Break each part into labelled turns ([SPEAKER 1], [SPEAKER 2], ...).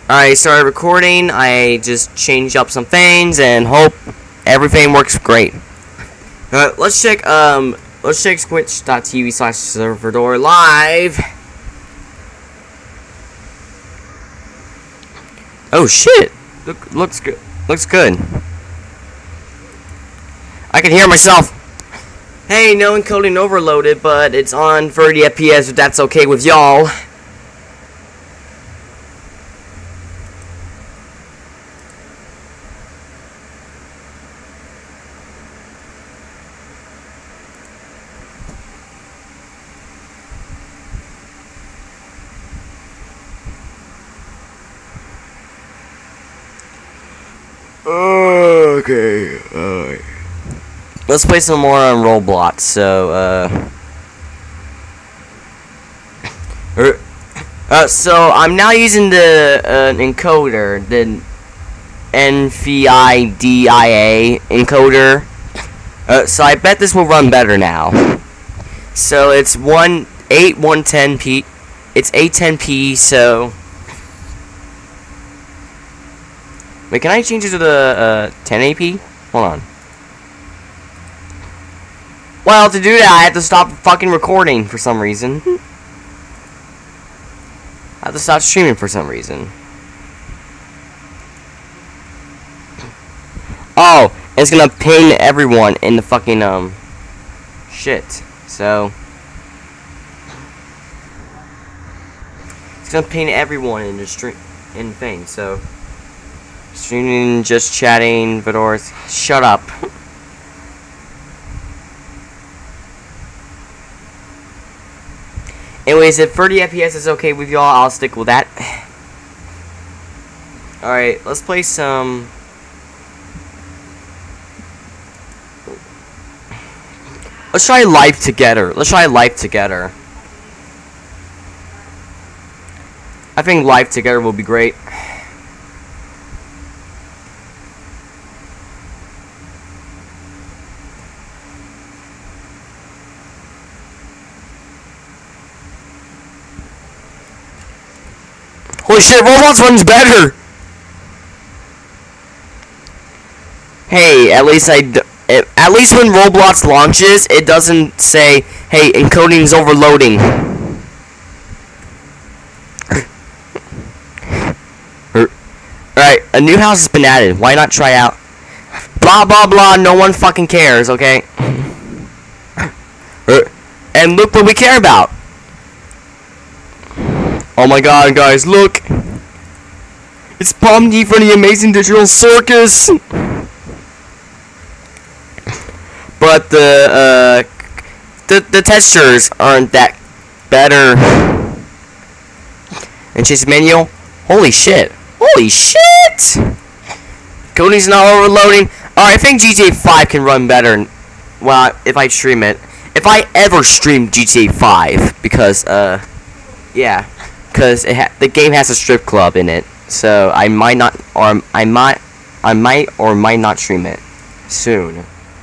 [SPEAKER 1] I started recording. I just changed up some things and hope everything works great. Let's check twitch.tv/serverdor live. Oh shit! Looks good. Looks good. I can hear myself. Hey, no encoding overloaded, but it's on 30 FPS if that's okay with y'all. Okay, alright. Let's play some more on Roblox, so I'm now using the encoder, the NVIDIA encoder. So I bet this will run better now. So it's 110p. It's 810p, so... Wait, can I change it to the 1080p? Hold on. Well, to do that, I have to stop fucking recording for some reason. I have to stop streaming for some reason. Oh, it's gonna ping everyone in the fucking, shit. So... It's gonna ping everyone in the thing, so... Streaming, just chatting, Vidors. Shut up. Anyways, if 30 FPS is okay with y'all, I'll stick with that. Alright, let's play some... Let's try Life Together. Let's try Life Together. I think Life Together will be great. Holy shit, Roblox runs better! Hey, at least when Roblox launches, it doesn't say, hey, encoding's overloading. Alright, a new house has been added. Why not try out? Blah, blah, blah, no one fucking cares, okay? And look what we care about. Oh my god, guys, look! It's Pomni from the Amazing Digital Circus! But the textures aren't that better. And Chase Manual? Holy shit. Holy shit! Coding's not overloading. Alright, I think GTA 5 can run better. Well, if I stream it. If I ever stream GTA 5. Because, yeah. Because the game has a strip club in it, so I might not, or I might or might not stream it soon.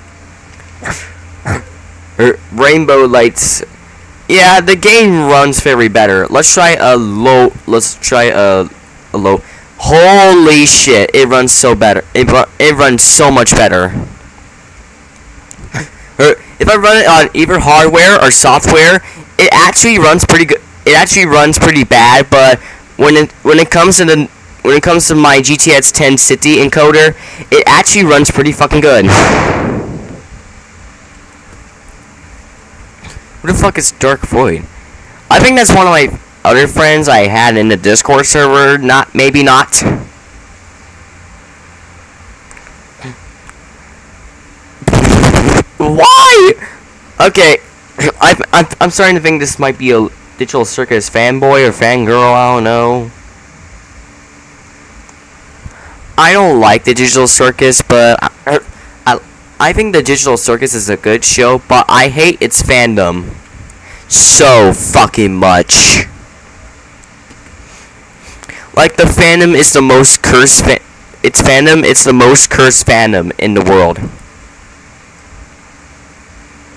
[SPEAKER 1] Rainbow lights, yeah, the game runs very better. Let's try a low. Let's try a low. Holy shit! It runs so better. It runs so much better. If I run it on either hardware or software, it actually runs pretty good. It actually runs pretty bad, but when it comes to my GTX 10 City encoder, it actually runs pretty fucking good. What the fuck is Dark Void? I think that's one of my other friends I had in the Discord server. Maybe not. Why? Okay, I'm starting to think this might be a Digital Circus fanboy or fangirl, I don't know. I don't like the Digital Circus, but I think the Digital Circus is a good show, but I hate its fandom so fucking much. Like, the fandom is the most cursed it's the most cursed fandom in the world.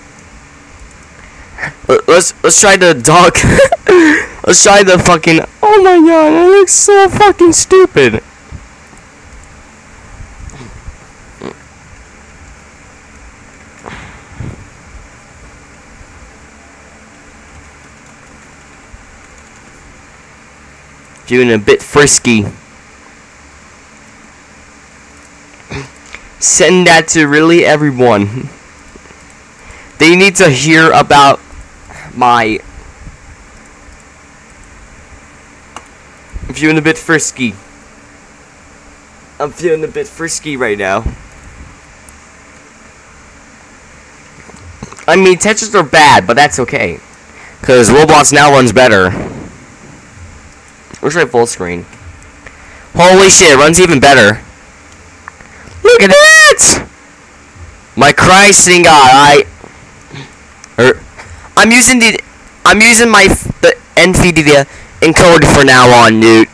[SPEAKER 1] Let's try the dog. Let's try the fucking. Oh Oh my god, it looks so fucking stupid. Feeling a bit frisky. Send that to really everyone. They need to hear about my... I'm feeling a bit frisky. I'm feeling a bit frisky right now. I mean, Tetris are bad, but that's okay. Because Roblox now runs better. Where's my full screen? Holy shit, it runs even better. Look at that! My Christing God, I'm using the NVIDIA encoder for now on, dude.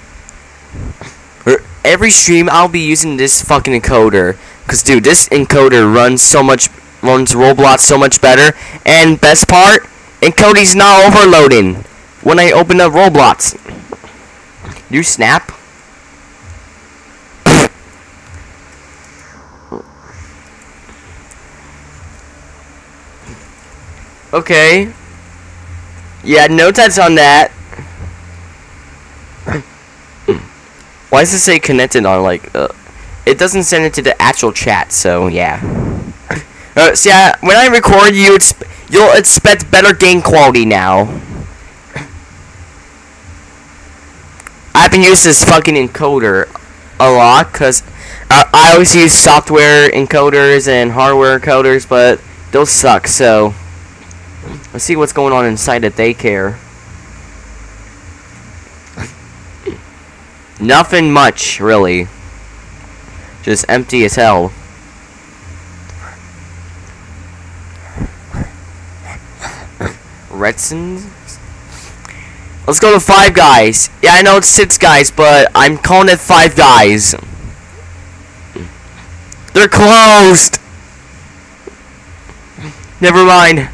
[SPEAKER 1] Every stream I'll be using this fucking encoder, cause dude, this encoder runs Roblox so much better, and best part, encoder's not overloading when I open up Roblox. You snap? Okay. Yeah, no touch on that. Why does it say connected on, like, it doesn't send it to the actual chat, so, yeah. So, yeah, when I record, you'll expect better game quality now. I've been using this fucking encoder a lot, because I always use software encoders and hardware encoders, but those suck, so... Let's see what's going on inside the daycare. Nothing much, really. Just empty as hell. Redsons? Let's go to Five Guys. Yeah, I know it's Six Guys, but I'm calling it Five Guys. They're closed! Never mind.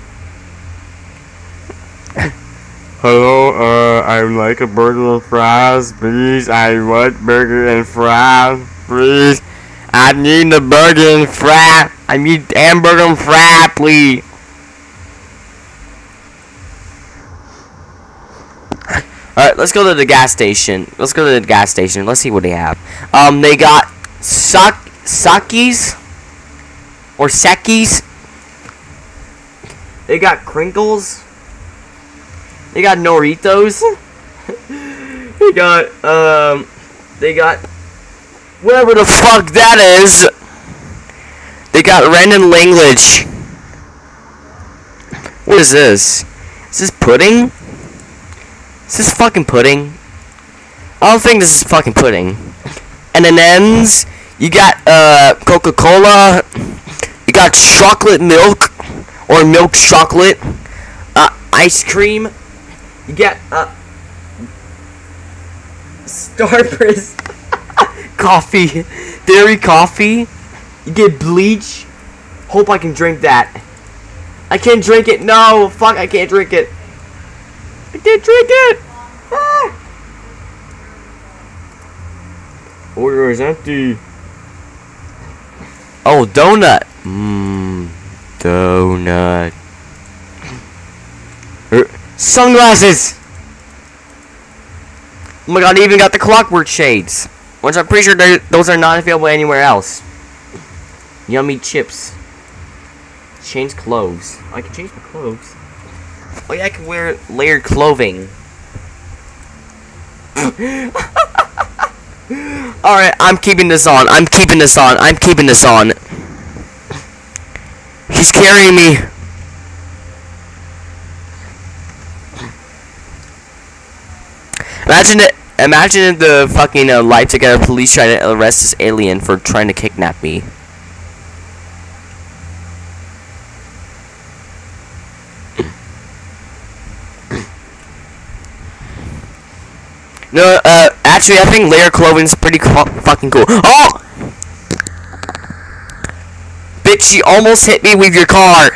[SPEAKER 1] Hello, I'd like a burger and fries, please. I want burger and fries, please. I need the burger and fry. I need hamburger and fry, please. Alright, let's go to the gas station. Let's see what they have. They got Sakis or Sakis. They got Crinkles. They got Noritos. They got whatever the fuck that is. They got random language. What is this? Is this pudding? Is this fucking pudding? I don't think this is fucking pudding. M&M's. You got Coca-Cola. You got chocolate milk or milk chocolate. Ice cream. You get Starburst coffee, dairy coffee. You get bleach. Hope I can drink that. I can't drink it. No, fuck, I can't drink it. I can't drink it. Ah. Order is empty. Oh, donut. Donut. Sunglasses! Oh my god, I even got the clockwork shades. Which I'm pretty sure those are not available anywhere else. Yummy chips. Change clothes. I can change my clothes. Oh yeah, I can wear layered clothing. Alright, I'm keeping this on. I'm keeping this on. I'm keeping this on. He's carrying me. Imagine if the fucking Live Together police try to arrest this alien for trying to kidnap me. No, actually, I think layer clothing's pretty fucking cool. Oh! Bitch, you almost hit me with your car.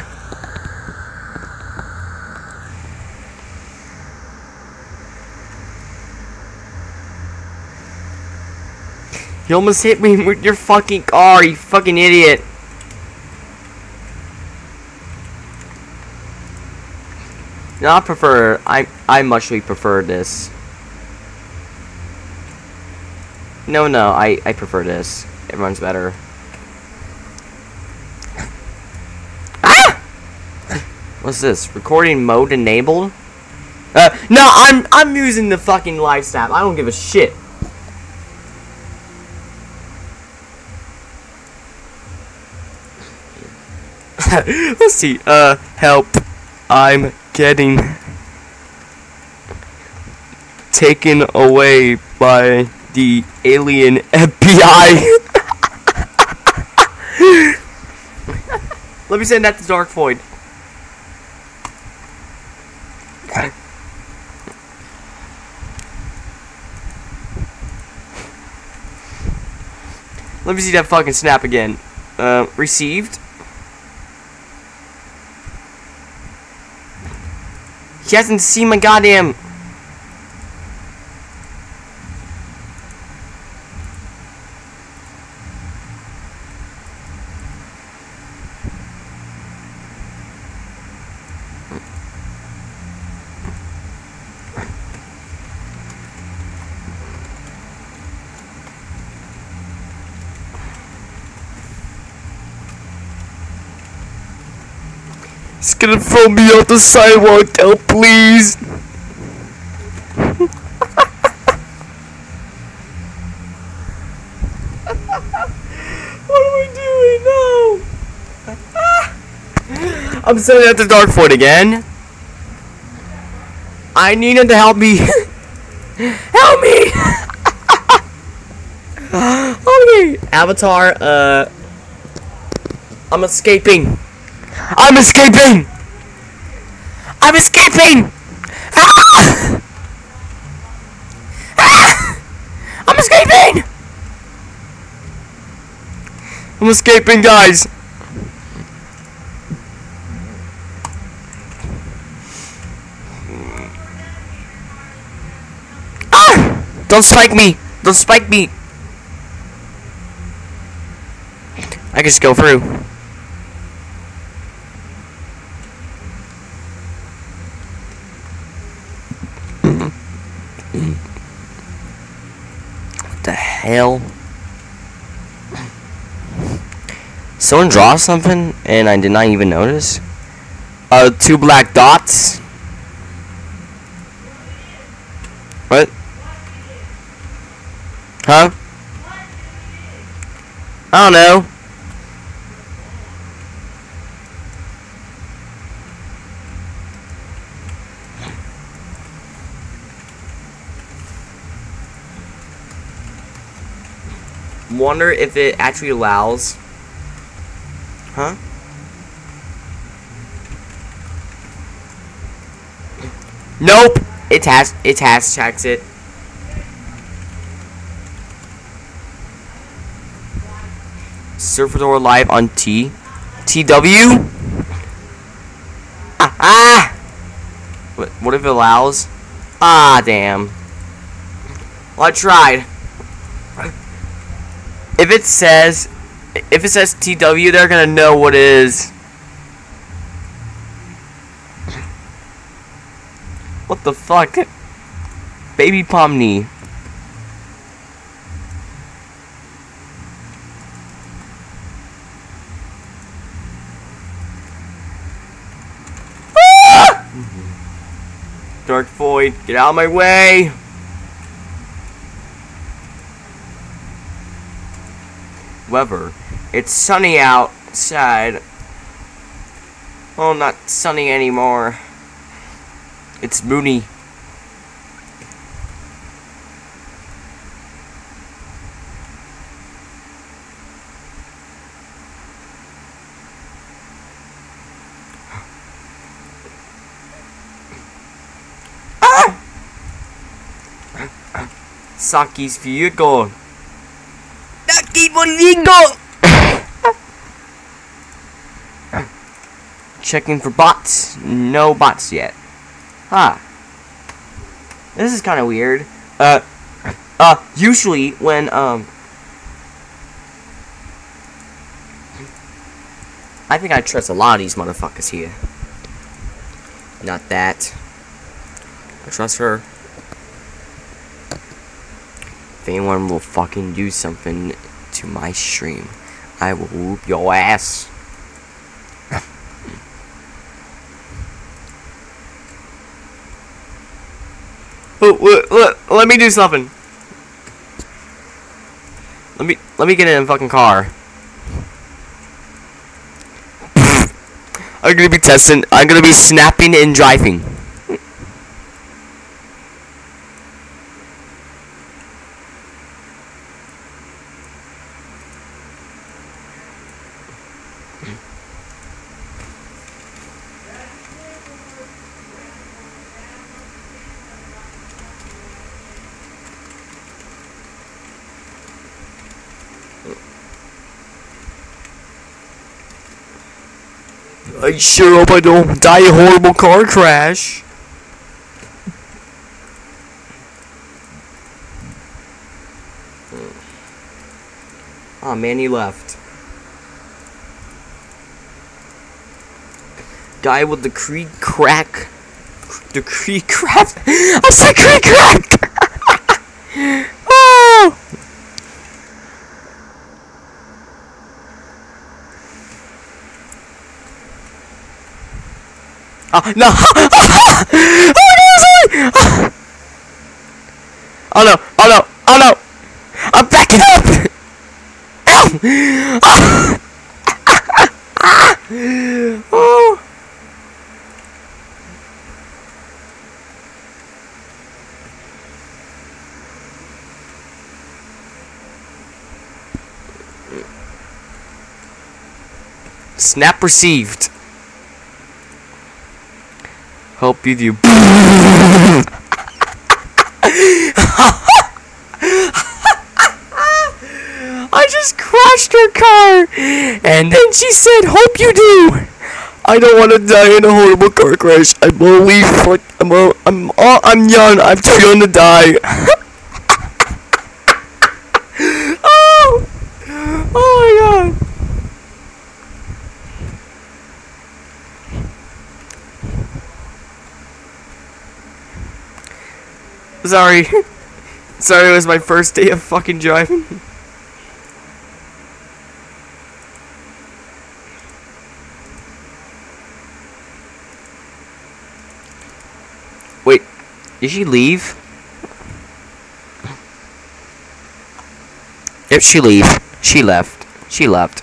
[SPEAKER 1] You almost hit me with your fucking car, you fucking idiot. No, I muchly prefer this. No, I prefer this. It runs better. Ah! What's this? Recording mode enabled? No, I'm using the fucking live stat. I don't give a shit. Let's see. Help. I'm getting taken away by the alien FBI. Let me send that to Dark Void. Let me see that fucking snap again. Received. He hasn't seen my goddamn... He's gonna throw me off the sidewalk, help please! What am I doing? No! I'm sending that to Dark Void again. I need him to help me. Help me! Okay, Avatar, I'm escaping. I'm escaping! I'm escaping! Ah! Ah! I'm escaping! I'm escaping, guys! Ah! Don't spike me! Don't spike me! I can just go through. What the hell? Someone draw something and I did not even notice. 2 black dots. What? Huh? I don't know. Wonder if it actually allows. Huh? Nope. It hashtags it. Surfer live on TW. Ah. What if it allows? Ah, damn. Well, I tried. If it says TW, they're gonna know what it is. What the fuck? Baby Pomni. Ah! Dark Void, get out of my way. Weather. It's sunny outside. Oh, not sunny anymore. It's moony. Ah! Saki's vehicle. Saki Bolingo! Checking for bots. No bots yet. Huh. This is kind of weird. Usually when I think I trust a lot of these motherfuckers here. Not that. I trust her. If anyone will fucking do something to my stream, I will whoop your ass. Let me do something. Let me get in a fucking car. I'm gonna be testing. I'm gonna be snapping and driving. I sure hope I don't die a horrible car crash. Oh man, he left. Guy with the creed crack. The creed crack. I said creed crack. Oh. No! Oh no! Oh no! Oh no! I'm backing up! Ow! Oh! Snap received. Hope you do. I just crashed her car, and then she said, "Hope you do." I don't want to die in a horrible car crash. I'm only I'm young. I'm too young to die. Oh, oh my god. Sorry. Sorry, it was my first day of fucking driving. Wait, did she leave? Yep, she left. She left. She left.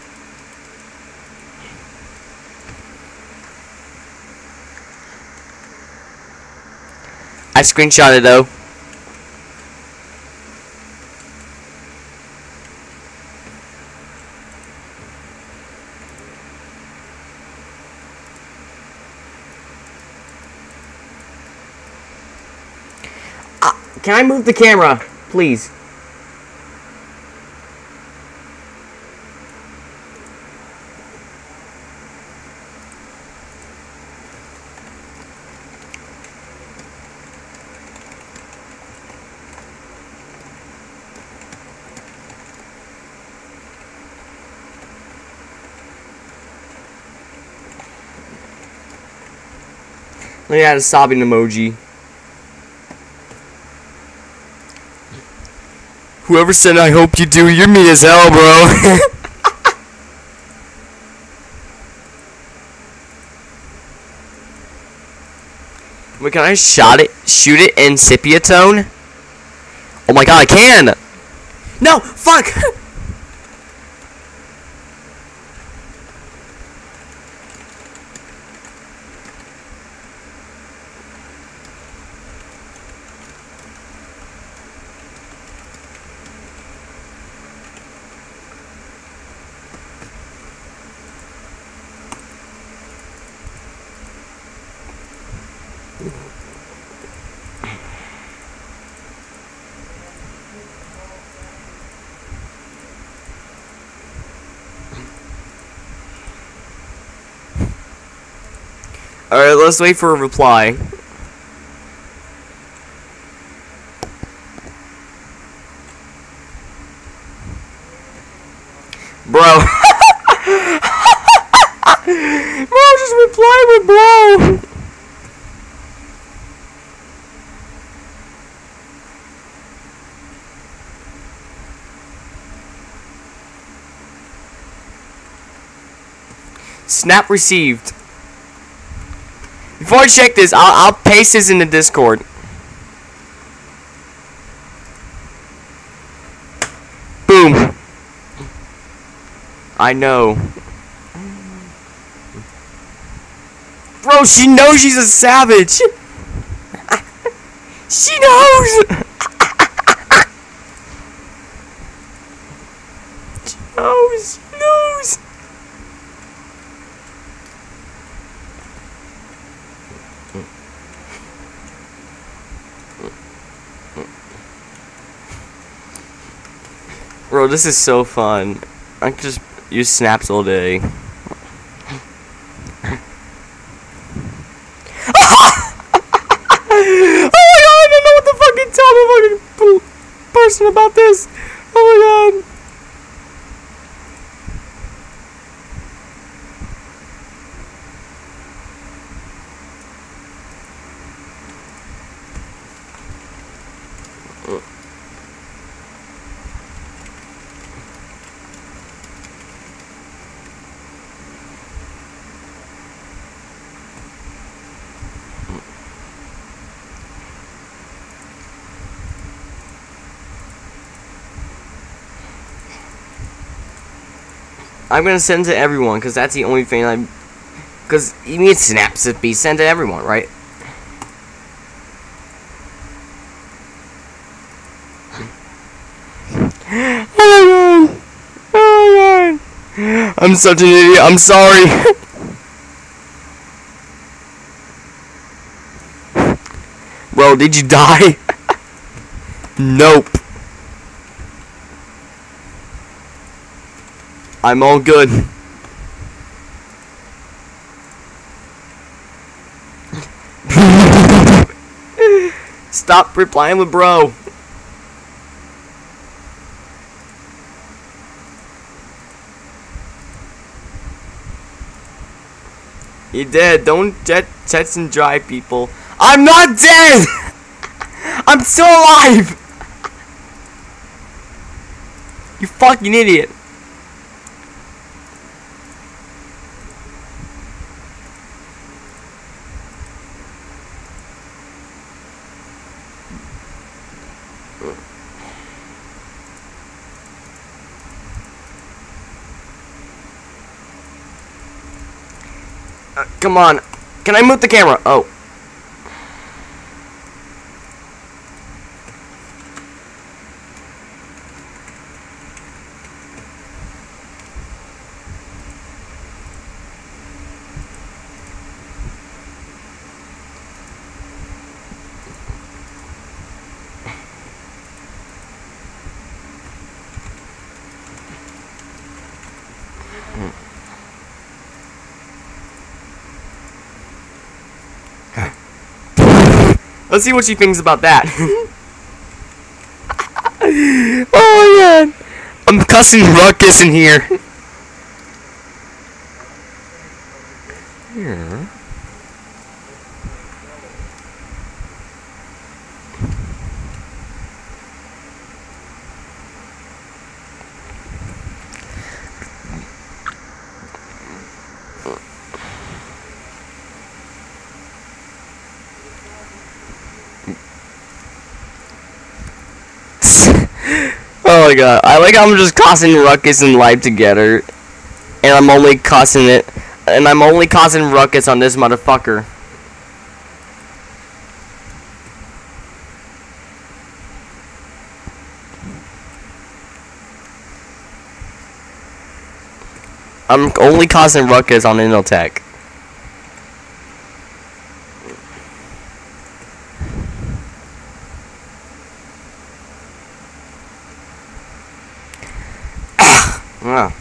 [SPEAKER 1] I screenshot it though. Can I move the camera, please? Let me add a sobbing emoji. Whoever said I hope you do, you're mean as hell, bro. Wait, can I shoot it in sepia tone? Oh my god, I can! No! Fuck! Alright, let's wait for a reply. Bro. Snap received. Before I check this, I'll paste this in the Discord. Boom. I know. Bro, she knows she's a savage. She knows. She knows. She knows. Bro, this is so fun. I can just use snaps all day. Oh my god, I don't know what to fucking tell the fucking person about this. Oh my god. I'm gonna send to everyone, because that's the only thing I'm... Because you need snaps to be sent to everyone, right? Oh my god! Oh my god! I'm such an idiot, I'm sorry! Bro, did you die? Nope. I'm all good. Stop replying with bro. You dead. Don't text and drive people. I'm not dead! I'm still alive! You fucking idiot. Come on. Can I move the camera? Oh. Let's see what she thinks about that. Oh my god. I'm cussing Ruckus in here. Here. Oh my god, I like how I'm just causing Ruckus and Live together, and I'm only causing Ruckus on this motherfucker. I'm only causing Ruckus on Inteltech. Wow.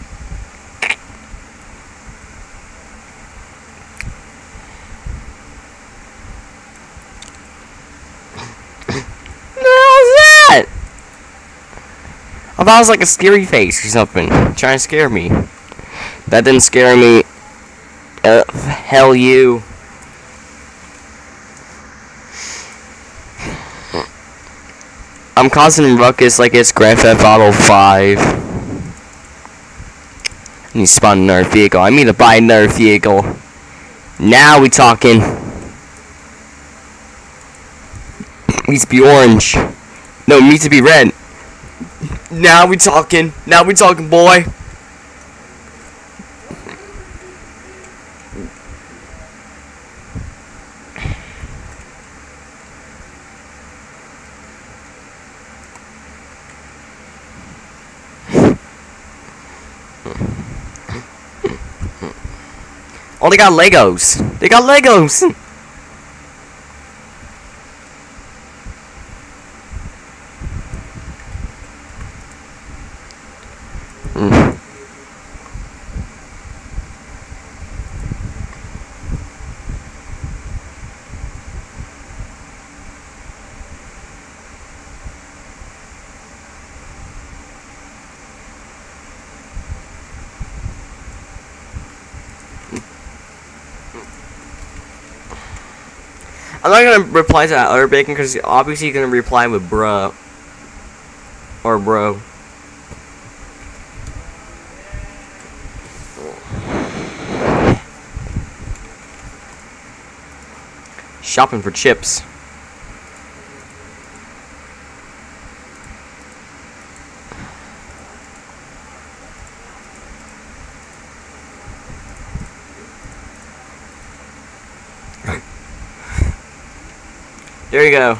[SPEAKER 1] That? I thought it was like a scary face or something, trying to scare me. That didn't scare me. Hell you. I'm causing Ruckus like it's Grand Theft Auto 5. I need to spawn another vehicle. I need to buy another vehicle. Now we talking. Needs to be orange. No, it needs to be red. Now we talking. Now we talking, boy. Oh, they got Legos. They got Legos. I'm not gonna reply to that other bacon because obviously he's gonna reply with bruh or bro. Shopping for chips. There you go.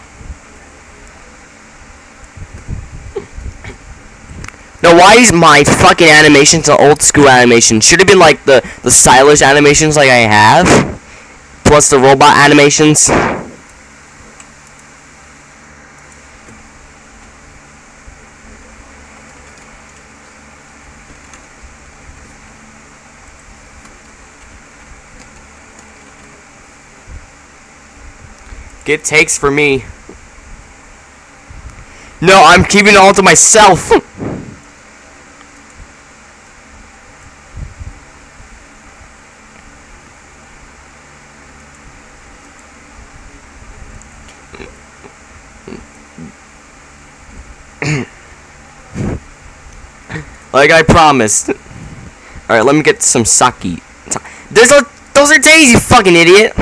[SPEAKER 1] No, why is my fucking animations an old school animation? Should have been like the stylish animations like I have, plus the robot animations. Get takes for me. No, I'm keeping it all to myself. Like I promised. Alright, let me get some sake. Those are days, you fucking idiot.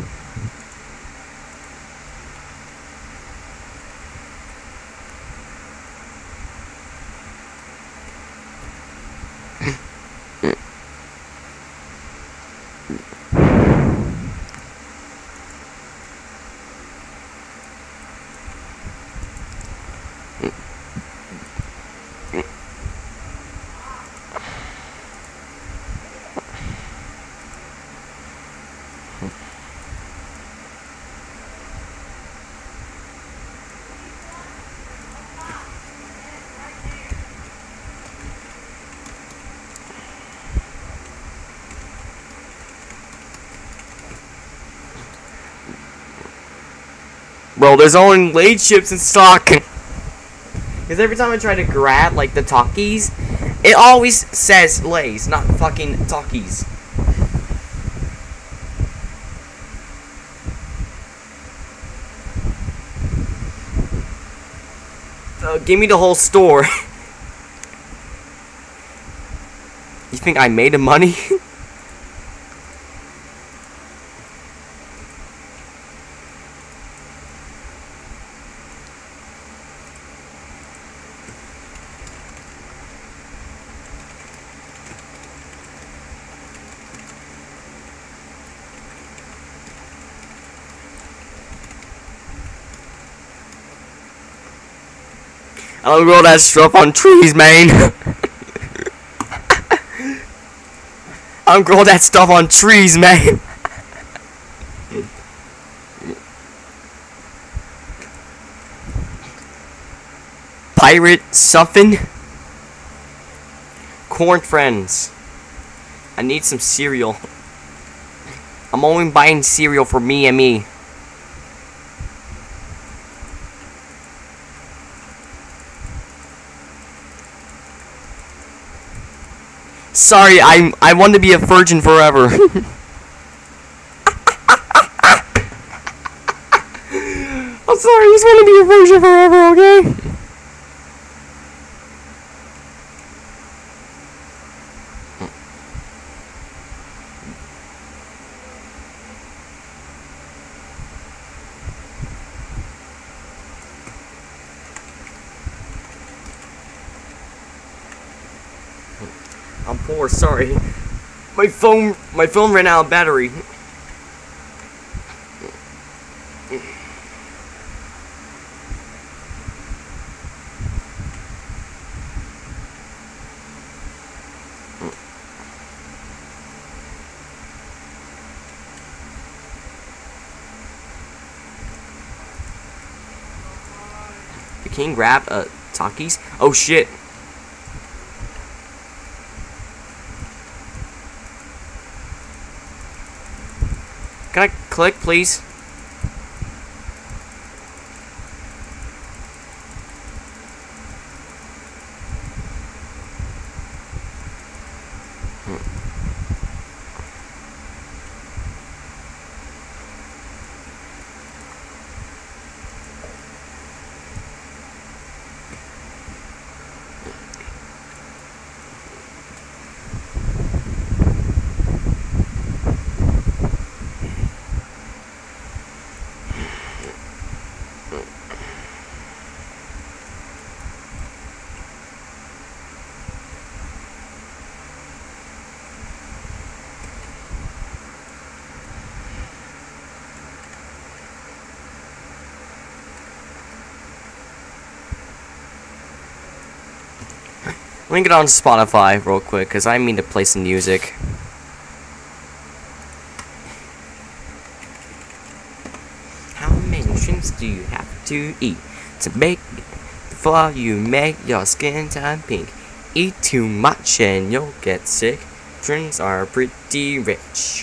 [SPEAKER 1] Bro, there's only Lay's chips in stock. Because every time I try to grab, like, the Takis, it always says Lay's, not fucking Takis. Give me the whole store. You think I made the money? I don't grow that stuff on trees, man. I don't grow that stuff on trees, man. Pirate something. Corn friends. I need some cereal. I'm only buying cereal for me and me. Sorry, I want to be a virgin forever. I'm sorry, I just want to be a virgin forever, okay? I'm poor, sorry. My phone ran out of battery. Can you grab Takis? Oh shit. Can I click, please? Let me get on Spotify real quick, because I mean to play some music. How many shrimps do you have to eat to make before you make your skin turn pink? Eat too much and you'll get sick. Shrimps are pretty rich.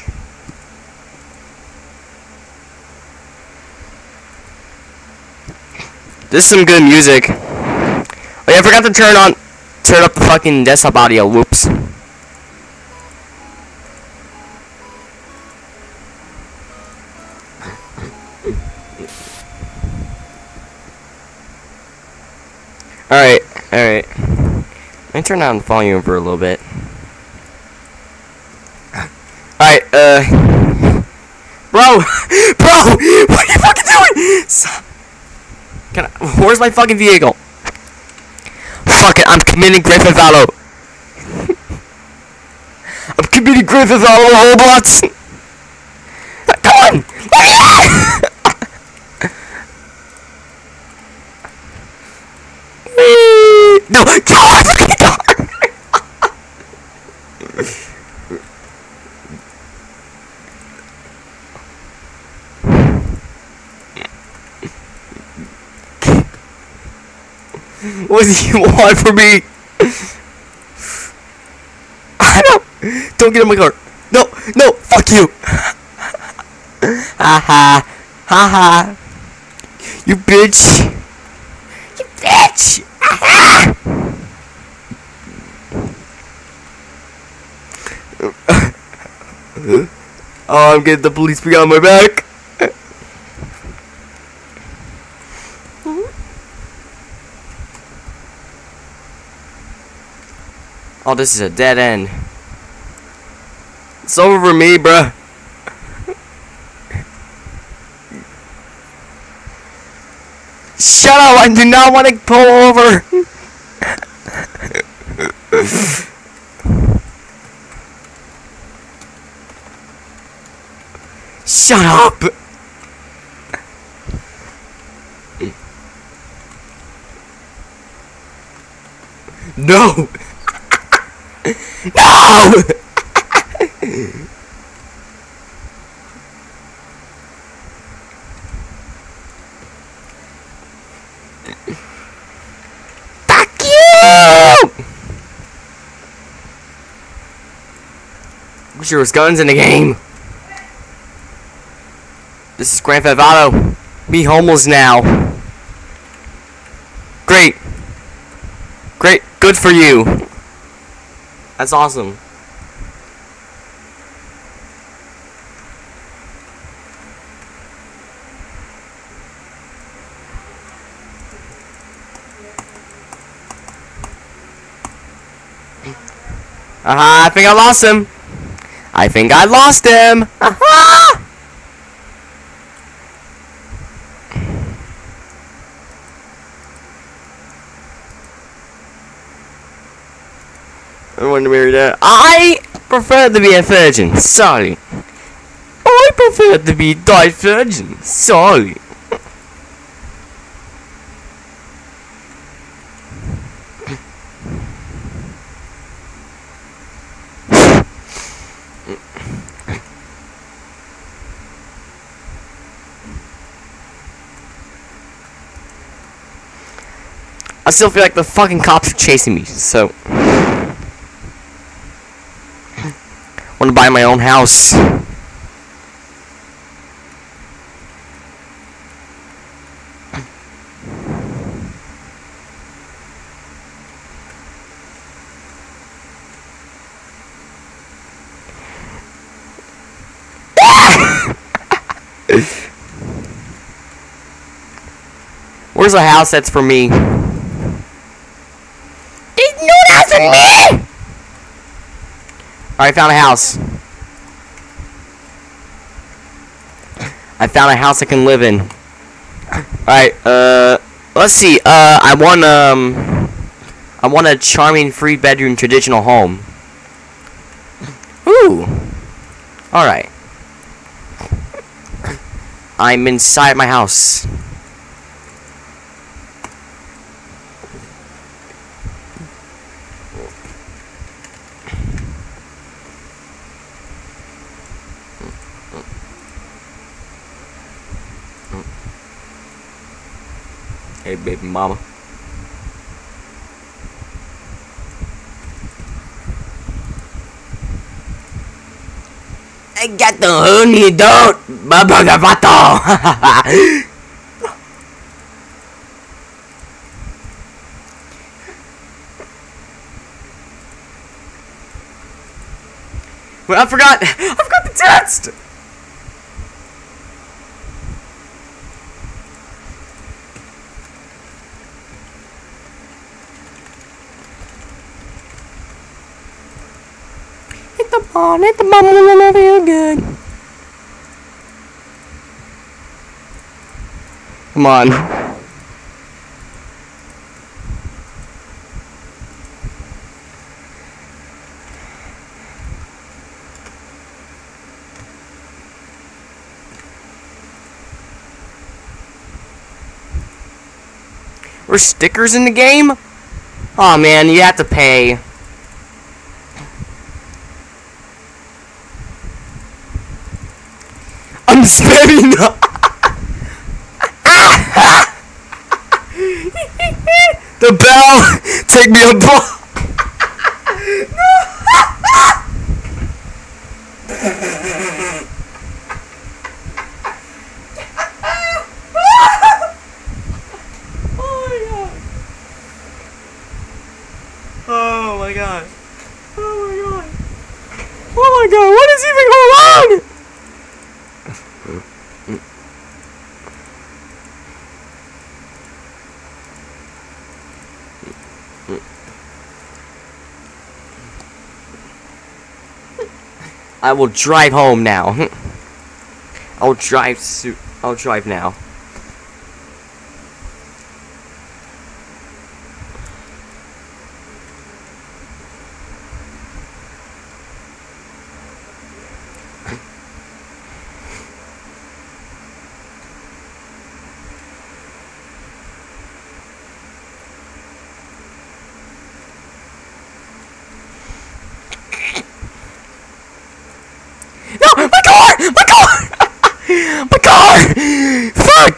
[SPEAKER 1] This is some good music. Oh yeah, I forgot to turn up the fucking desktop audio. Whoops. Alright. Let me turn down the volume for a little bit. Alright, Bro! Bro! What are you fucking doing? Where's my fucking vehicle? Fuck it, I'm committing Grand Theft Auto. I'm committing Grand Theft Auto Roblox. Come on! No! Get off my fucking car! What do you want from me? I don't get in my car. No, fuck you. Ha ha. You bitch. You bitch. Oh, I'm getting the police behind my back. Oh, this is a dead end. It's over for me, bruh. Shut up! I do not want to pull over. Shut up! No! No! Fuck you! Wish there was guns in the game. This is Grand Theft Auto. Be homeless now. Great. Good for you. That's awesome. I think I lost him. Aha! I want to marry that. I prefer to be a virgin. Sorry. I prefer to be die virgin. Sorry. I still feel like the fucking cops are chasing me, so want to buy my own house. Where's a house that's for me? There's no house for me! Alright, found a house. I found a house I can live in. Alright, let's see. I want a charming 3-bedroom traditional home. Ooh. Alright. I'm inside my house. Hey, baby mama. I got the honey dog, Baba Gavato. Well, I forgot the text. Hit the bomb, will feel good. Come on. Were stickers in the game? Oh man, you have to pay. I'm spamming. The bell. Take me a ball. Oh my god. Oh my god. Oh my god. What is even going on? I will drive home now. I'll drive now. No, my car! My car! My car! Fuck!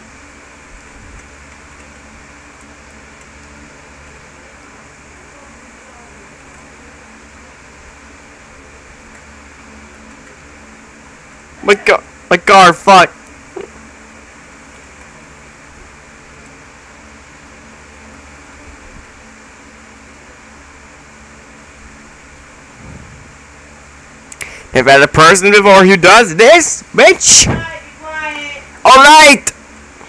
[SPEAKER 1] My car, fuck. Never had a person before who does this, bitch. Alright!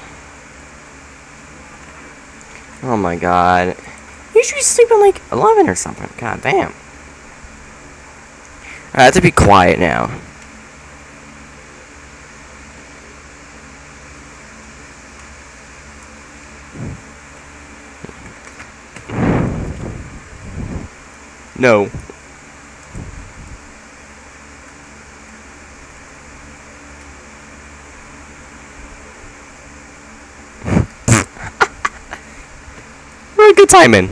[SPEAKER 1] Oh my god. You should be sleeping like 11 or something. God damn. I have to be quiet now. No. Really good timing.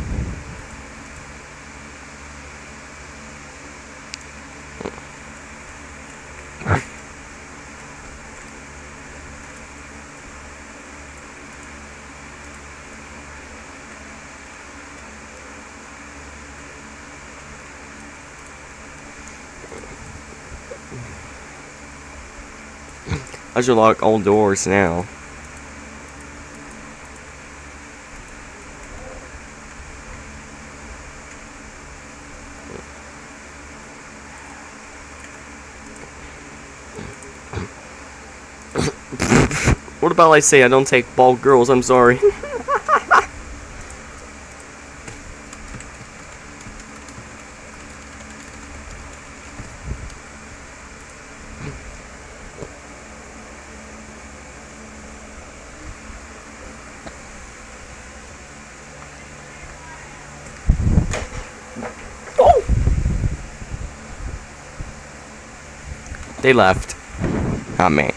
[SPEAKER 1] I should lock all doors now. What about I say I don't take bald girls? I'm sorry. They left. Not me.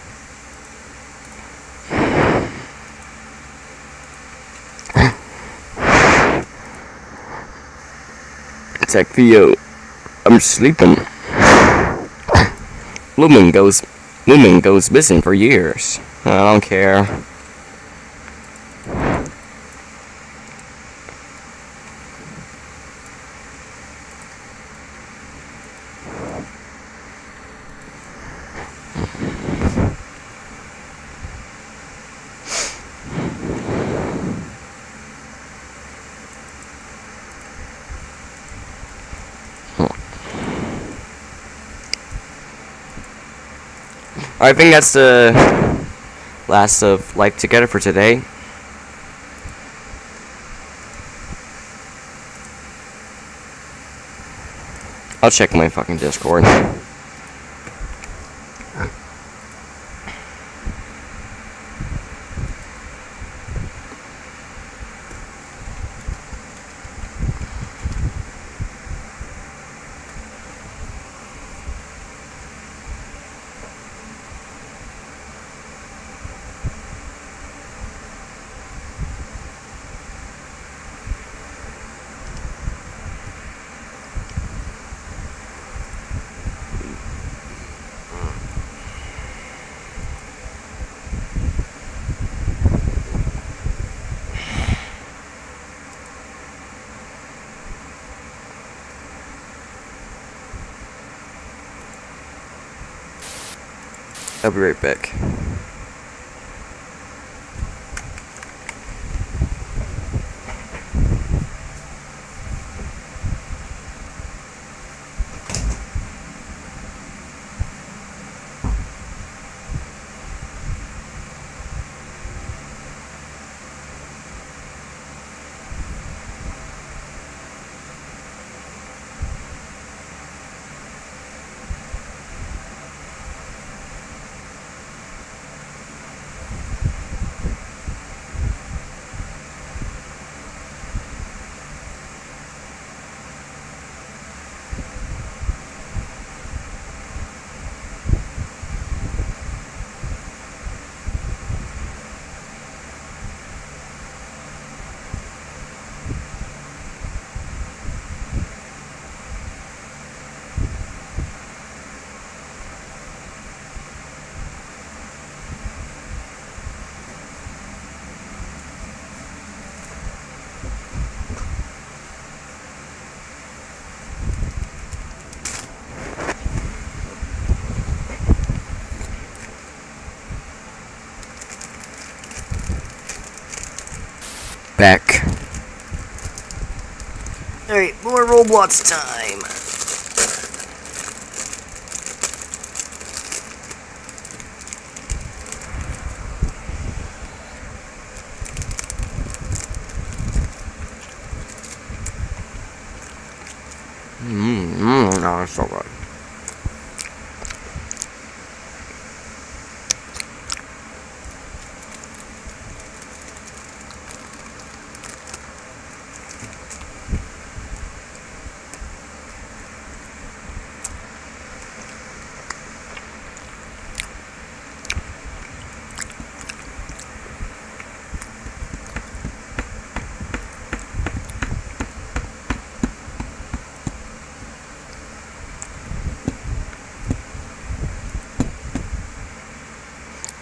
[SPEAKER 1] Tech Theo, I'm sleeping. Lumen goes missing for years. I don't care. I think that's the last of Life Together for today. I'll check my fucking Discord. I'll be right back. Back. Alright, more Roblox time. No, it's so good.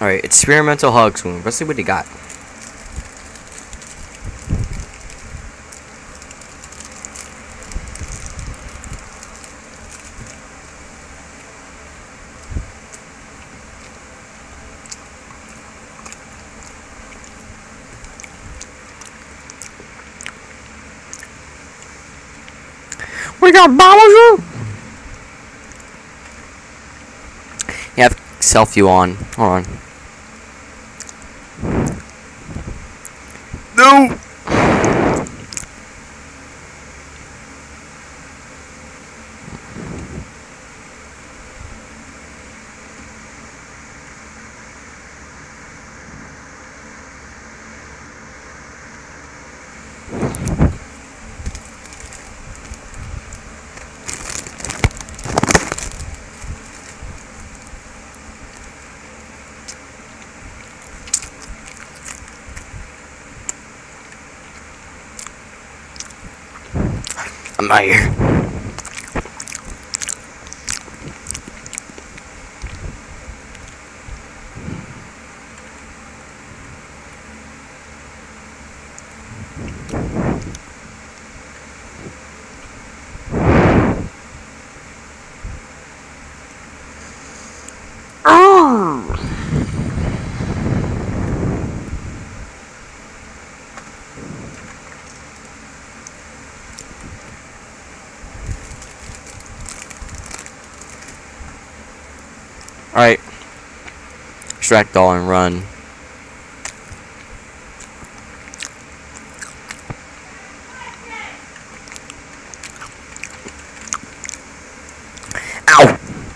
[SPEAKER 1] Alright, experimental hug wound. Let's see what he got. We got Bowser! You have self-view on. Hold on. No! I'm out here. Alright. Extract all and run. Ow!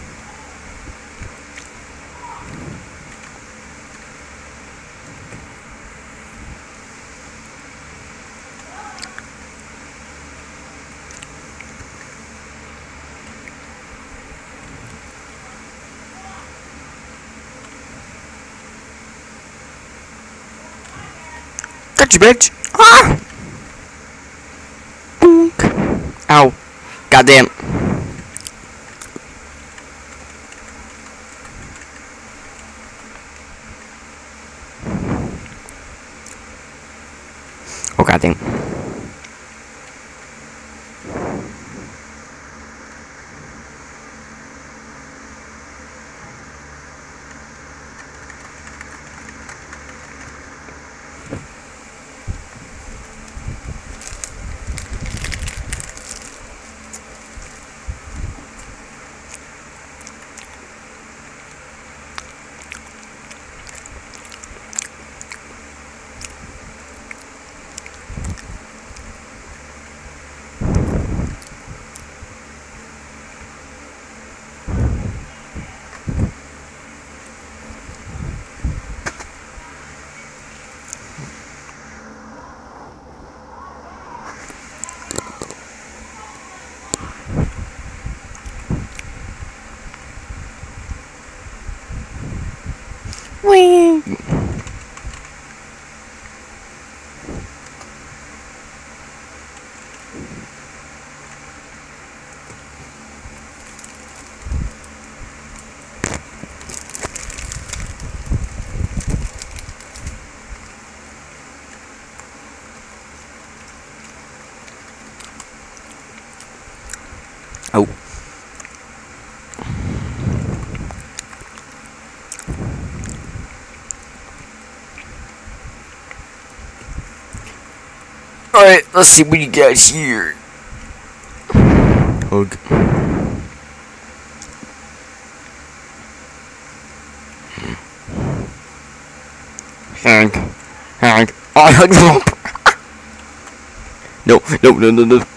[SPEAKER 1] Got you, bitch! Ah! Ow. Goddamn. Oh, goddamn. Wee. Oh. Alright, let's see what you guys here. Hug. Hank. Hank. Oh, I hugged him up. No, no, no, no, no.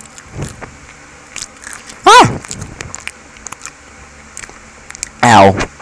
[SPEAKER 1] Ah! Ow.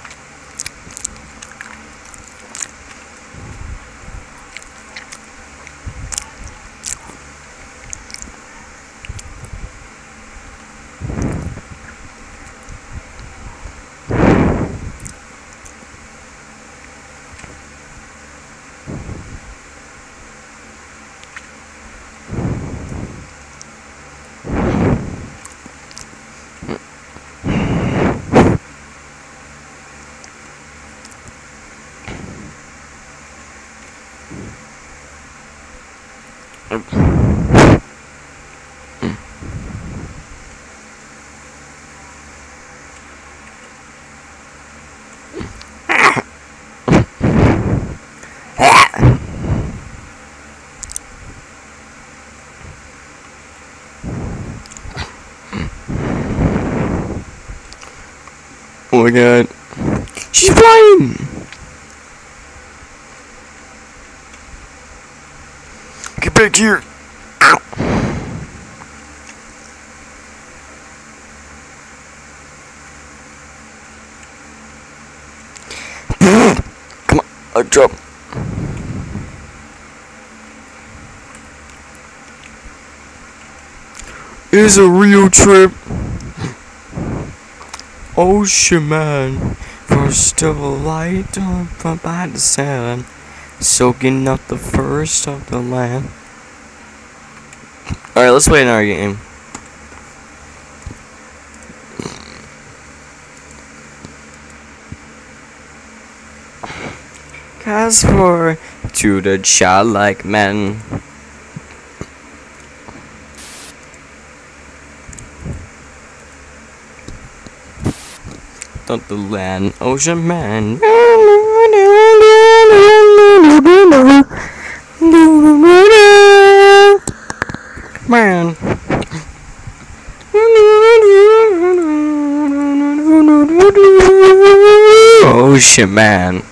[SPEAKER 1] Oh my god. She's flying! Get back here! Ow! Come on, I'll drop. It's a real trip. Ocean man, first of a light up by the sand, soaking up the first of the land. Alright, let's play another game. Cast for to the childlike men. Of the land, ocean man. Man. Ocean man.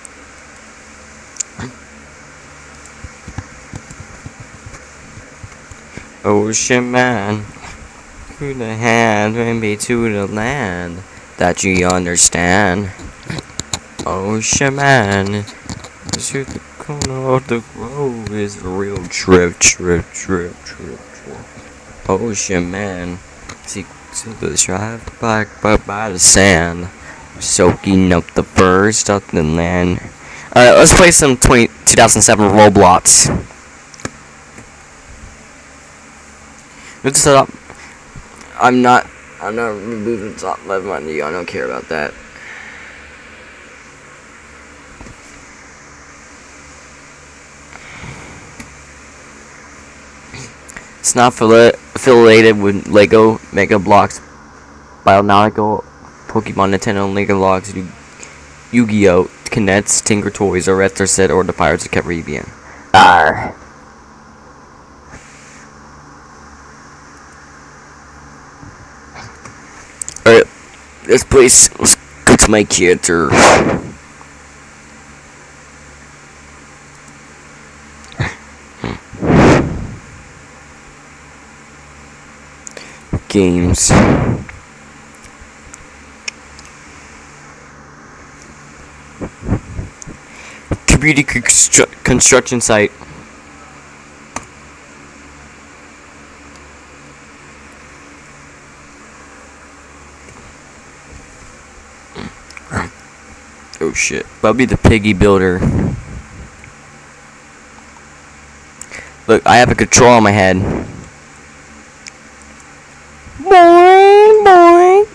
[SPEAKER 1] Ocean man. To the hand, maybe to the land. That you understand. Ocean man. To the corner of the grove is a real trip. Ocean man. See to the drive back by the sand, soaking up the first of the land. Alright, let's play some 2007 Roblox. Let's set up. I'm not removing the top left button. I don't care about that. It's not affiliated with Lego, Mega Bloks, Bionautical, Pokemon, Nintendo, Lego Logs, Yu-Gi-Oh, Kinects, Tinker Toys, or Retro Set, or the Pirates of the Caribbean. Arr. Alright, let's go to my character. Games. Community construction site. Oh shit. Bubby the Piggy Builder. Look, I have a control on my head. Boing, boing.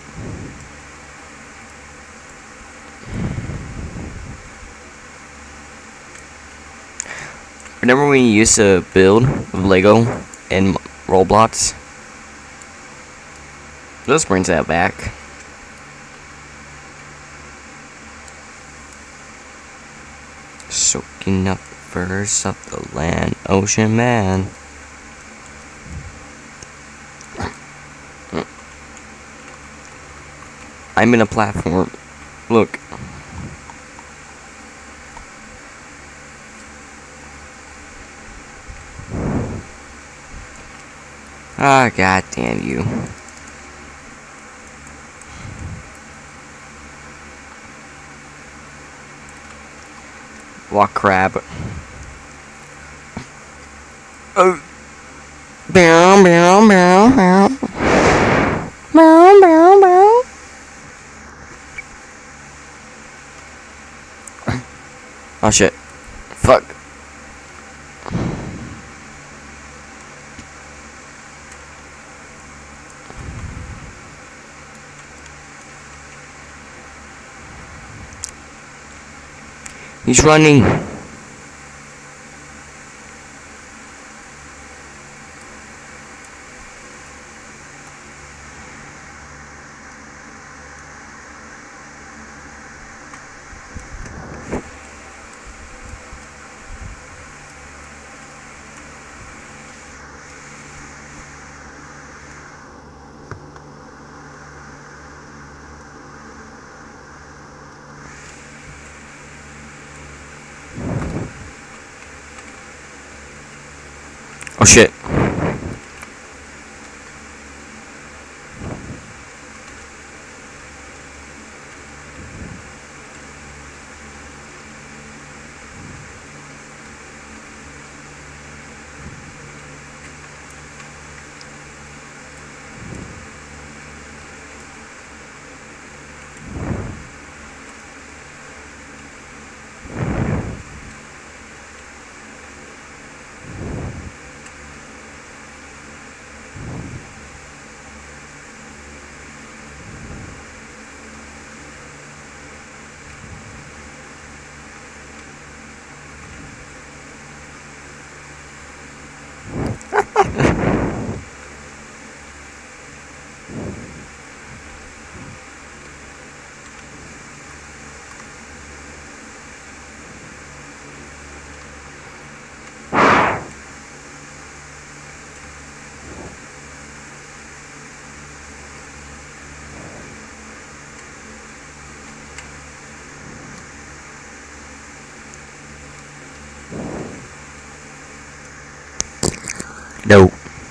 [SPEAKER 1] Remember when you used to build with Lego and Roblox? Let's bring that back. Soaking up the first of the land, ocean man. I'm in a platform. Look. Ah, god damn you. Walk crab. Oh. Bow, bow, bow, bow. Bow, bow, bow. Oh shit. Fuck. He's running. Oh shit. No.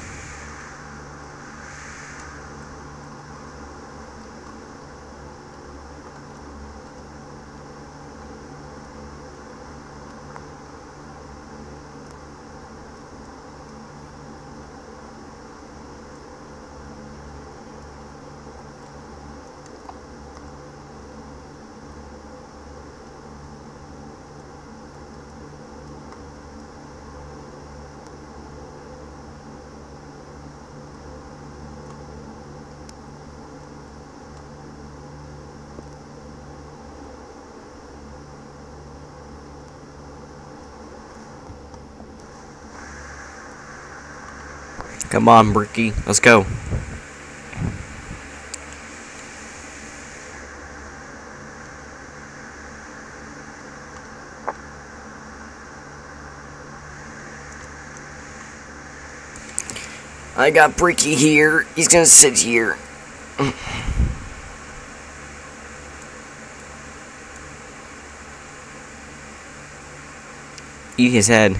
[SPEAKER 1] Come on, Bricky. Let's go. I got Bricky here. He's gonna sit here. Eat his head.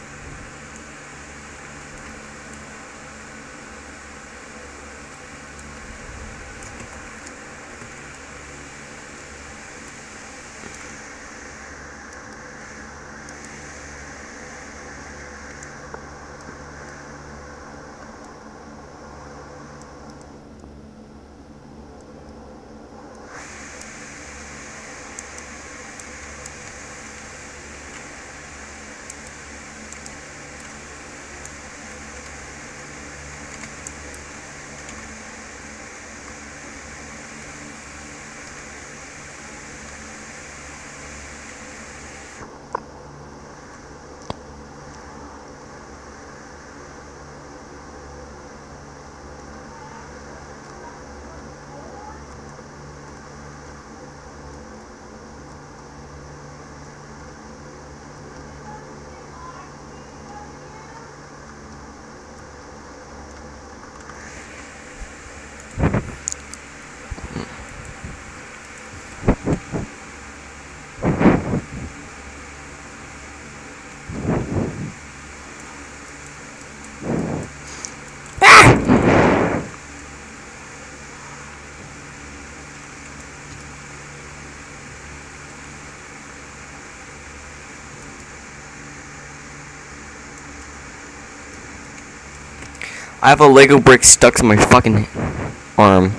[SPEAKER 1] I have a Lego brick stuck to my fucking arm.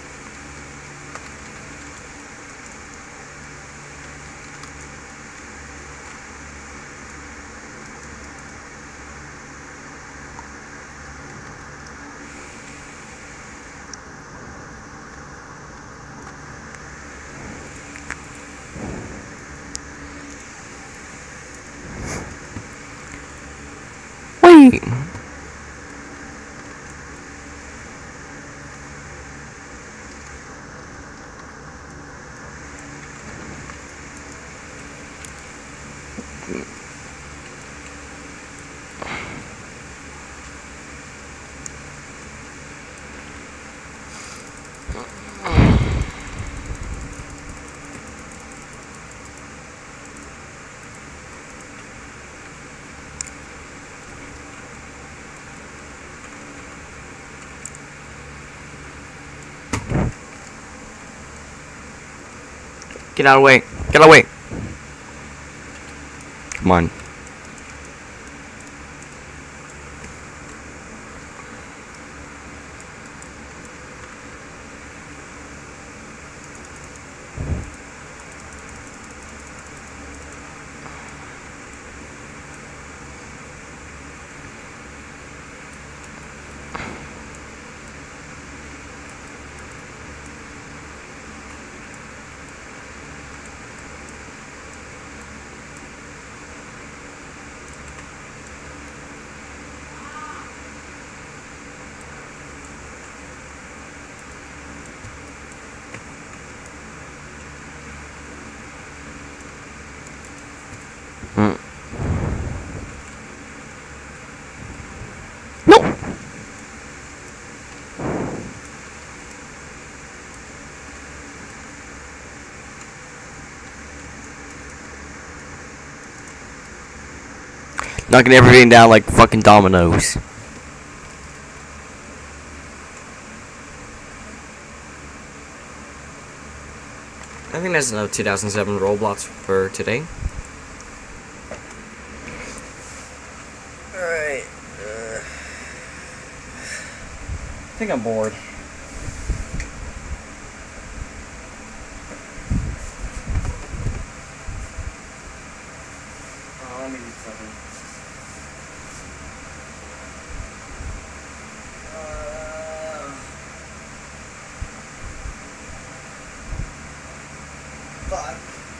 [SPEAKER 1] Wait. Get out of the way. Get out of the way. Come on. No! Knocking everything down like fucking dominoes. I think that's enough 2007 Roblox for today. Alright. I think I'm bored. Oh, let me do something. Fuck.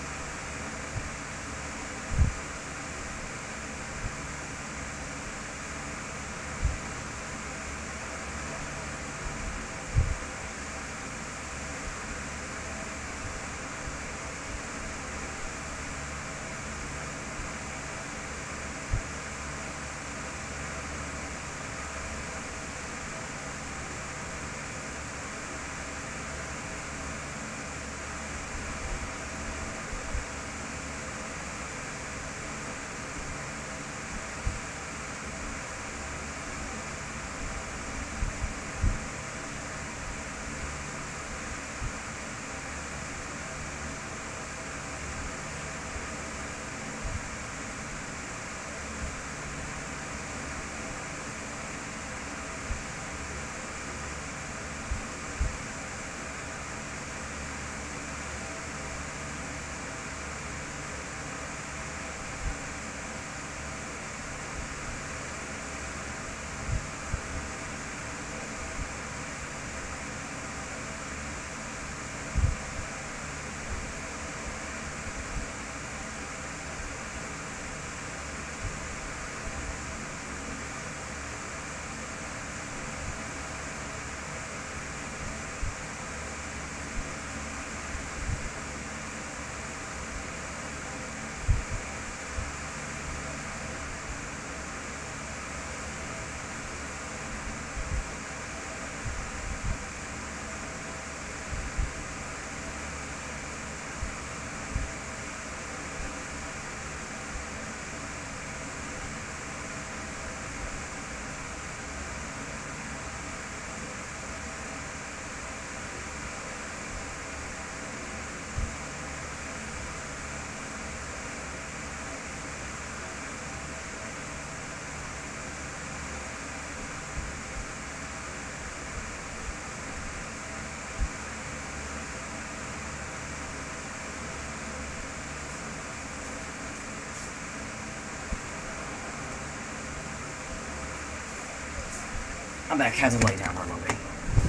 [SPEAKER 1] I'm back. Had to lay down for a little bit.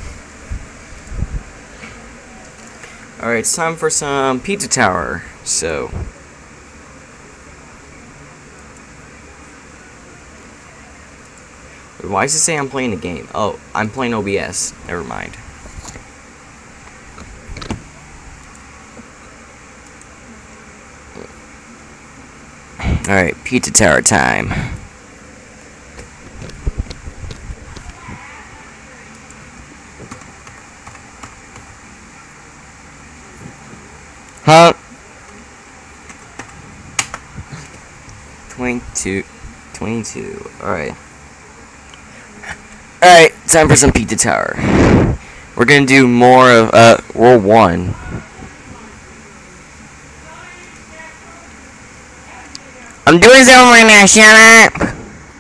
[SPEAKER 1] Alright, it's time for some Pizza Tower. So. Why does it say I'm playing a game? Oh, I'm playing OBS. Never mind. Alright, Pizza Tower time. Huh? 22. Alright. Alright, time for some Pizza Tower. We're gonna do more of, World 1. I'm doing something right now, shut up!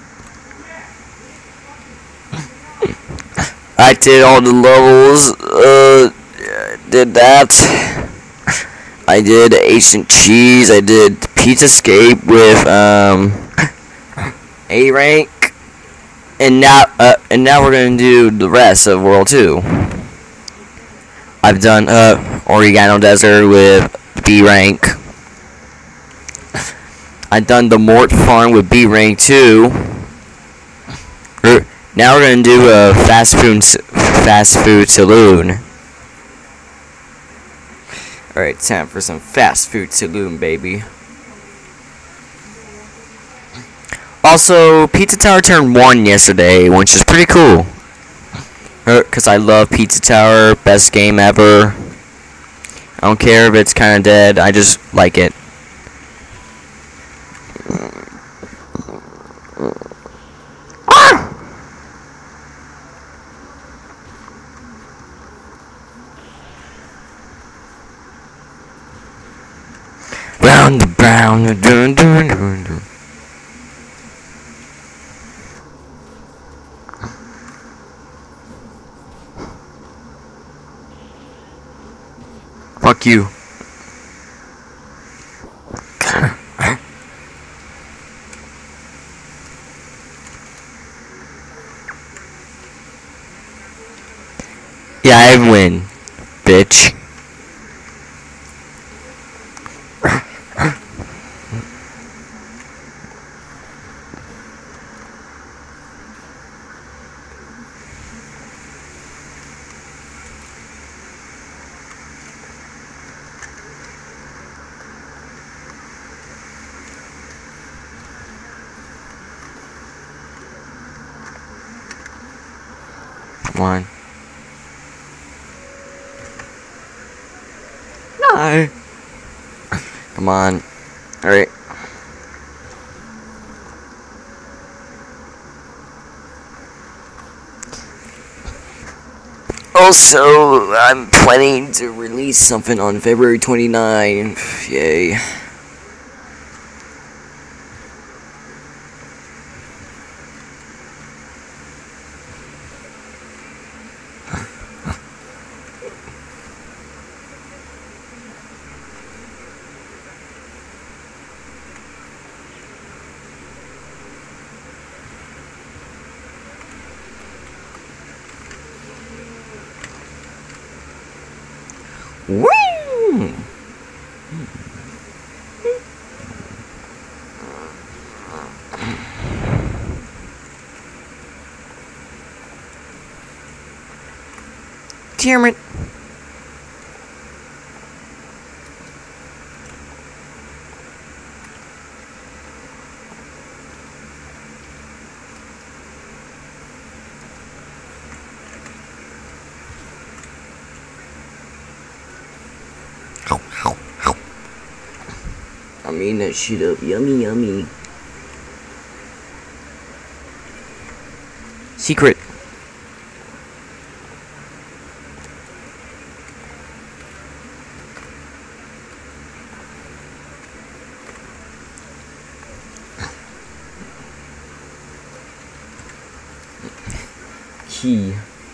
[SPEAKER 1] I did all the levels, did that. I did Ancient Cheese, I did Pizza Escape with, A rank. And now we're gonna do the rest of World 2. I've done, Oregano Desert with B rank. I've done the Mort Farm with B rank 2. Now we're gonna do a fast food saloon. Alright, time for some fast food saloon, baby. Also, Pizza Tower turned 1 yesterday, which is pretty cool. Because I love Pizza Tower, best game ever. I don't care if it's kind of dead, I just like it. Round the brown, dun, dun, dun, dun. Fuck you. Yeah, I win, bitch. Come on. No. Come on. Alright. Also, I'm planning to release something on February 29th. Yay. Woo! Damn it. I mean that shit up. Yummy, yummy. Secret. Key.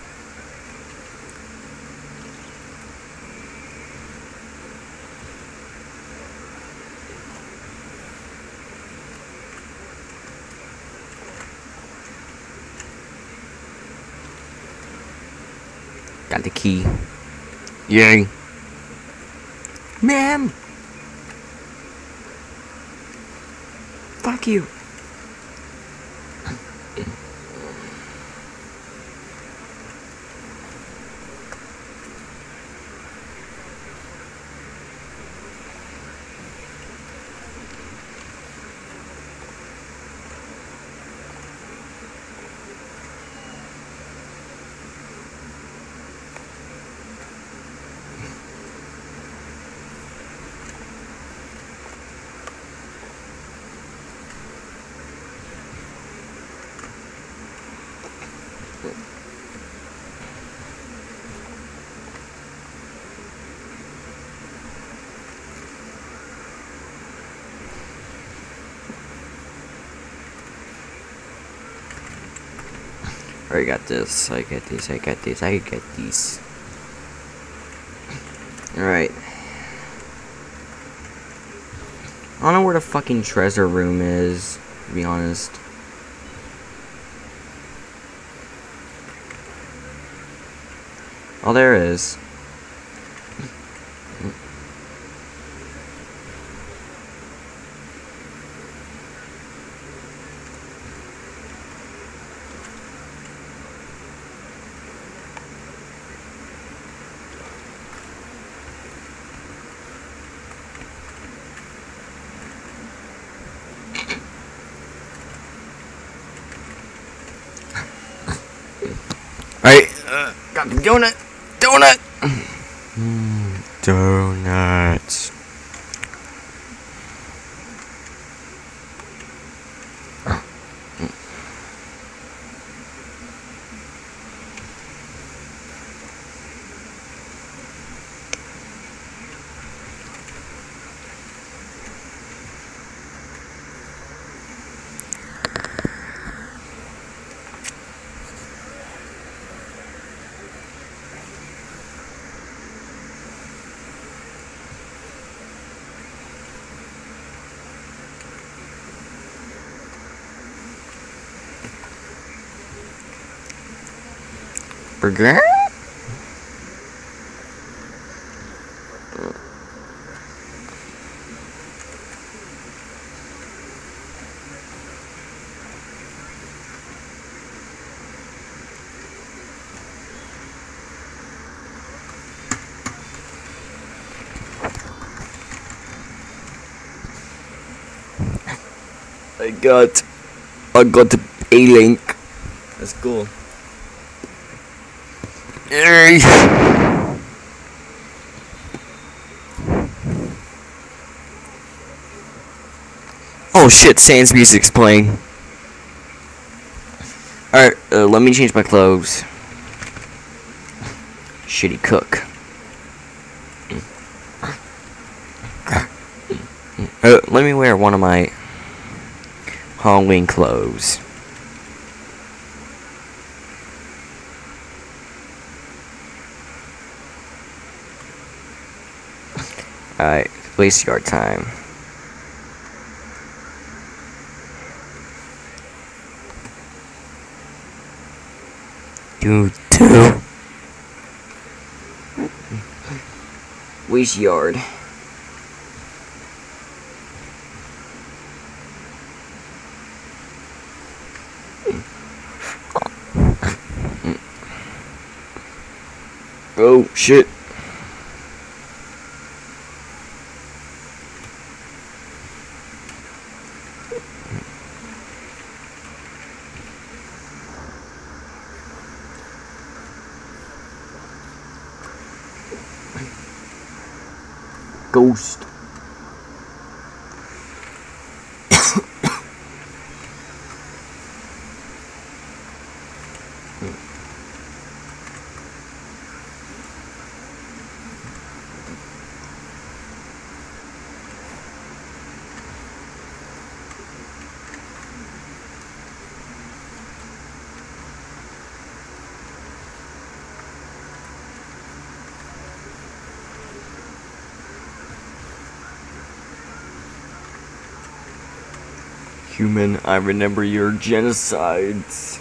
[SPEAKER 1] Got the key. Yay. Ma'am. Fuck you. I got this. I got this. I got this. I got these. Alright. I don't know where the fucking treasure room is, to be honest. Oh, there it is. Alright, got the donut! Donut! Donuts. Burger? I got A-Link. That's cool. Oh shit, Sans music's playing. Alright, let me change my clothes. Shitty cook. Let me wear one of my Halloween clothes. Alright, waste your time. Do. Waste yard. Oh shit. Ghost. Human, I remember your genocides.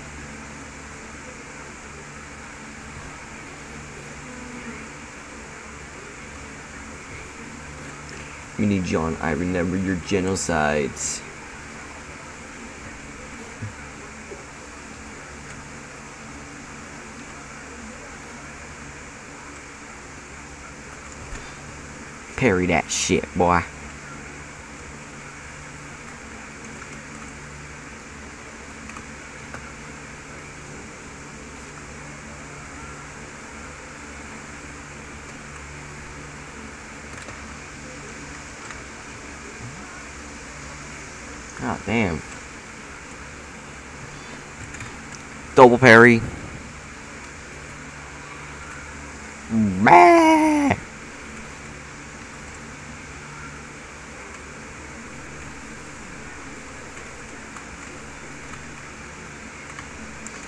[SPEAKER 1] Mini John, I remember your genocides. Parry that shit, boy. God damn. Double parry. Bah!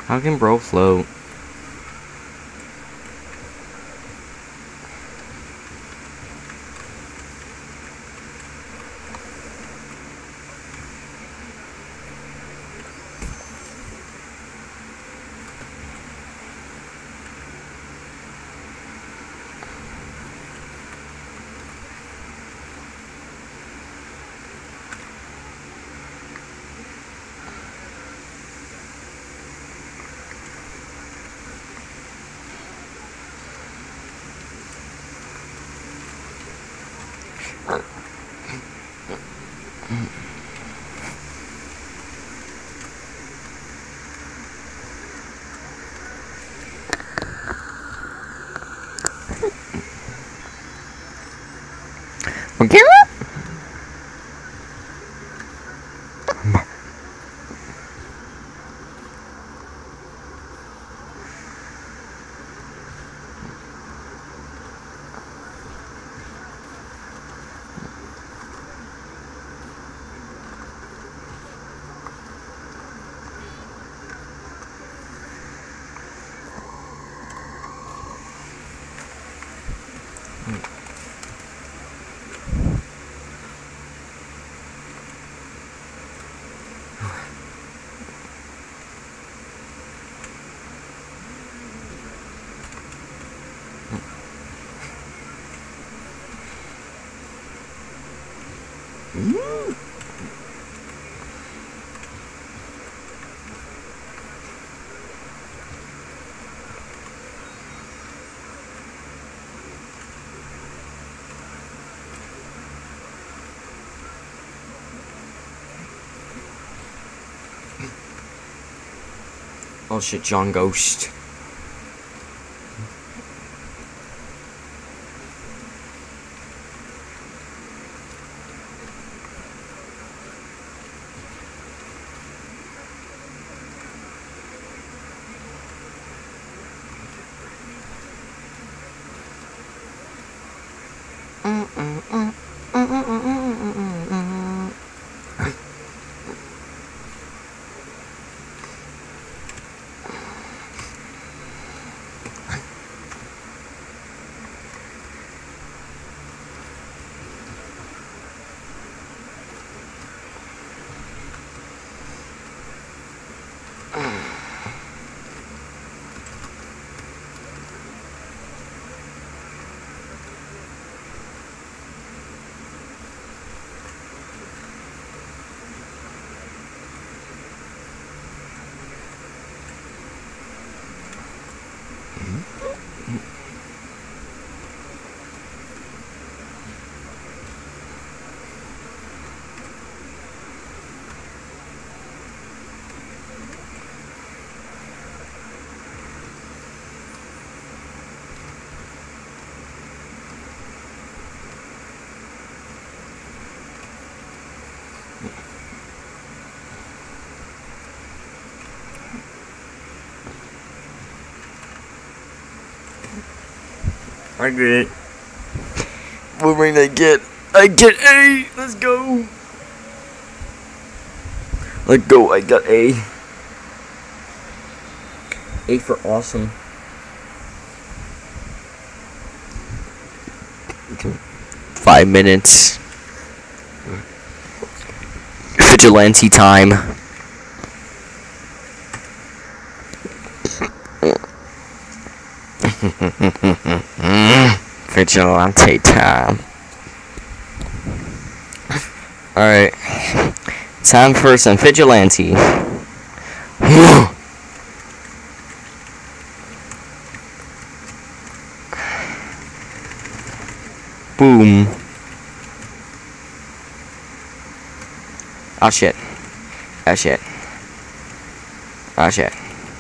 [SPEAKER 1] How can bro float? Okay. Oh shit, John Ghost. I get it. What ring I get? I get A! Let's go! Let's go, I got A. A for awesome. 5 minutes. Vigilante time. Vigilante time. Alright. Time for some vigilante. Boom. Oh shit. Oh shit. Oh shit.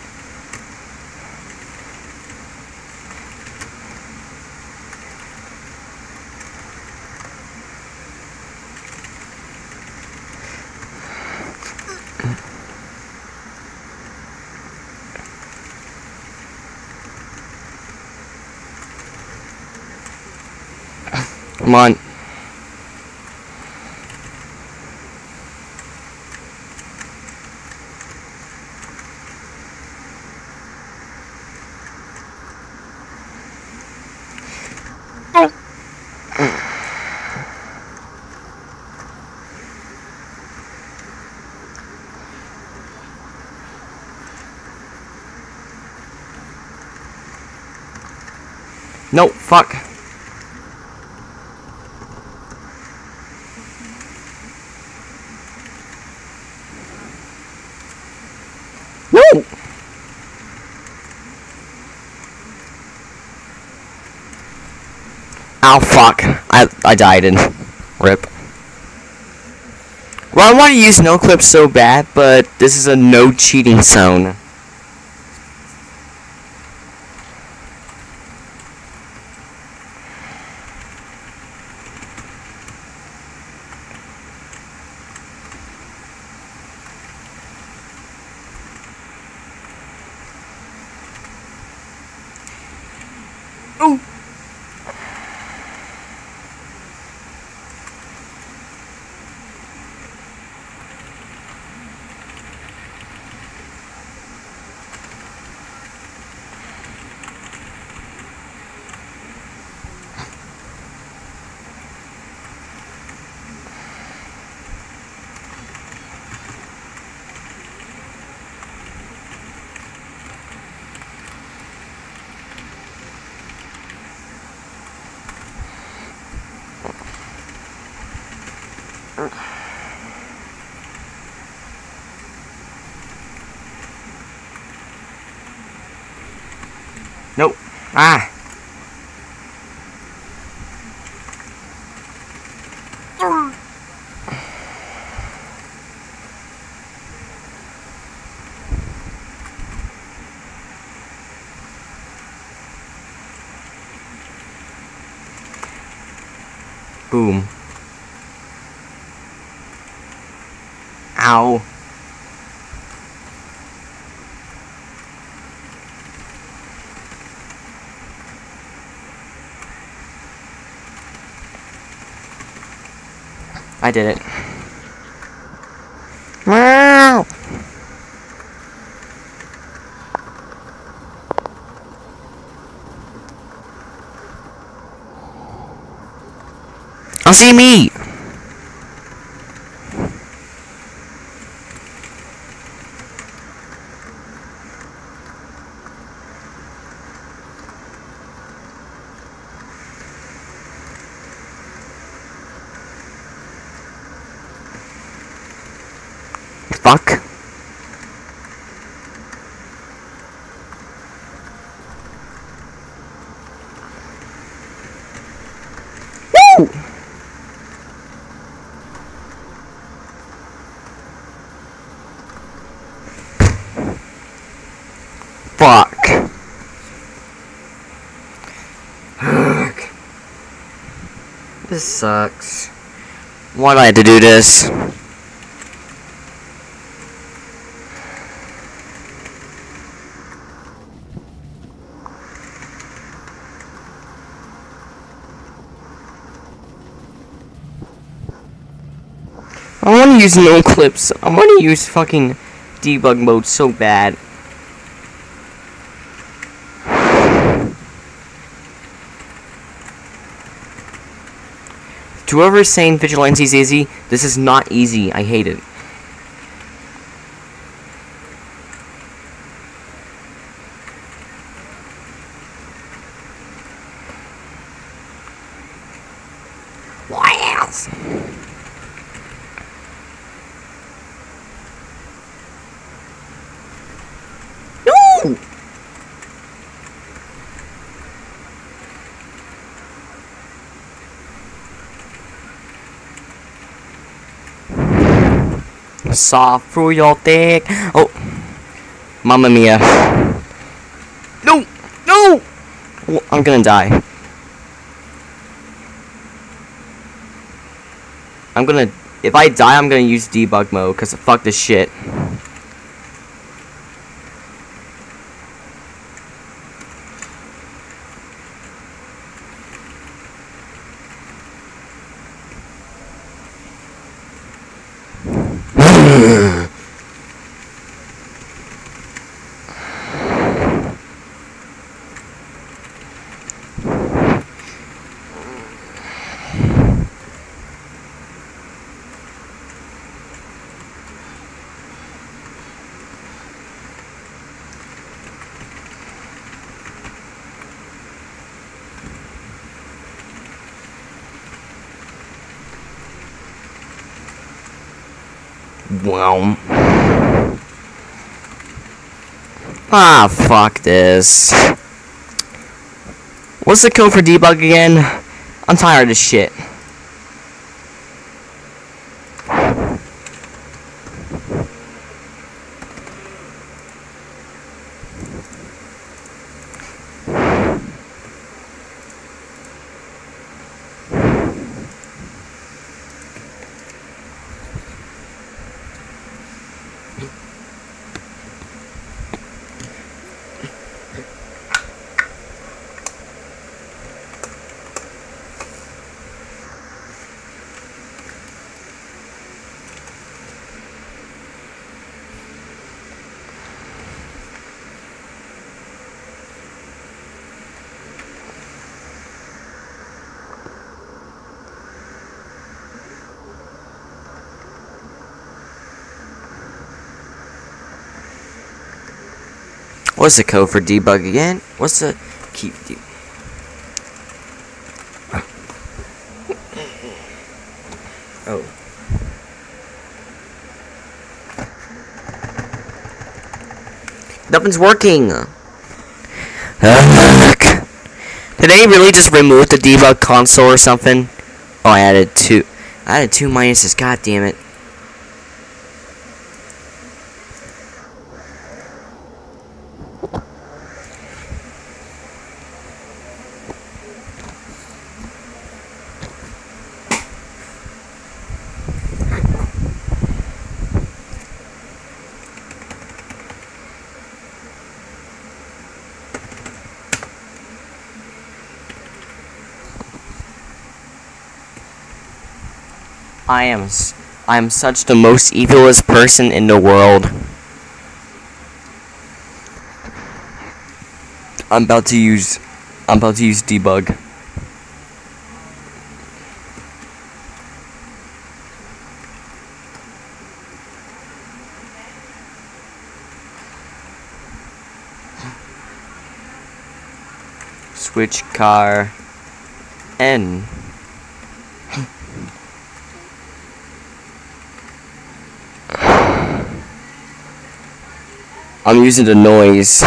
[SPEAKER 1] Come on. No, fuck. No! Ow, fuck. I died in. Rip. Well, I want to use no clip so bad, but this is a no cheating zone. Ooh. Nope. Ah. Boom. Ow. I did it. Wow. I'll see me. Fuck. Woo! Fuck. This sucks. Why do I have to do this? I want to use no clips. I want to use fucking debug mode so bad. To whoever is saying Vigilante's easy, this is not easy. I hate it. Why else? No! Soft through your dick. Oh, Mamma Mia! No, no! Oh, I'm gonna die. If I die, I'm gonna use debug mode, cause fuck this shit. Well. Ah, fuck this. What's the code for debug again? I'm tired of this shit. What's the code for debug again? What's the keep Oh. Nothing's working. Did they really just remove the debug console or something? Oh, I added two minuses. God damn it. I am such the most evilest person in the world. I'm about to use debug. Switch car N. I'm using the noise.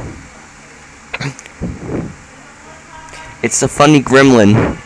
[SPEAKER 1] It's a funny gremlin.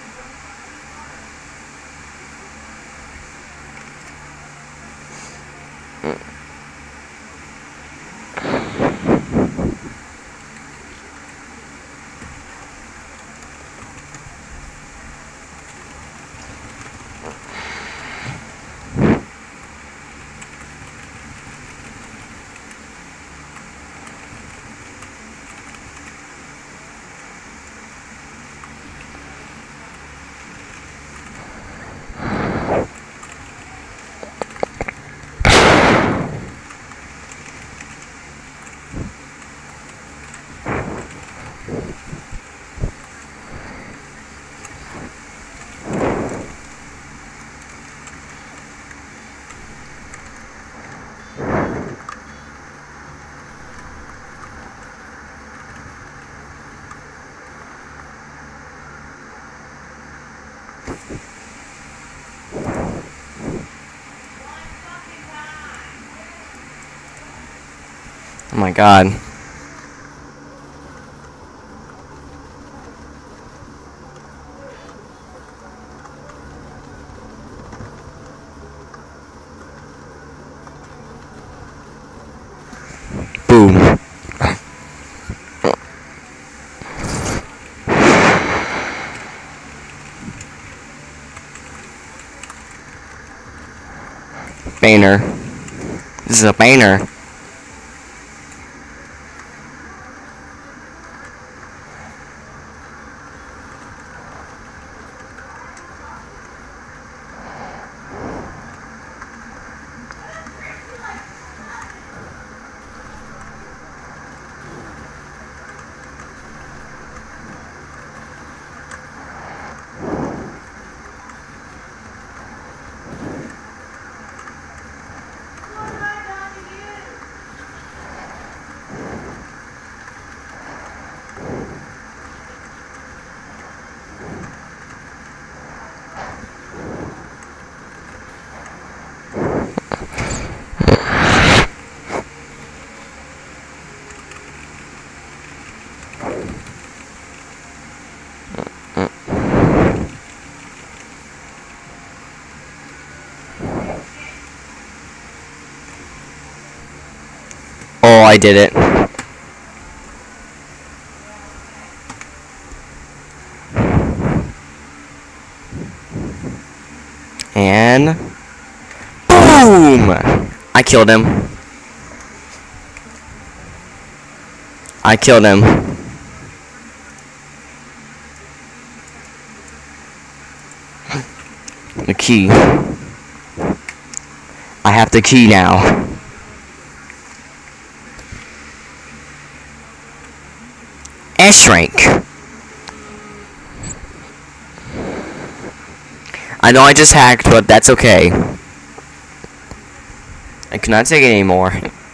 [SPEAKER 1] Oh my god. Boom. Banner. This is a banner. I did it. And boom! I killed him. I killed him. The key. I have the key now. S rank. I know I just hacked, but that's okay. I cannot take it anymore.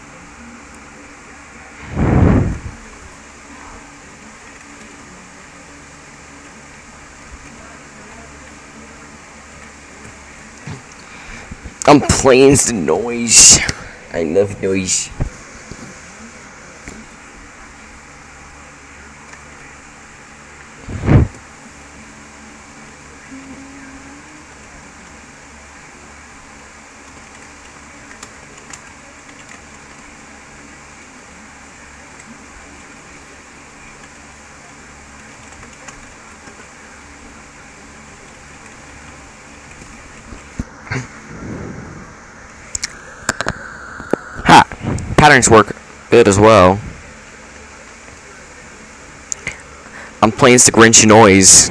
[SPEAKER 1] I'm playing the noise. I love noise. Patterns work good as well. I'm playing the Grinch noise.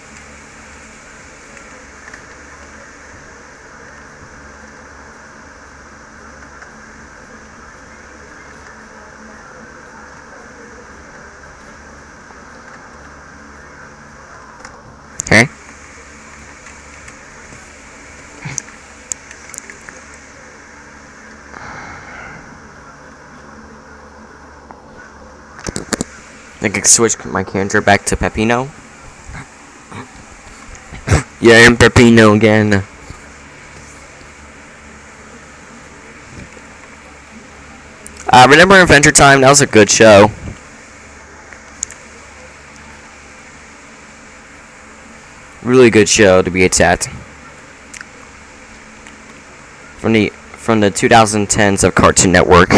[SPEAKER 1] Okay. I can switch my character back to Peppino. Yeah, I'm Peppino again. Remember Adventure Time? That was a good show. Really good show to be exact. From the 2010s of Cartoon Network.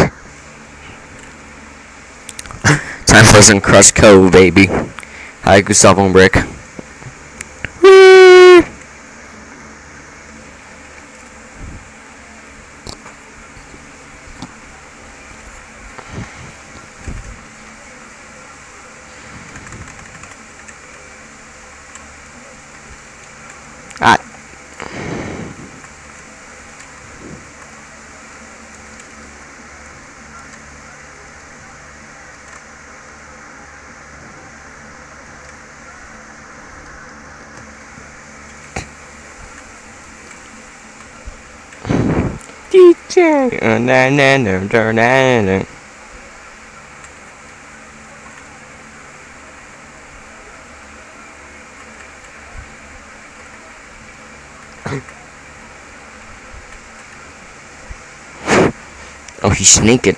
[SPEAKER 1] Time for some Crush Cove, baby. Hi, Gustavo and Brick. Whee! Ah. DJ. Oh, he's sneaking.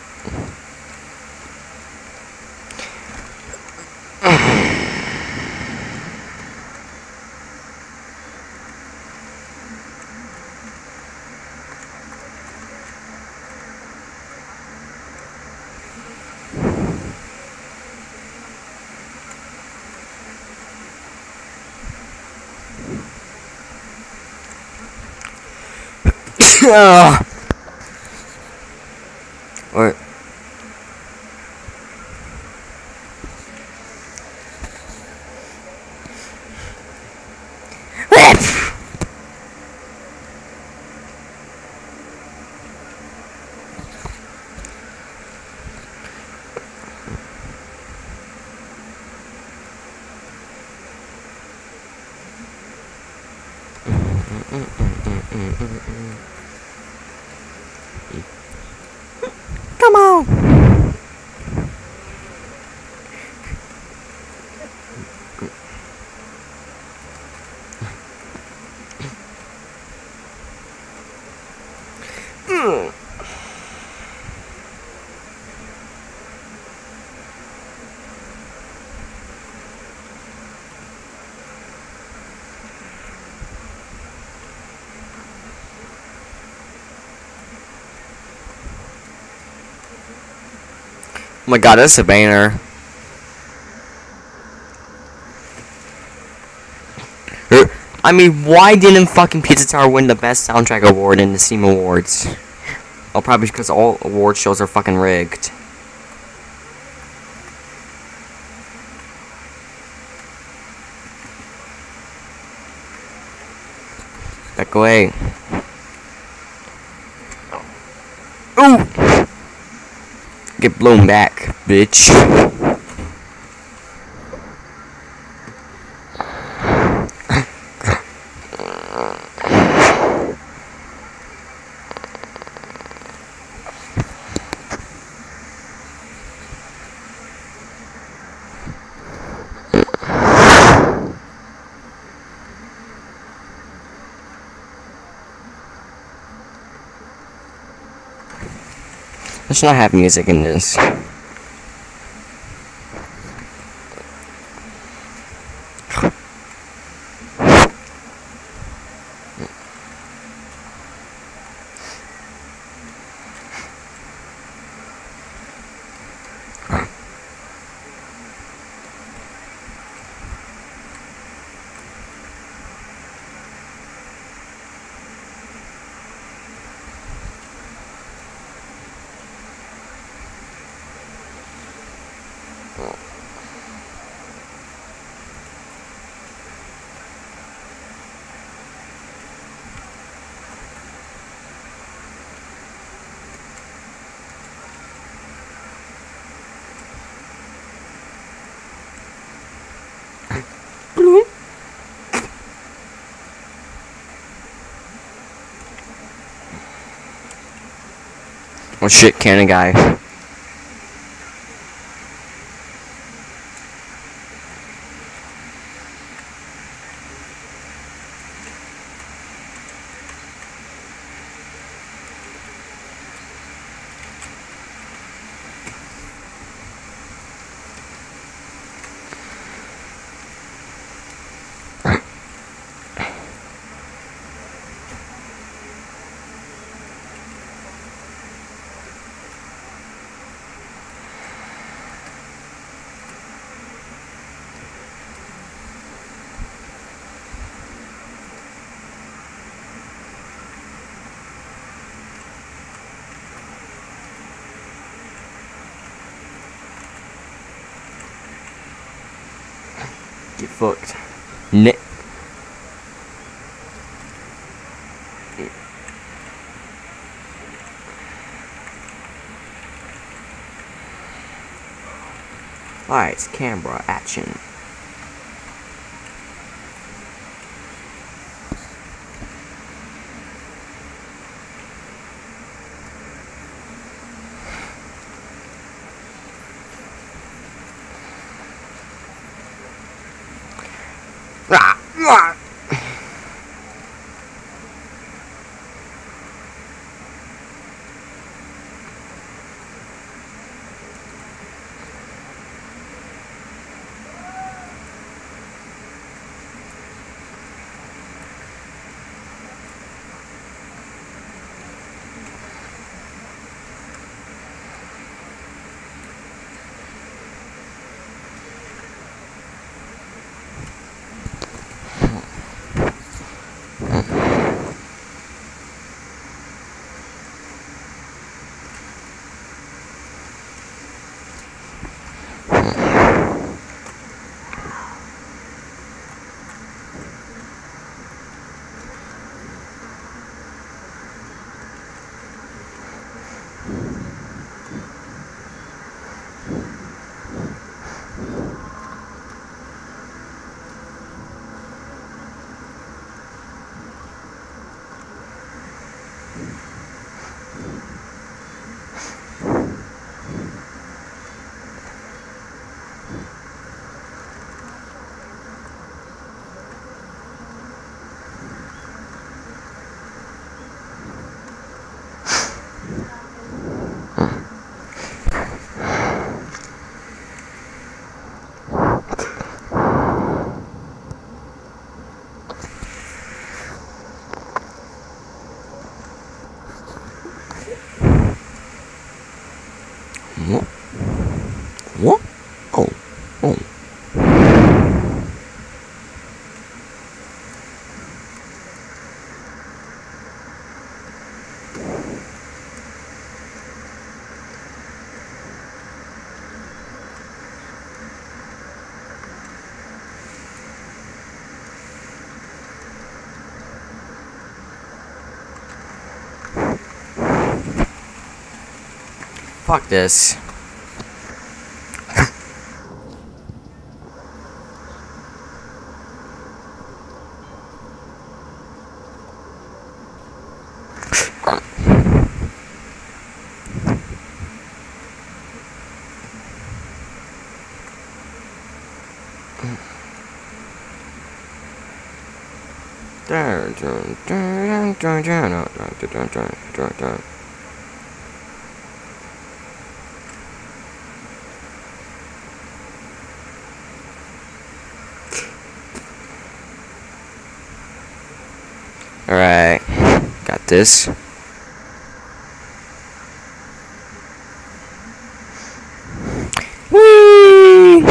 [SPEAKER 1] What? Come on. Oh my god, that's a banner. I mean, why didn't fucking Pizza Tower win the best soundtrack award in the Steam Awards? Oh, probably because all award shows are fucking rigged. Back away. Ooh! Get blown back, bitch. Let's not have music in this. Oh shit, cannon guy. Get fucked. Alright, camera action. What? Oh. Oh. Fuck this. Alright, got this. Woo!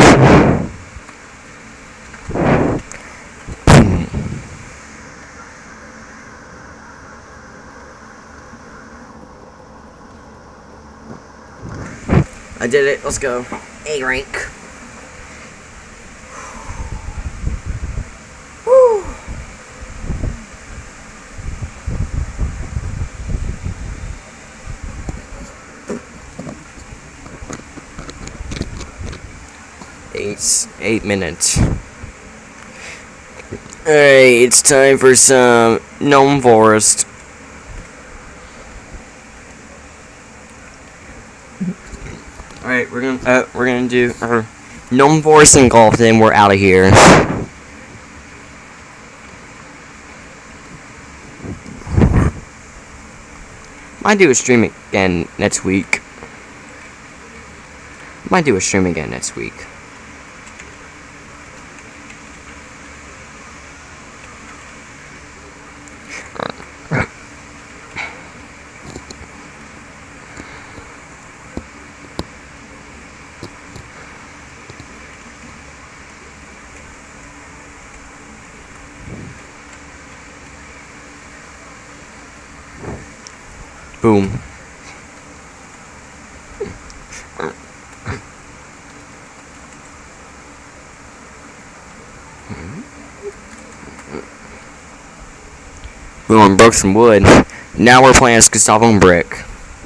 [SPEAKER 1] I did it. Let's go. A rank. Woo! Eight minutes. Alright, it's time for some Gnome Forest. Alright, we're gonna do Gnome Forest and golf, then we're out of here. Might do a stream again next week. Might do a stream again next week. Boom. Boom, broke some wood. Now we're playing as Gustavo and Brick.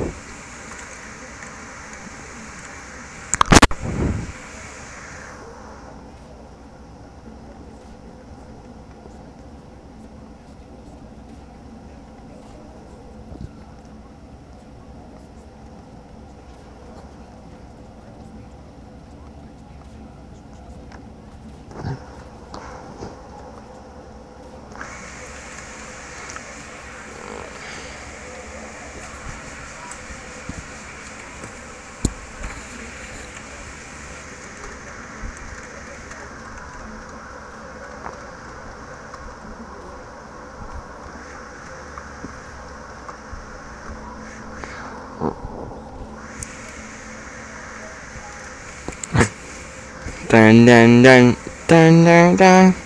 [SPEAKER 1] Dun dun dun dun dun dun.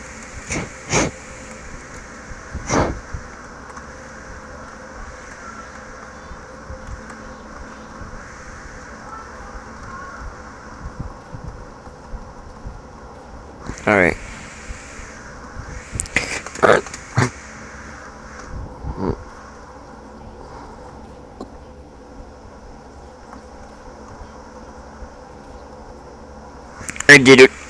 [SPEAKER 1] All right. I did it.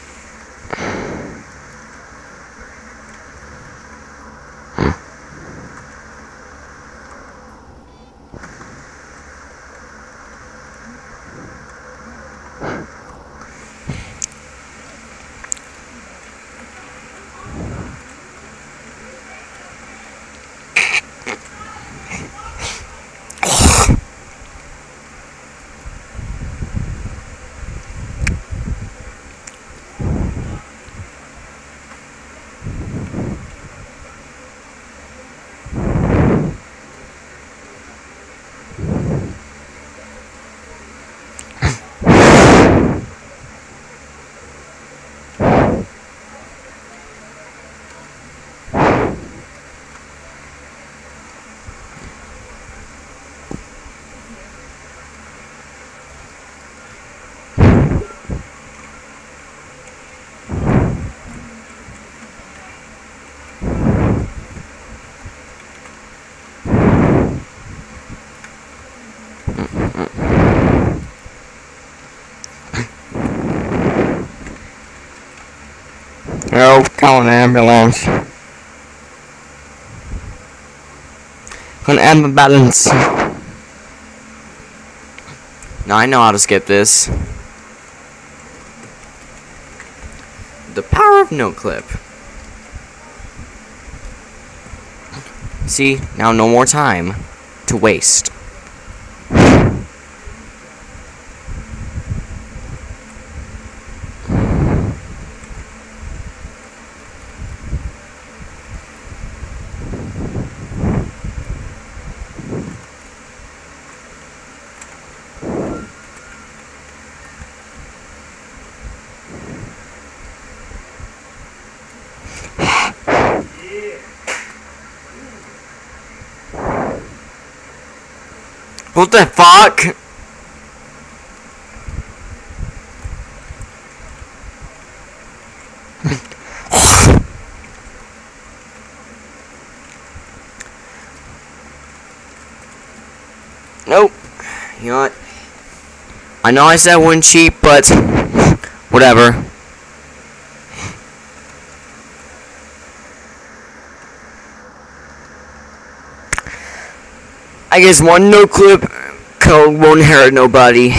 [SPEAKER 1] Call an ambulance. An ambulance. Now I know how to skip this. The power of no clip. See, now no more time to waste. What the fuck? Nope. You know what? I know I said I wouldn't cheat, but whatever. I guess one no clip code won't hurt nobody.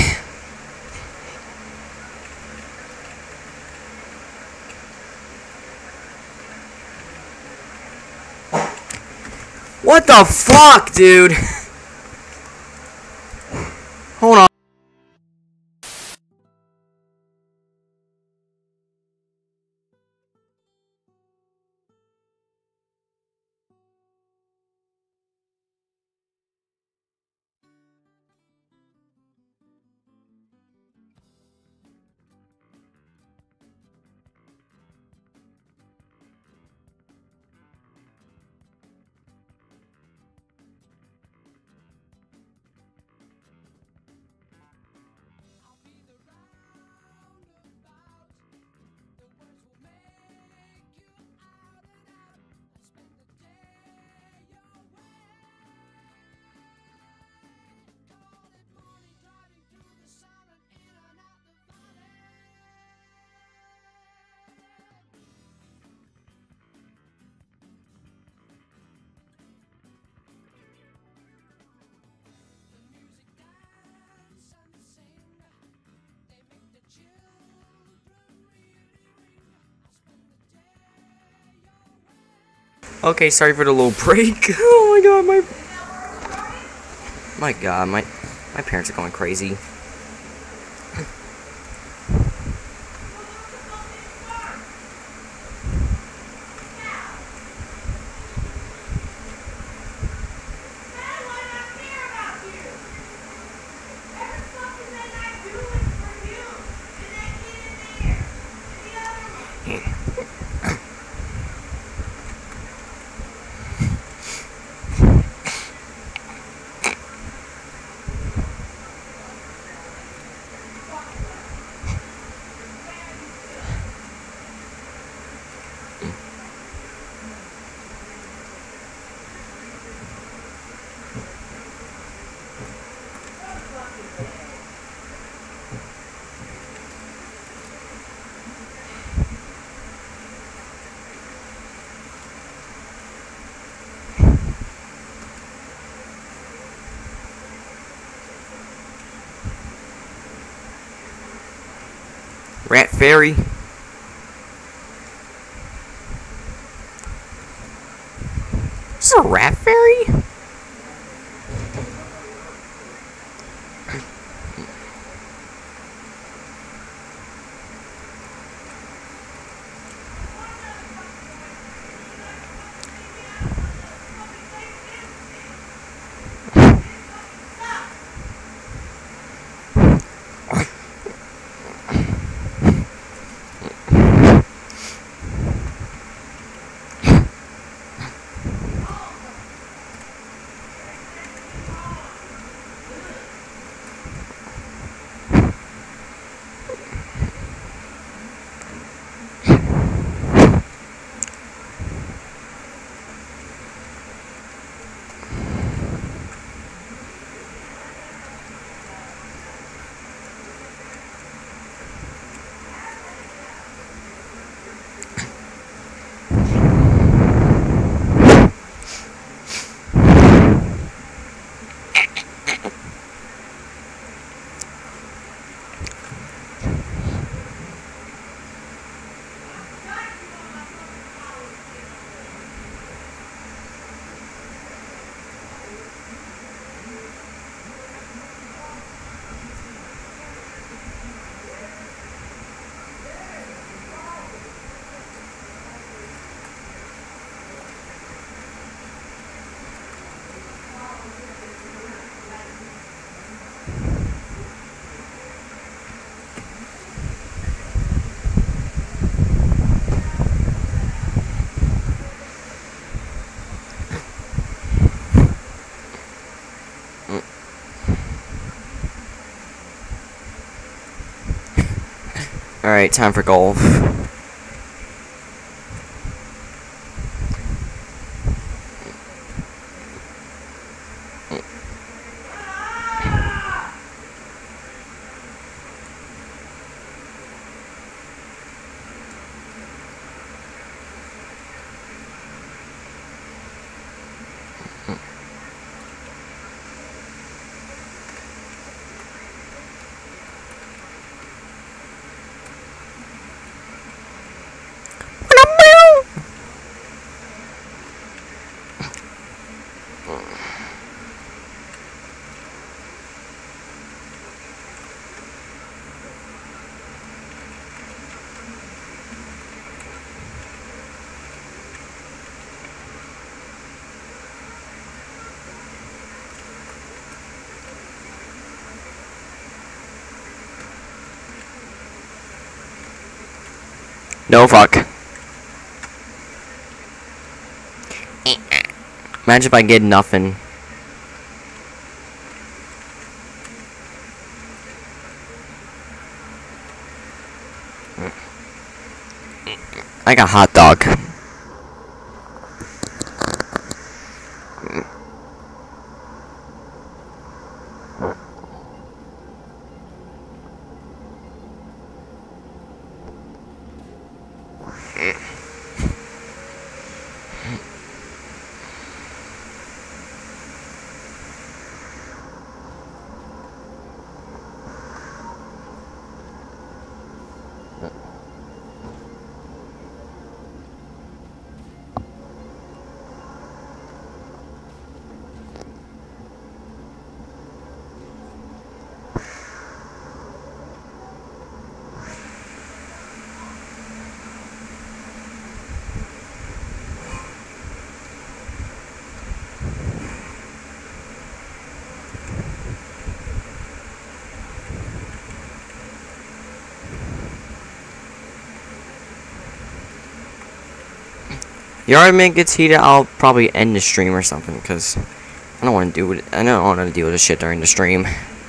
[SPEAKER 1] What the fuck, dude? Hold on. Okay, sorry for the little break. Oh my god, my parents are going crazy. Rat Fairy. Is this a Rat Fairy? Alright, time for golf. No fuck. Imagine if I get nothing. I got hot dog. Your argument gets heated, I'll probably end the stream or something, because I don't want to do it. I don't want to deal with this shit during the stream.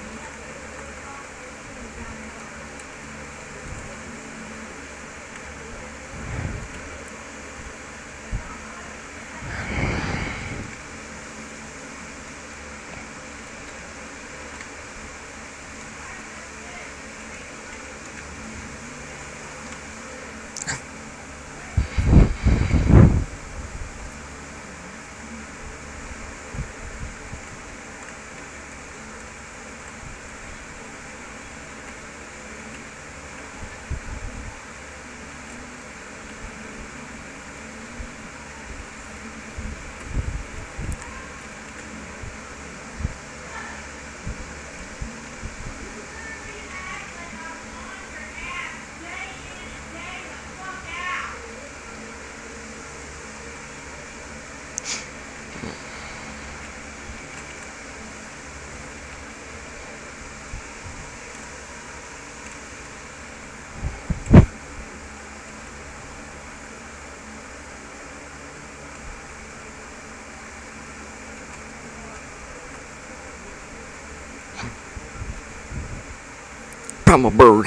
[SPEAKER 1] I'm a bird.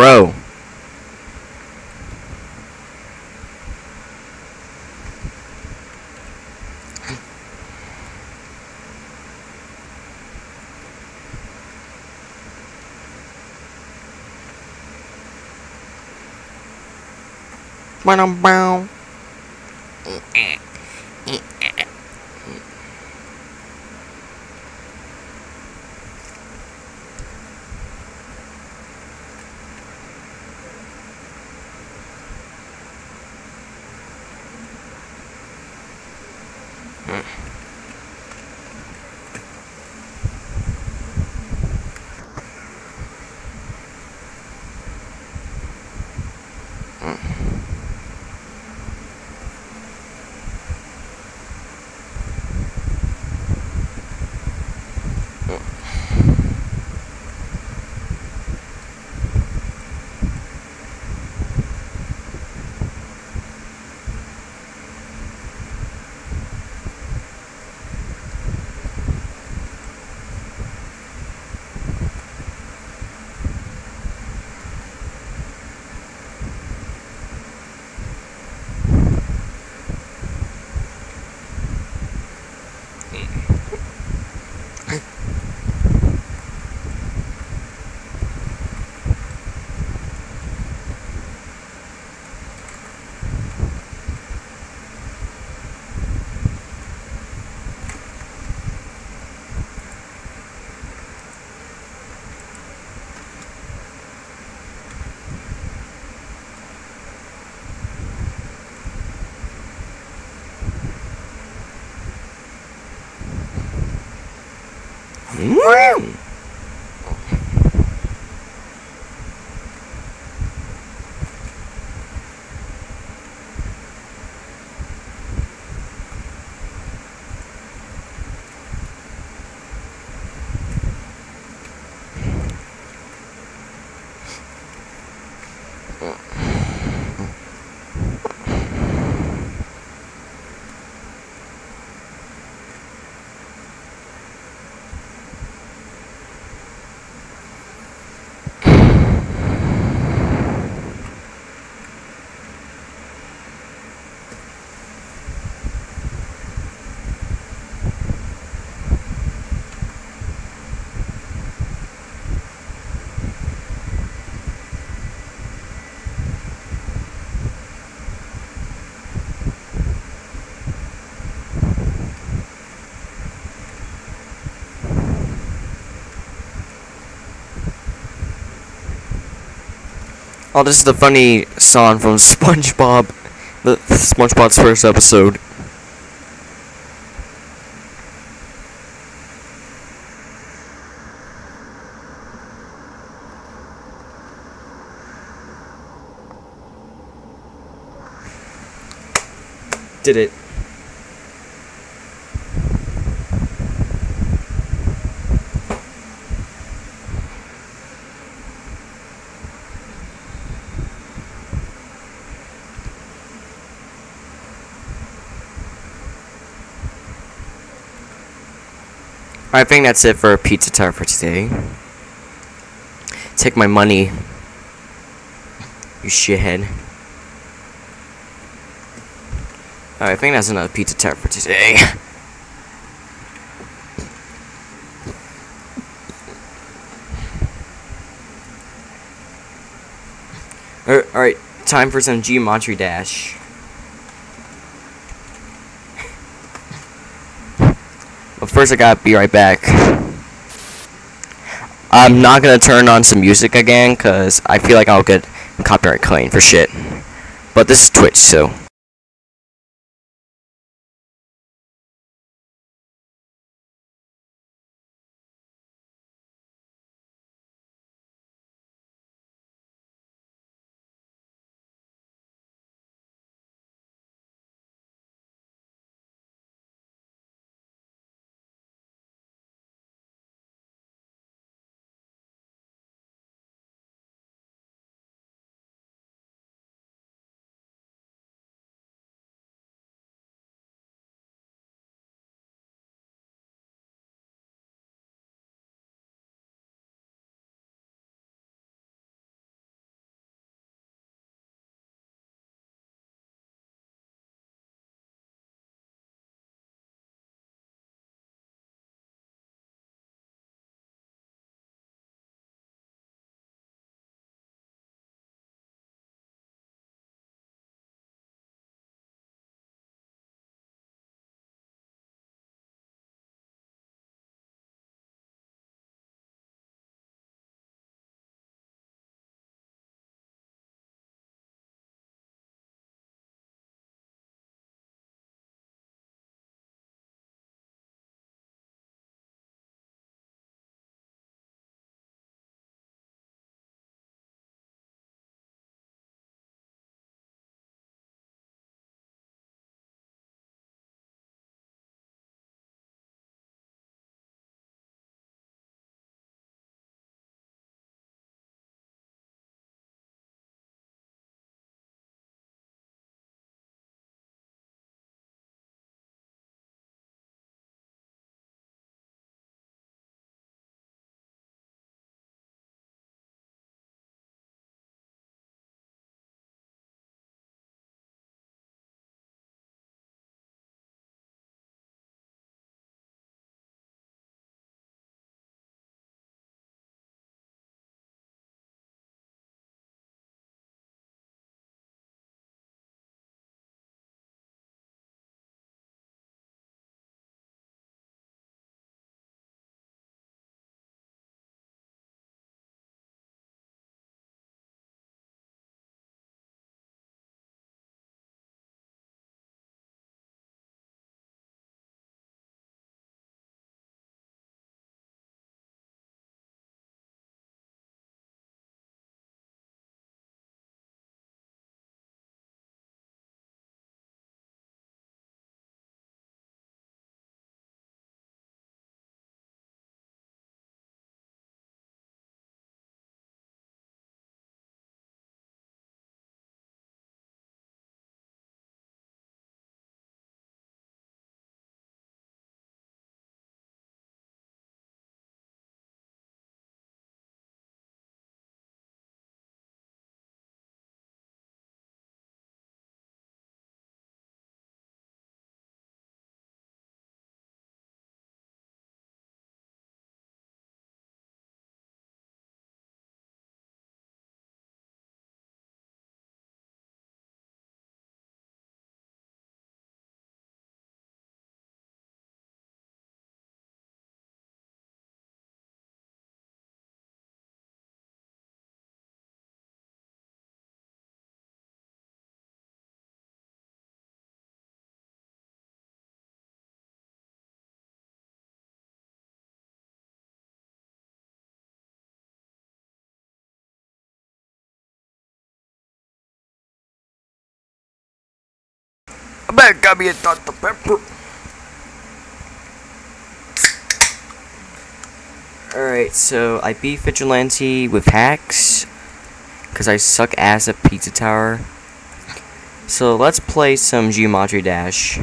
[SPEAKER 1] Bro. Bow. Oh, this is the funny song from SpongeBob, SpongeBob's first episode. Did it. I think that's it for Pizza Tower for today. Take my money, you shithead. I think that's another Pizza Tower for today. Alright, time for some Geometry Dash. But first I gotta be right back. I'm not gonna turn on some music again, cause I feel like I'll get copyright claim for shit. But this is Twitch, so got me a Dr. Pepper. Alright, so I beat Vigilante with hacks because I suck ass at Pizza Tower. So let's play some Geometry Dash.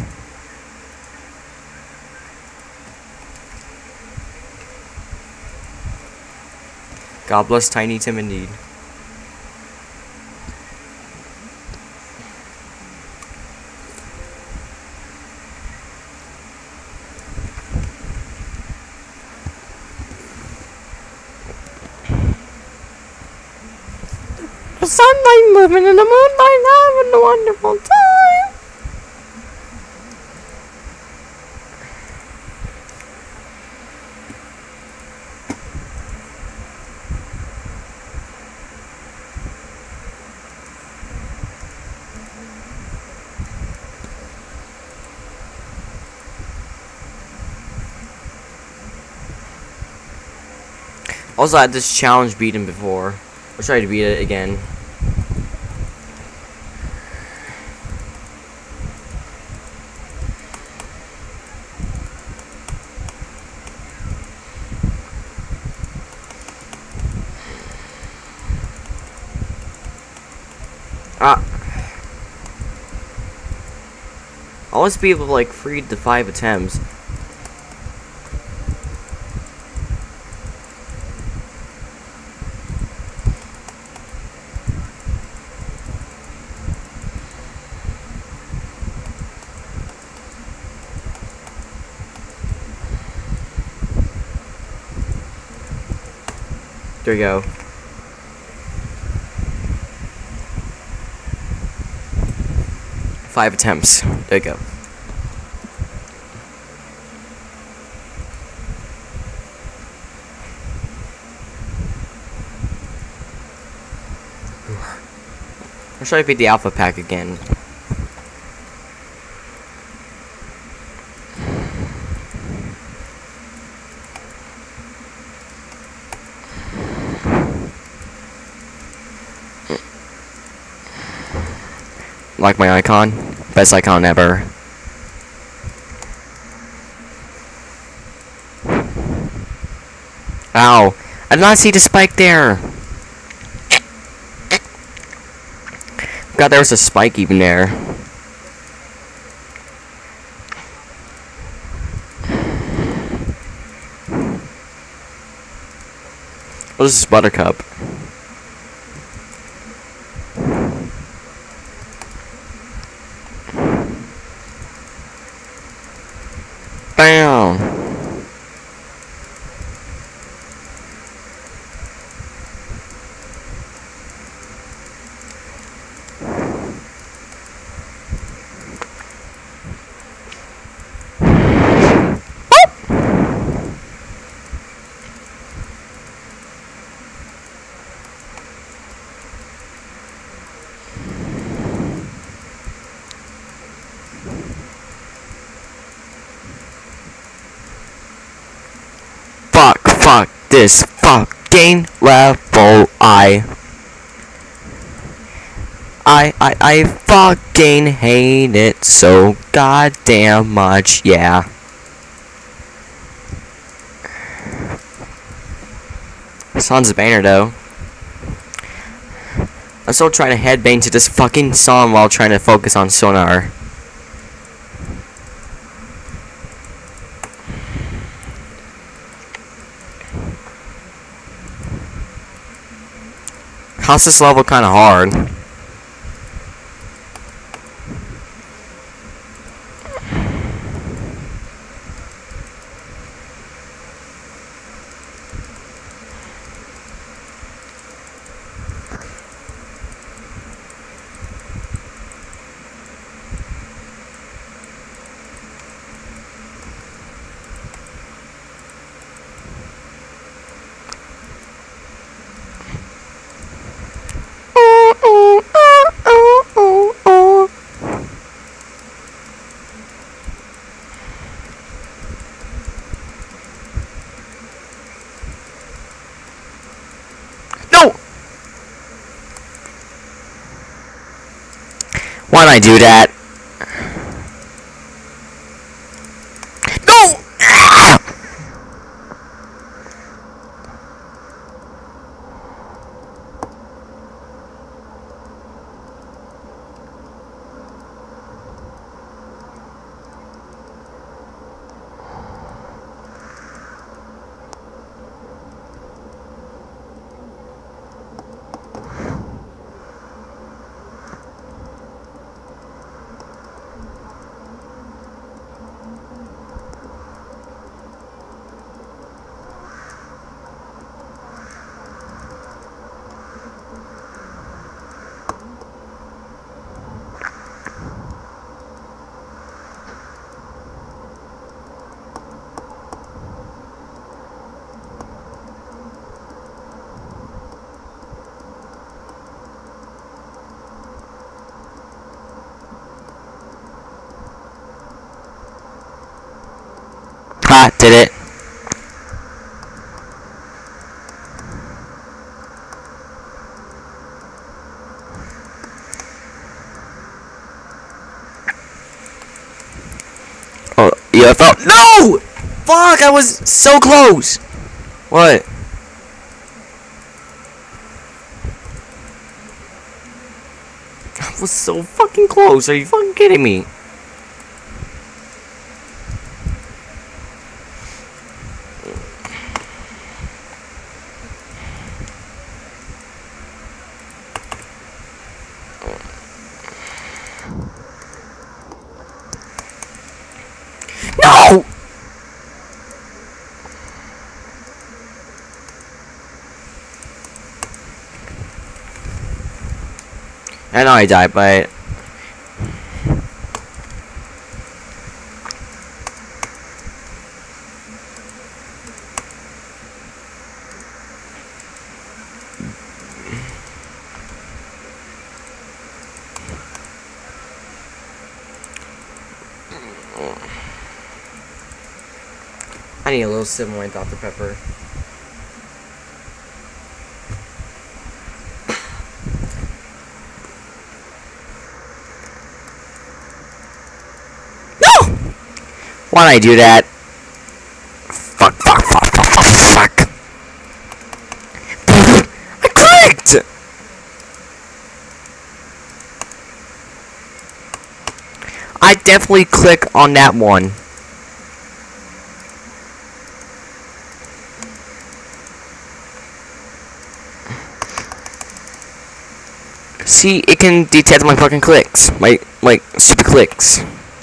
[SPEAKER 1] God bless Tiny Tim indeed. The sunlight moving in the moonlight, having a wonderful time. Also, I had this challenge beaten before. I'll try to beat it again. I always be able to like 3 to 5 attempts. There you go. 5 attempts. There you go. Or should I beat the alpha pack again? Like my icon? Best icon ever. Ow! I did not see the spike there! God, there was a spike even there. Oh, this is Buttercup. Bam! Fuck this fucking level. I fucking hate it so goddamn much, yeah. Song's a banger though. I'm still trying to headbang to this fucking song while trying to focus on Sonar. How's this level kinda hard? Why'd I do that? Yeah, did it. Oh, UFO. No! Fuck, I was so close. What? I was so fucking close. Are you fucking kidding me? No! I know I died, but I need a little sip of my Dr. Pepper. No! Why'd I do that? Fuck, fuck, fuck, fuck, fuck, fuck. I clicked! I definitely click on that one. See, it can detect my fucking clicks. My, like, stupid clicks.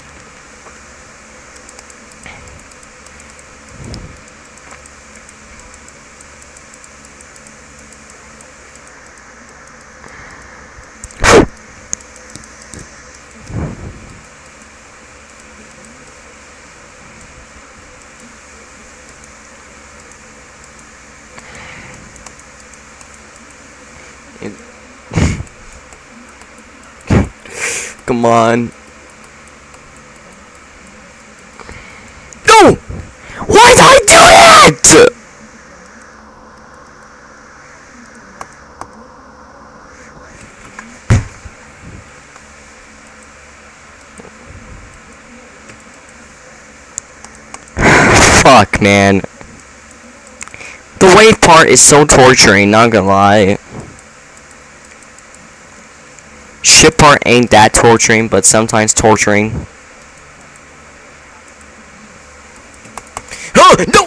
[SPEAKER 1] Come on. No! Why did I do that? Fuck, man. The wave part is so torturing, not gonna lie. Ship part ain't that torturing, but sometimes torturing. Oh, no!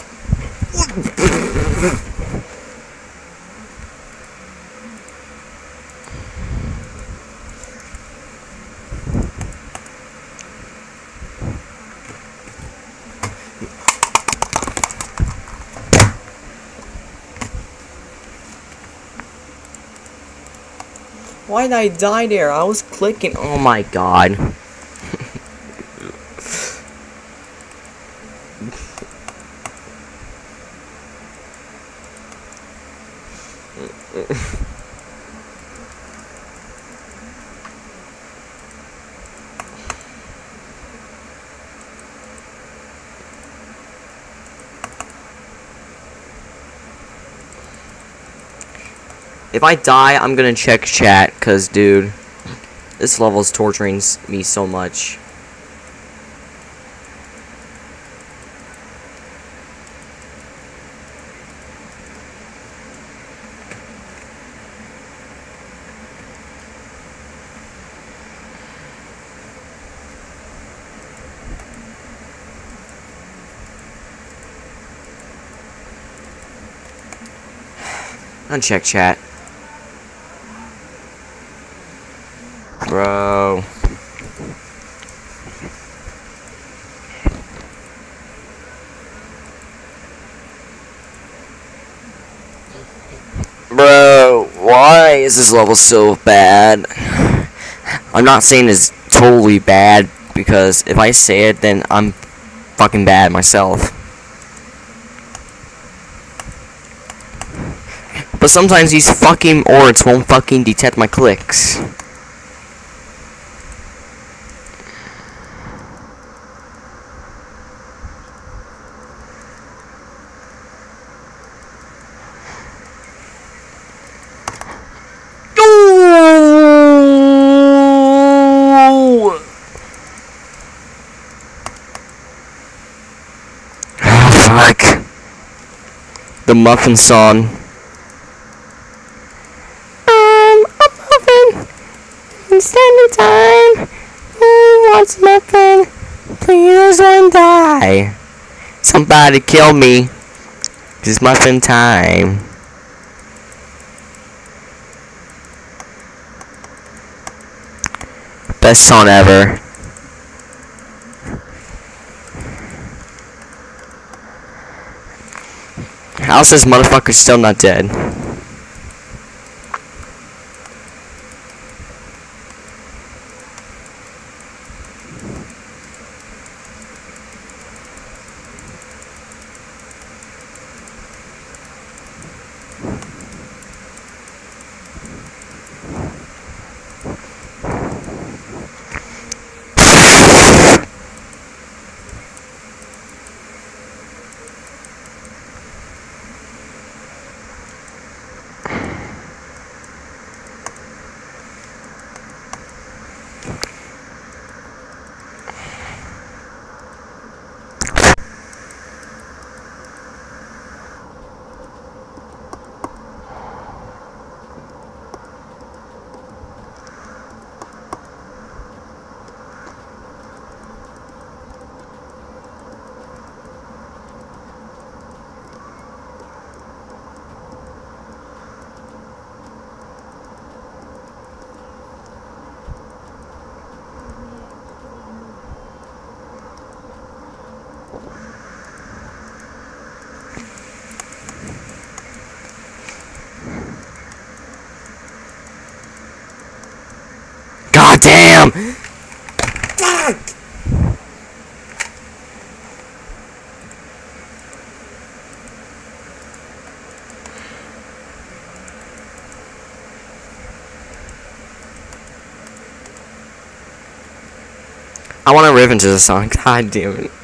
[SPEAKER 1] Why did I die there? I was clicking. Oh my god. If I die, I'm gonna check chat, cause dude, this level's torturing me so much. Uncheck chat. Bro. Bro, why is this level so bad? I'm not saying it's totally bad, because if I say it, then I'm fucking bad myself. But sometimes these fucking orbs won't fucking detect my clicks. Fuck. The muffin song. I'm a muffin. It's standing time. Who wants muffin? Please don't die. Somebody kill me. It's muffin time. Best song ever. How's this motherfucker still not dead? God damn! Fuck! I want to riff into the song. God damn it.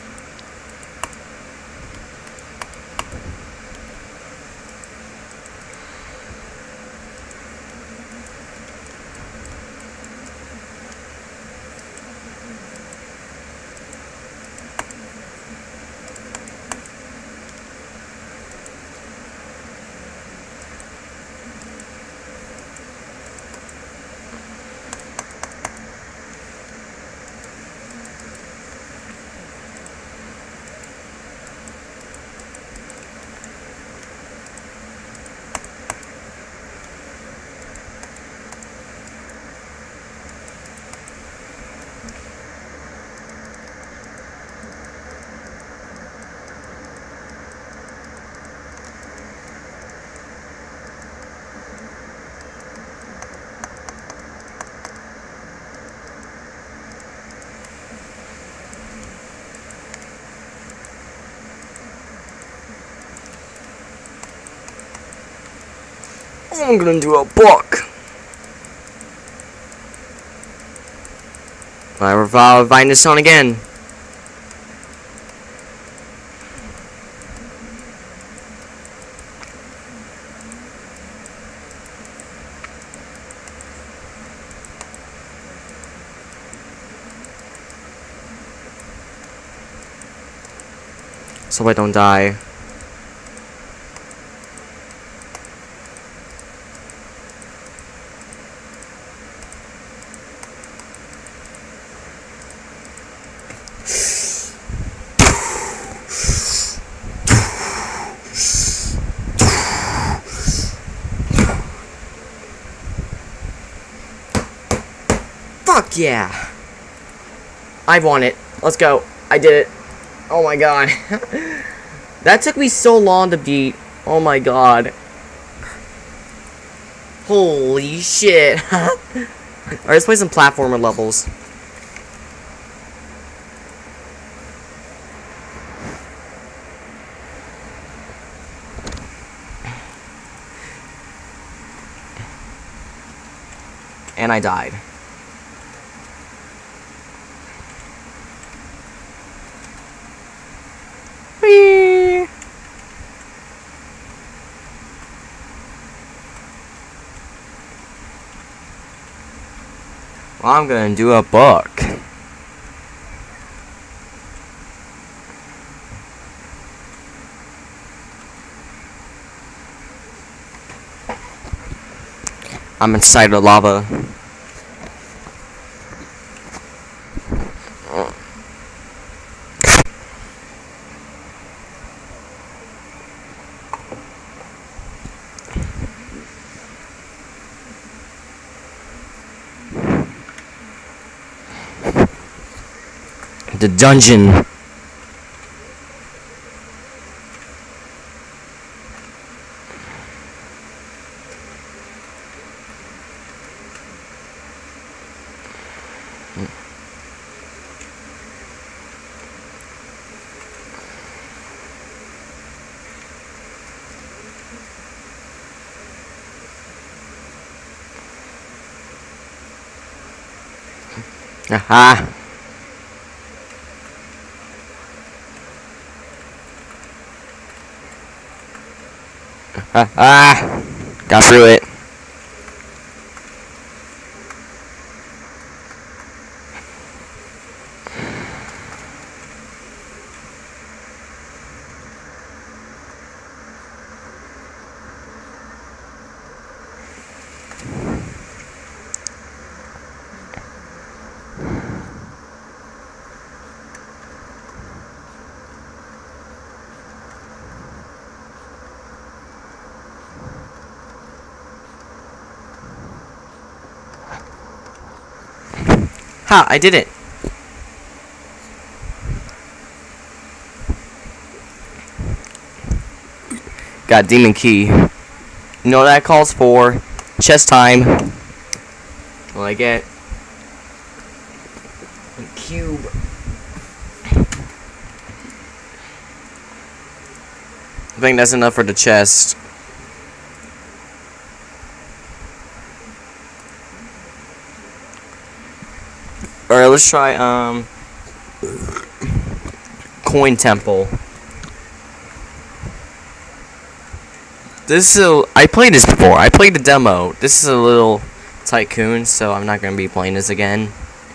[SPEAKER 1] I'm gonna do a book. I revive this song again. So I don't die. Fuck yeah! I won it. Let's go. I did it. Oh my god. That took me so long to beat. Oh my god. Holy shit. Alright, let's play some platformer levels. And I died. Whee! Well, I'm gonna do a book. I'm inside the lava. The dungeon. Aha. Ah. Got through it. Ha, I did it. Got demon key. You know what that calls for? Chess time. Well, I get a cube. I think that's enough for the chest. Alright, let's try, Coin Temple. I played this before. I played the demo. This is a little tycoon, so I'm not gonna be playing this again.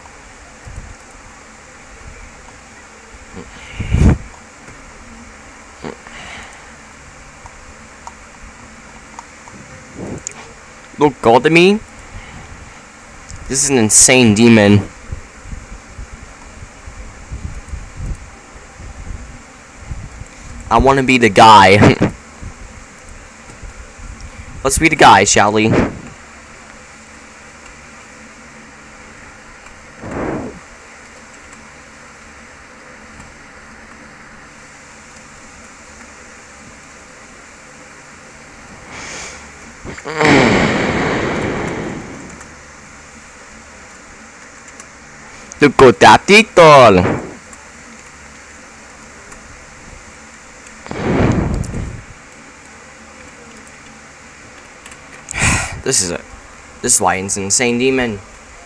[SPEAKER 1] Look, God at me. This is an insane demon. I want to be the guy. Let's be the guy, shall we? Look at that title. This lion's an insane demon.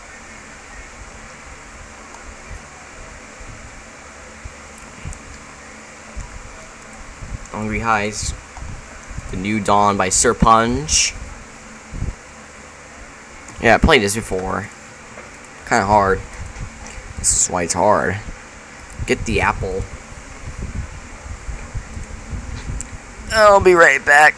[SPEAKER 1] Hungry Heist. The New Dawn by Sir Punch. Yeah, I played this before. Kinda hard. This is why it's hard. Get the apple. I'll be right back.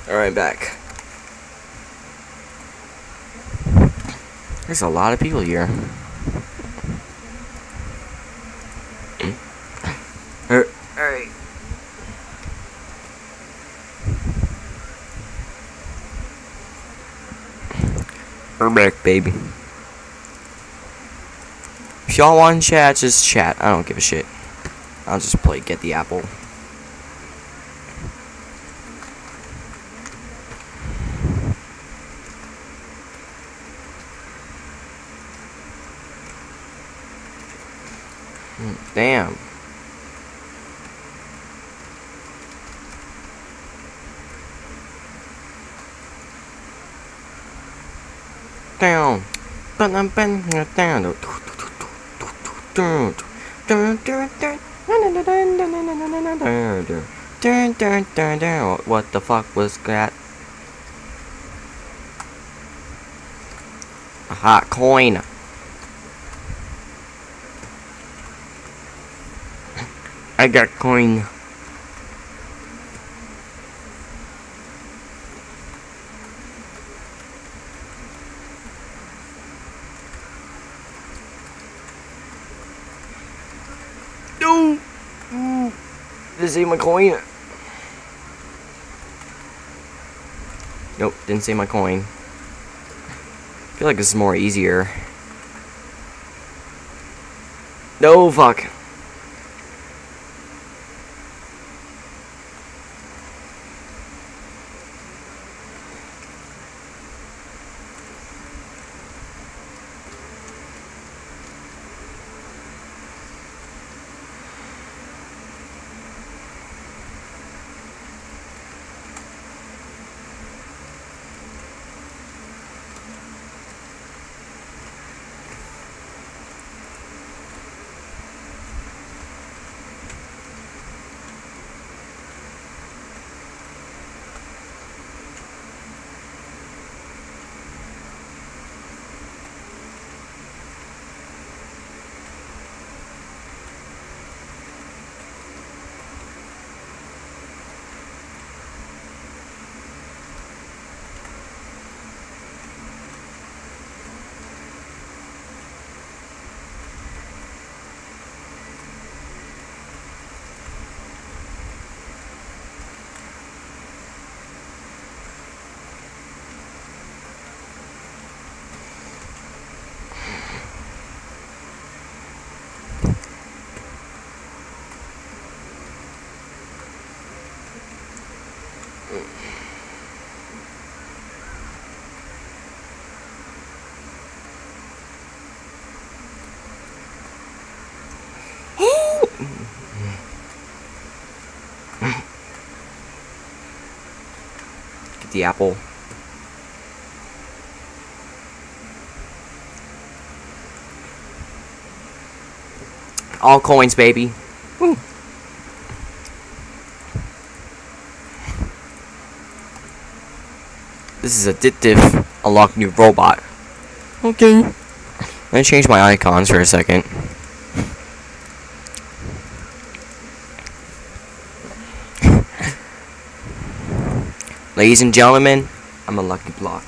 [SPEAKER 1] Alright, back. There's a lot of people here. Alright. We're back, baby. If y'all want to chat, just chat. I don't give a shit. I'll just play Get the Apple. Damn. Down. What the fuck was that? A hot coin. I got coin. No. This ain't my coin. Nope, didn't say my coin. I feel like this is more easier. No, fuck. Get the apple. All coins, baby. Woo. This is addictive. Unlock new robot. Okay. Let me change my icons for a second. Ladies and gentlemen, I'm a lucky block.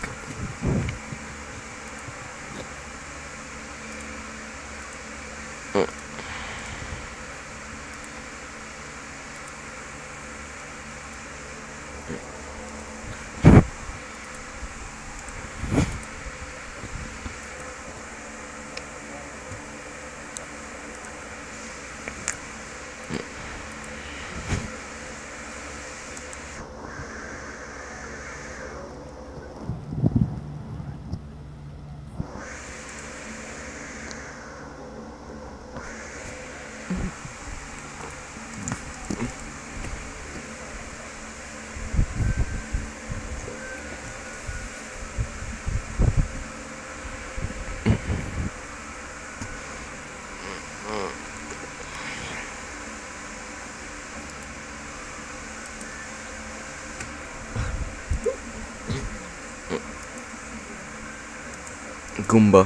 [SPEAKER 1] Goomba.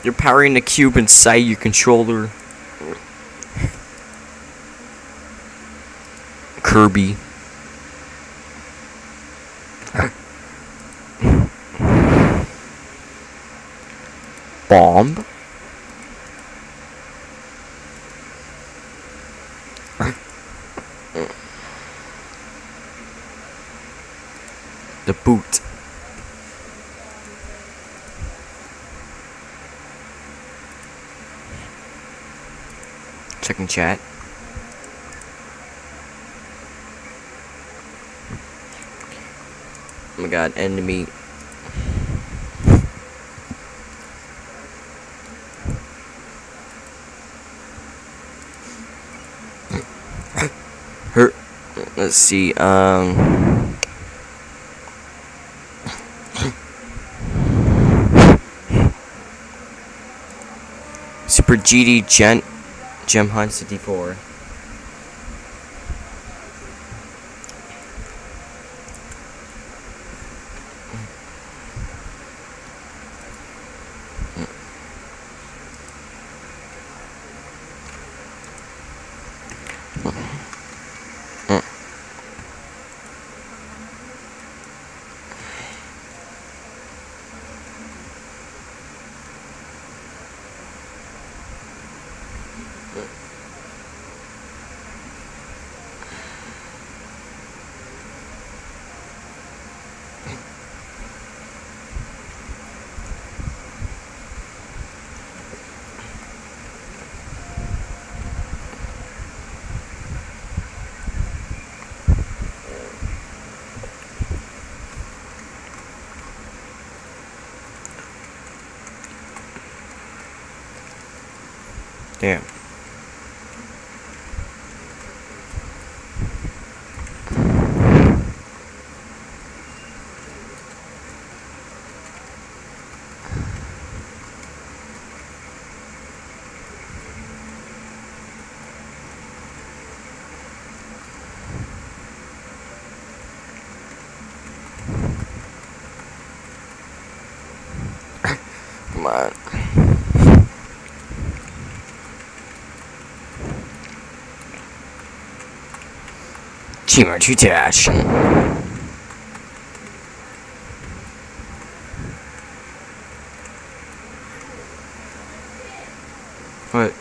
[SPEAKER 1] You're powering the cube inside your controller. Kirby. Bomb. The boot. Checking chat. Oh my god, enemy. Hurt. Let's see, Super GD Gem Hunt 54. Damn. Come on. Team to dash. What?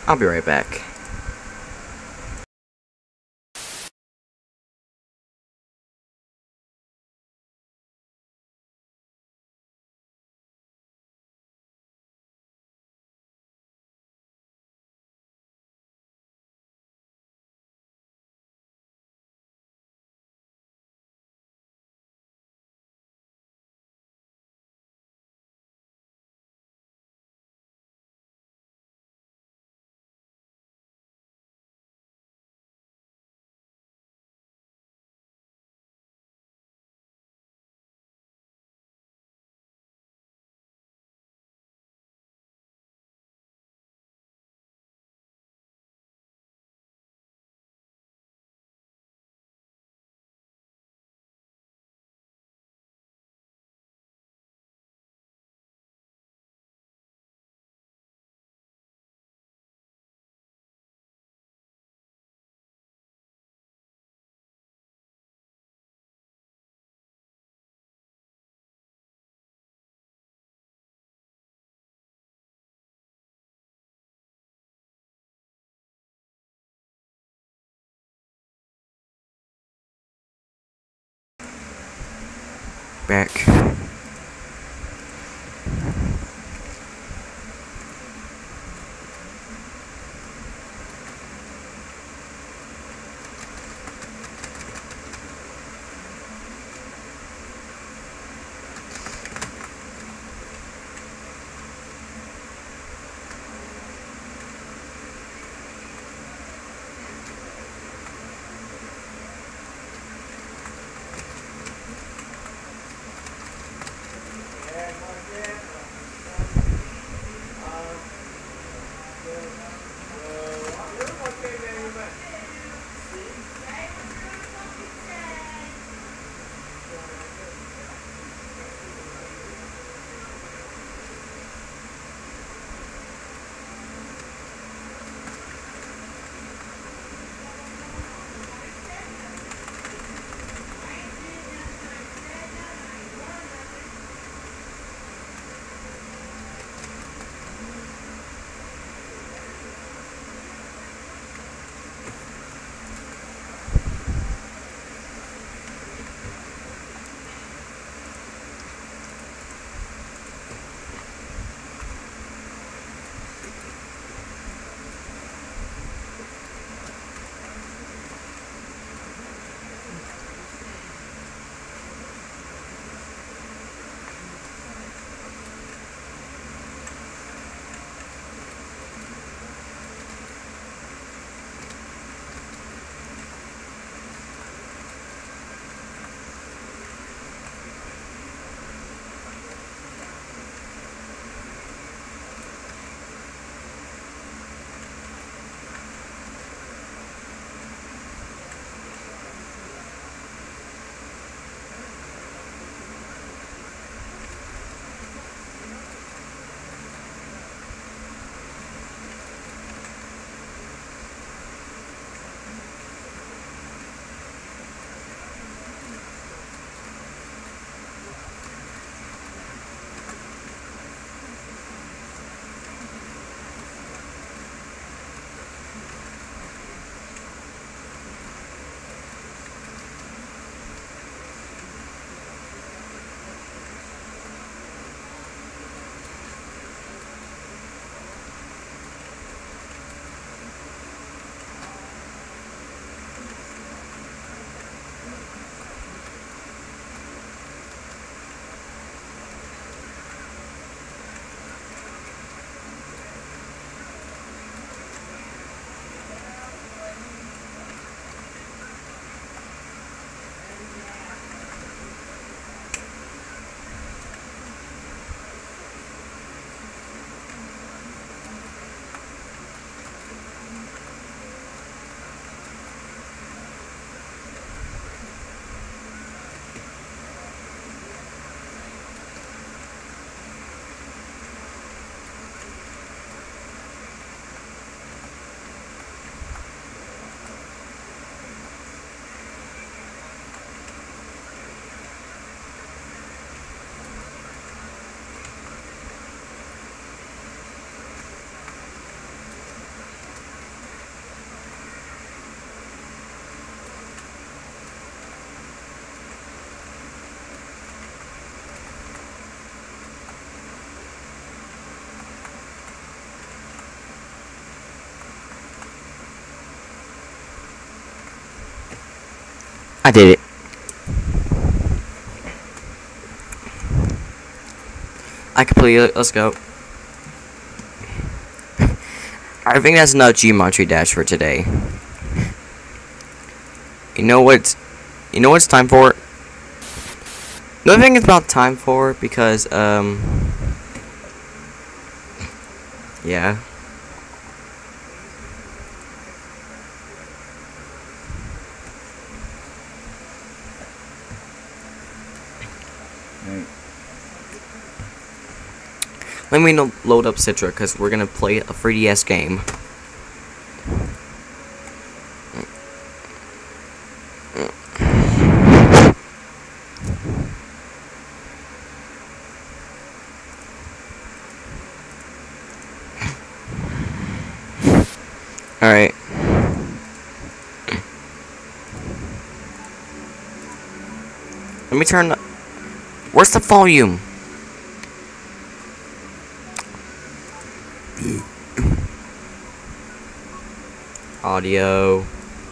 [SPEAKER 1] I'll be right back. Back. I did it. I completed it. Let's go. I think that's enough Geometry Dash for today. You know what? You know what's time for? No, I think it's about time for because yeah.
[SPEAKER 2] Right.
[SPEAKER 1] Let me load up Citra because we're gonna play a 3DS game. Alright. Let me turn the... Where's the volume? Audio.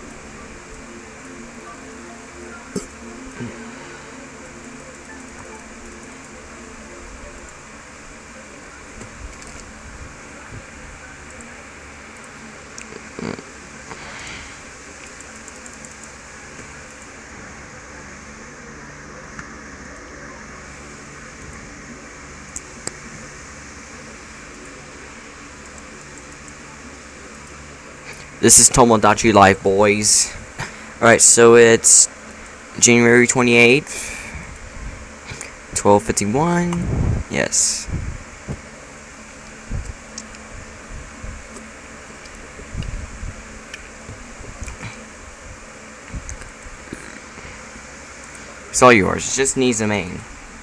[SPEAKER 1] This is Tomodachi Life, boys. Alright, so it's January 28th, 12:51. Yes. It's all yours. It just needs a main.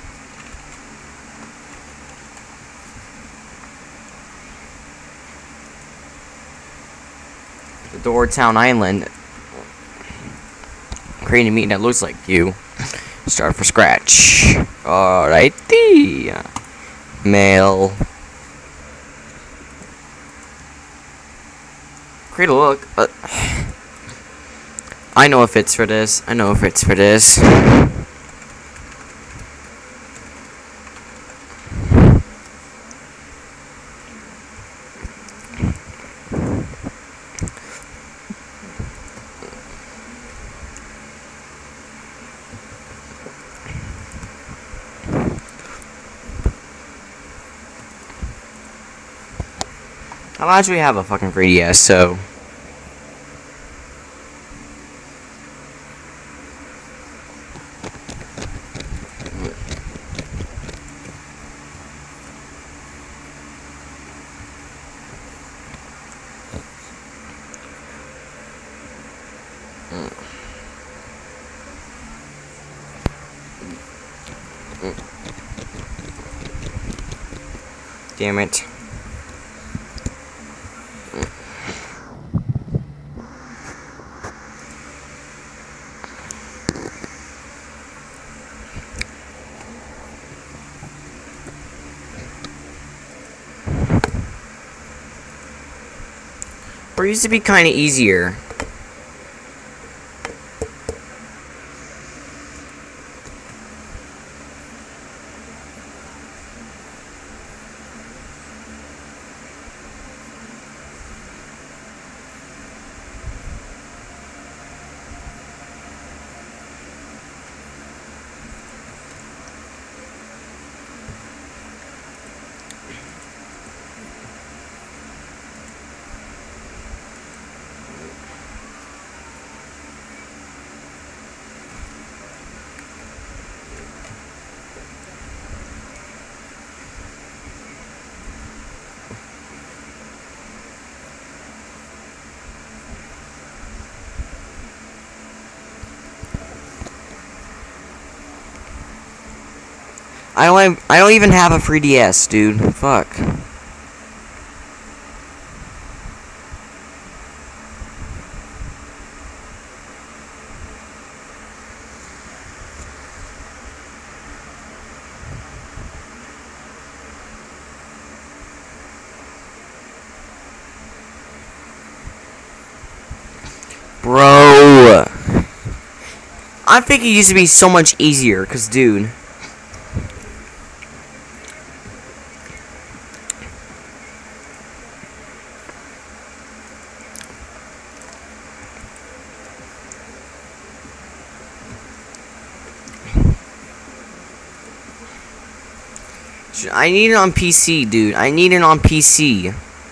[SPEAKER 1] The Town Island. Create a meeting that looks like you. Start from scratch. Alrighty. Mail. Create a look. I know if it's for this. I know if it's for this. I don't actually have a fucking 3DS, so... Damn it. Or it used to be kind of easier. I don't even have a 3DS, dude. Fuck. Bro. I think it used to be so much easier, cause dude. I need it on PC, dude. I need it on PC.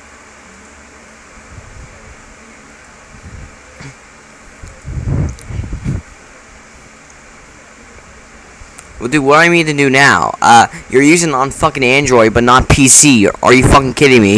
[SPEAKER 1] Well, dude, what do I need to do now? You're using it on fucking Android, but not PC. Are you fucking kidding me?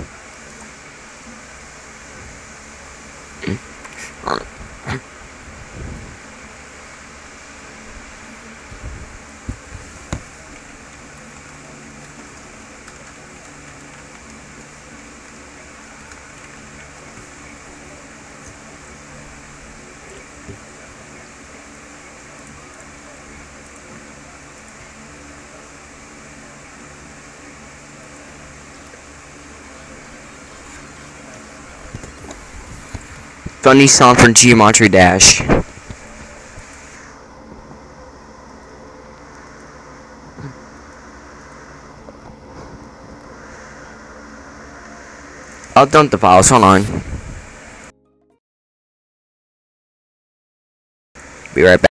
[SPEAKER 1] Funny song from Geometry Dash. I'll dump the files, hold on. Be right back.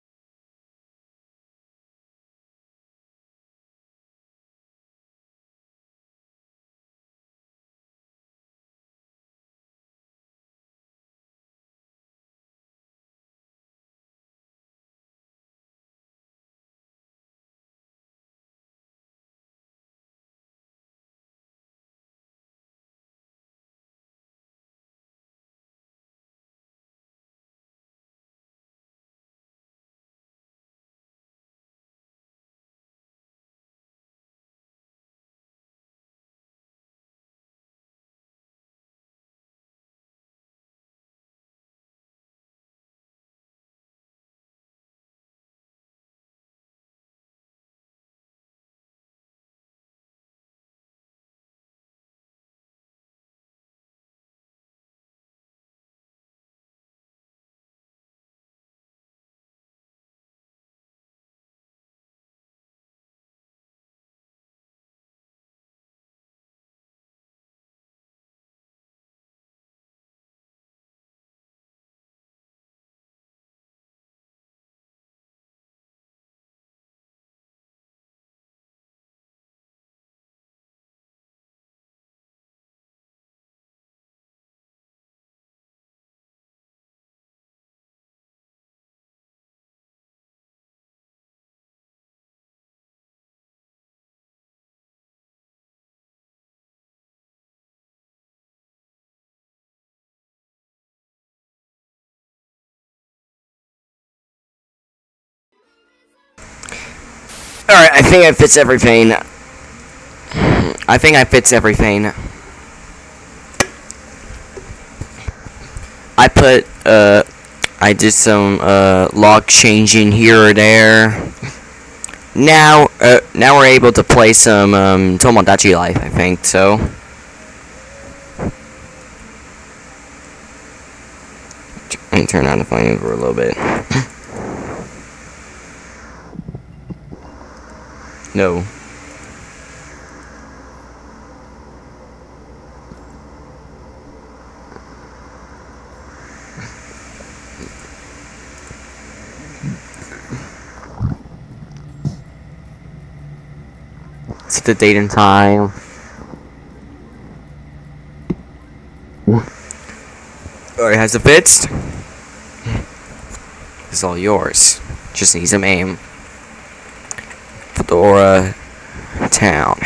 [SPEAKER 1] Alright, I think I fits everything. I think I fits everything. I did some, log changing here or there. Now we're able to play some, Tomodachi Life, I think, so. Let me turn on the volume for a little bit. No. Set the date and time. Alright, has it fixed? It's all yours. Just need some aim. Fedora Town.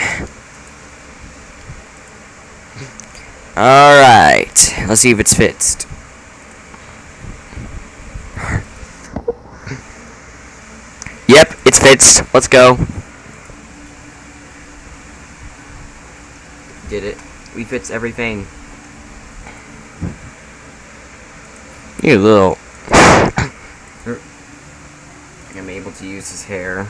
[SPEAKER 1] Alright, let's see if it's fixed. Yep, it's fixed. Let's go. Did it. We fixed everything. You little. I'm able to use his hair.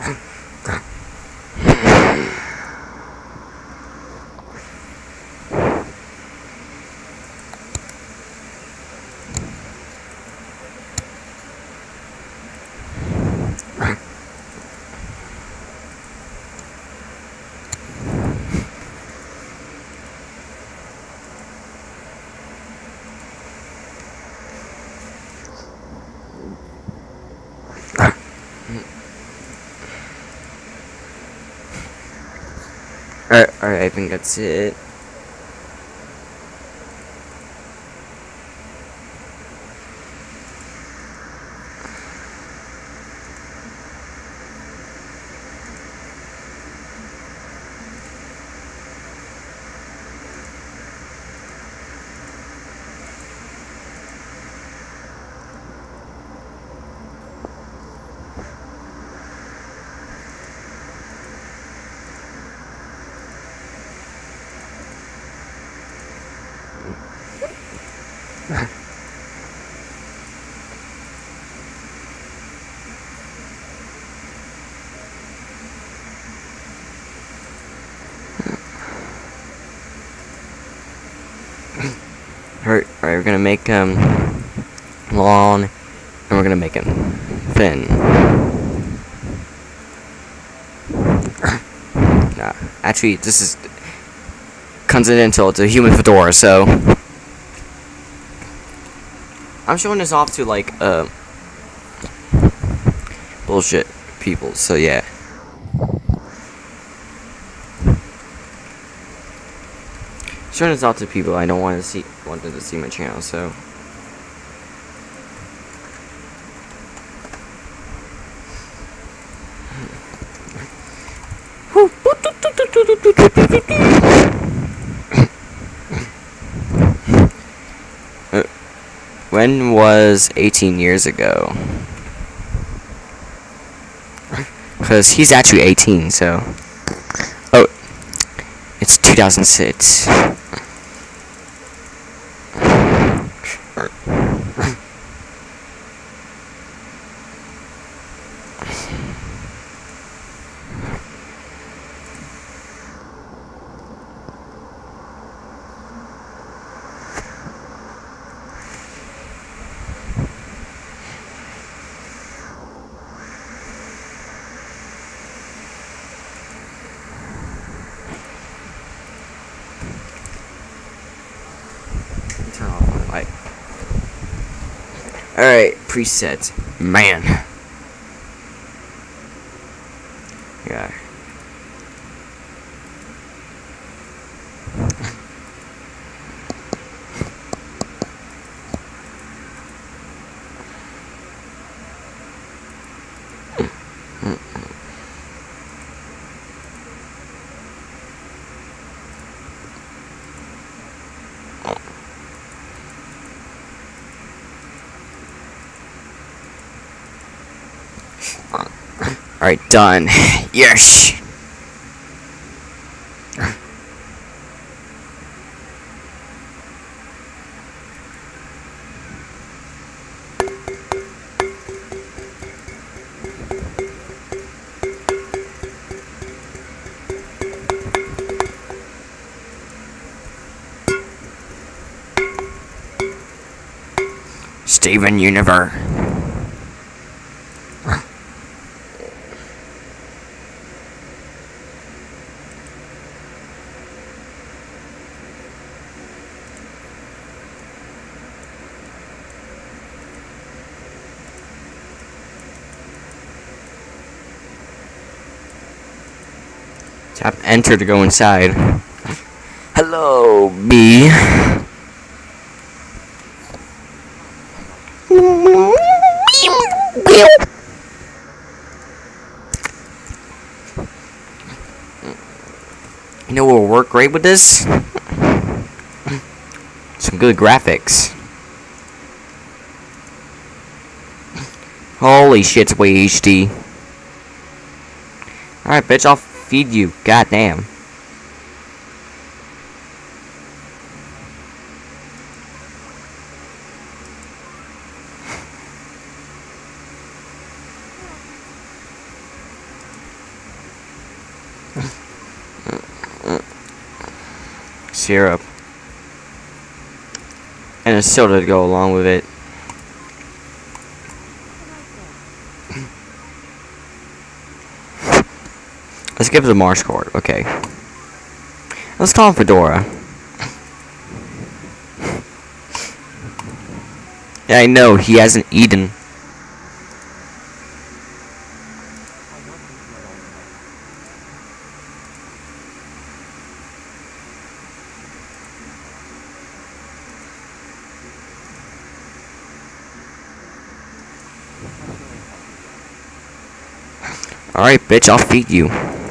[SPEAKER 1] Alright, I think that's it. Alright, we're gonna make long, and we're gonna make him thin. Nah, actually, this is coincidental. It's a human fedora, so I'm showing this off to like bullshit people. So yeah. Showing this out to people I don't want them to see my channel, so when was 18 years ago? Because he's actually 18, so oh, it's 2006. Turn off my light. Alright, preset. Man. Yeah. Alright, done. Yes! Steven Universe. Tap enter to go inside. Hello, B. You know what will work great with this? Some good graphics. Holy shit, it's way HD. Alright, bitch, I'll feed you. Goddamn. Syrup. And a soda to go along with it. Let's give it the Mars card. Okay. Let's call him Fedora. Yeah, I know. He hasn't eaten. Alright, bitch, I'll feed you.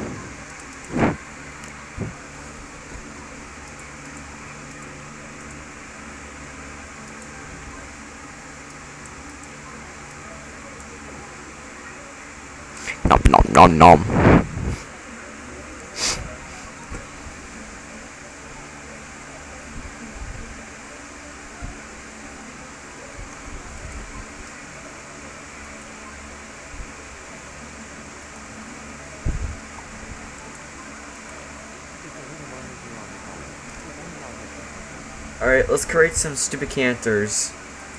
[SPEAKER 1] Nom nom nom nom. Alright, let's create some stupid cantors.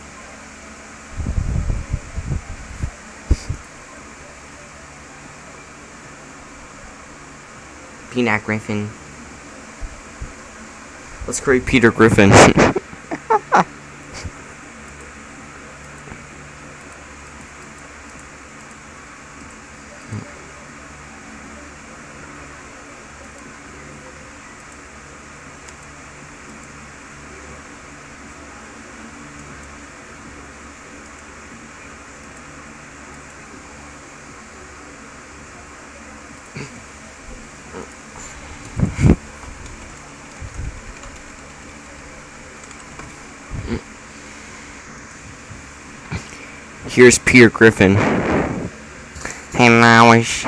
[SPEAKER 1] Peanut Griffin. Let's create Peter Griffin. Here's Peter Griffin. Hey, Mawish.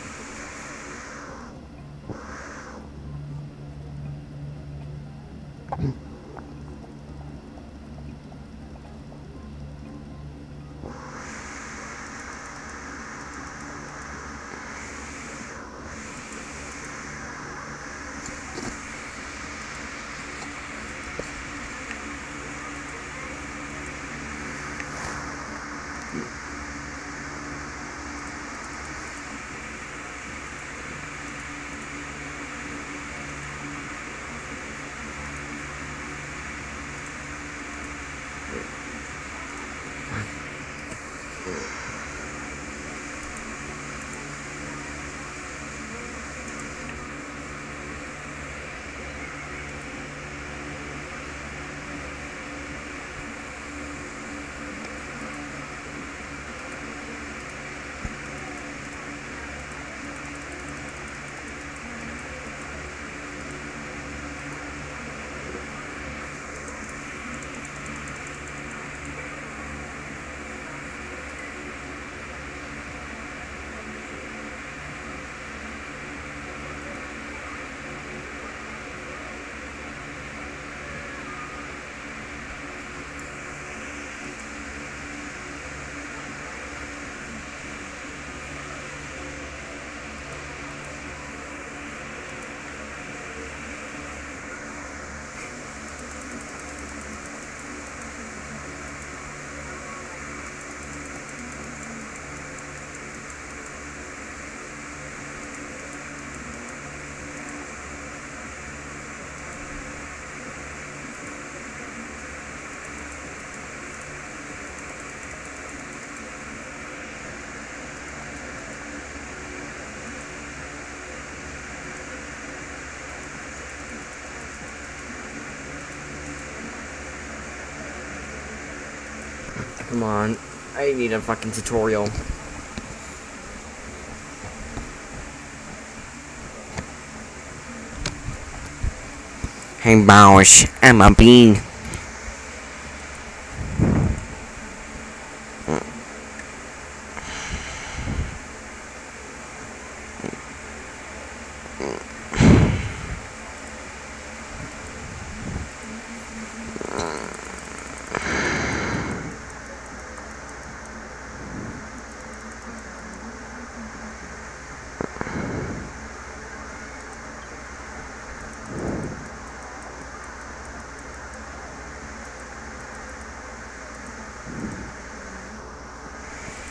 [SPEAKER 1] Come on. I need a fucking tutorial. Hey, Bowers, I'm a bean.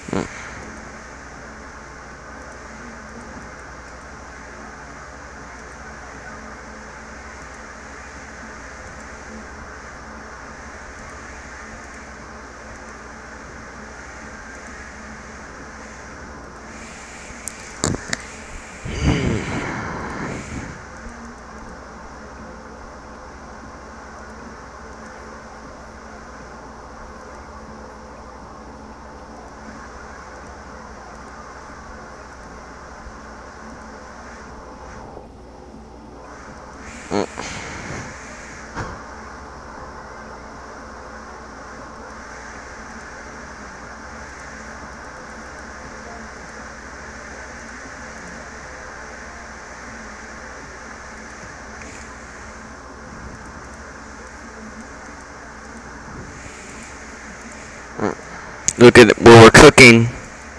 [SPEAKER 1] Look at where we're cooking.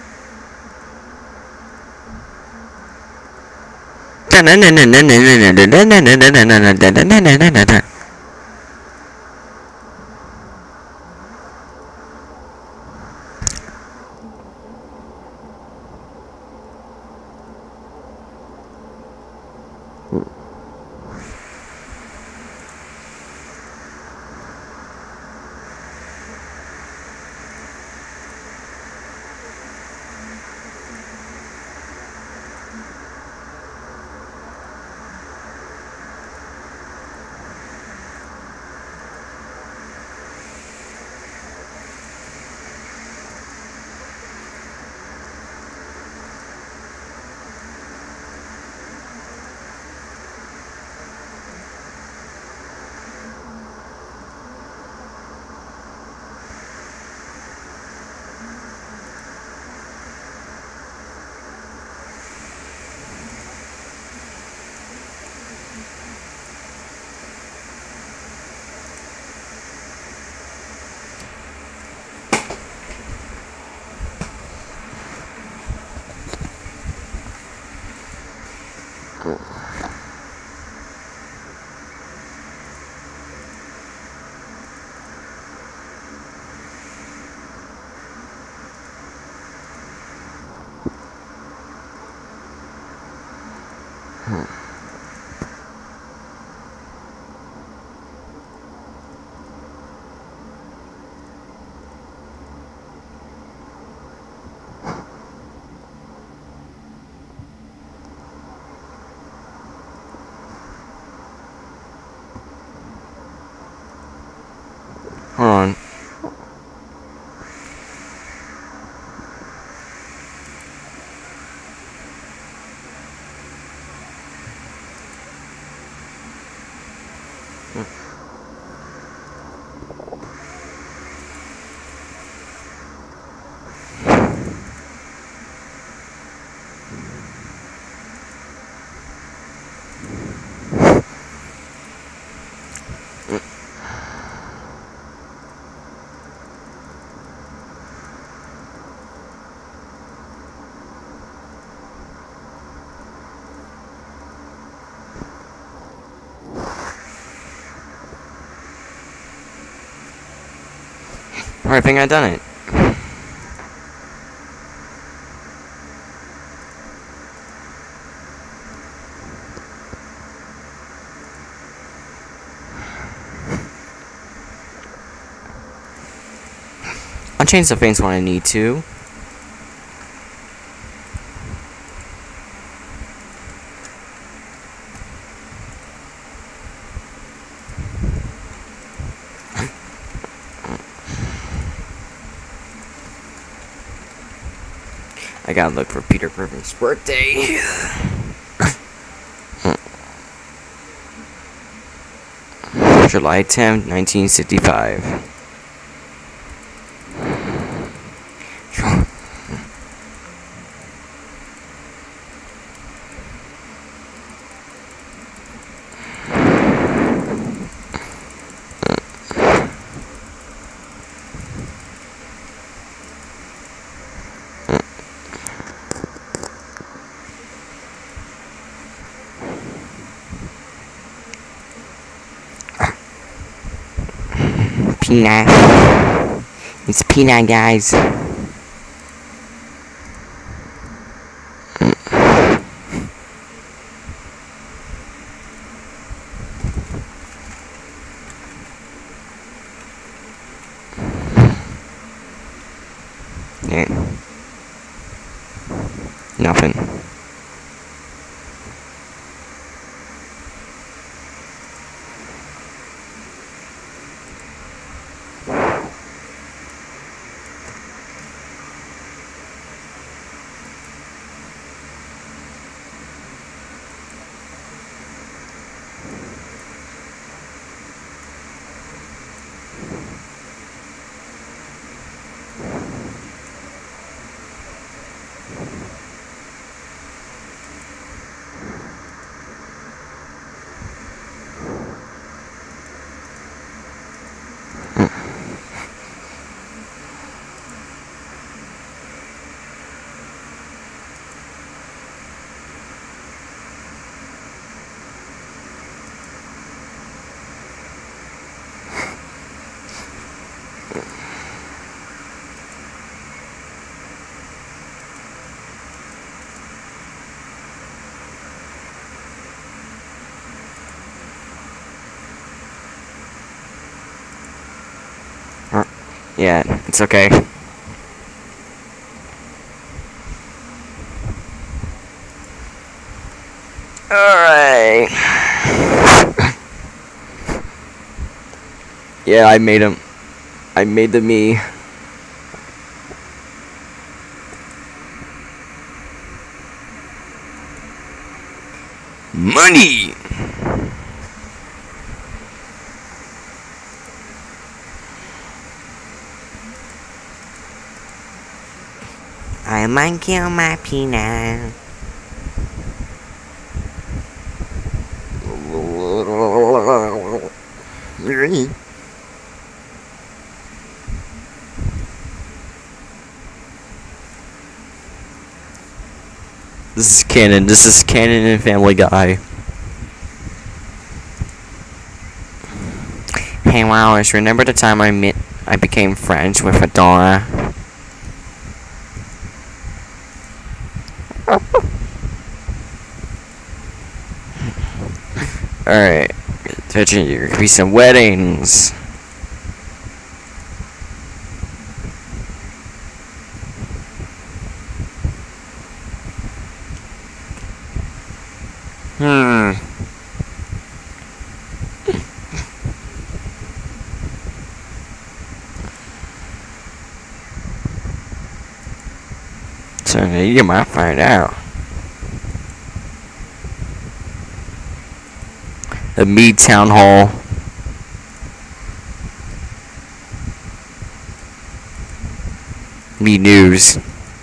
[SPEAKER 1] Hold on. I think I done it. I'll change the things when I need to. I gotta look for Peter Griffin's birthday. July 10th, 1965. Peanut. It's Peanut, guys. Alright. Nothing. Yeah, it's okay. Alright. Yeah, I made him. I made the me. Money! I might kill my peanut. This is canon. This is canon and Family Guy. Hey, Wallace, remember the time I became friends with Fedora? Alright, touching your recent weddings. So you might find out. The Mead Town Hall. Mead News.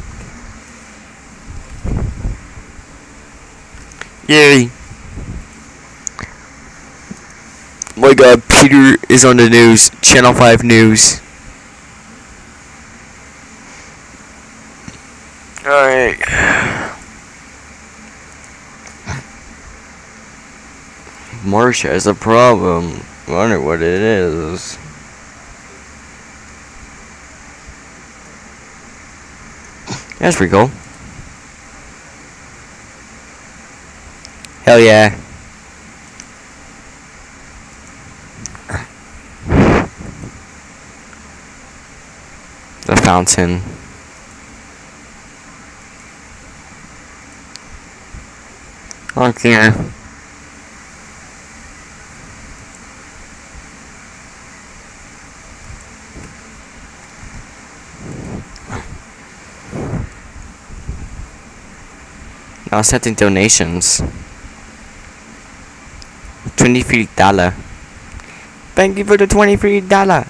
[SPEAKER 1] Yay! My God, Peter is on the news. Channel 5 News. Alright. Marcia has a problem. I wonder what it is. That's pretty cool. Hell yeah. The fountain. Okay. Now accepting donations. $23. Thank you for the $23.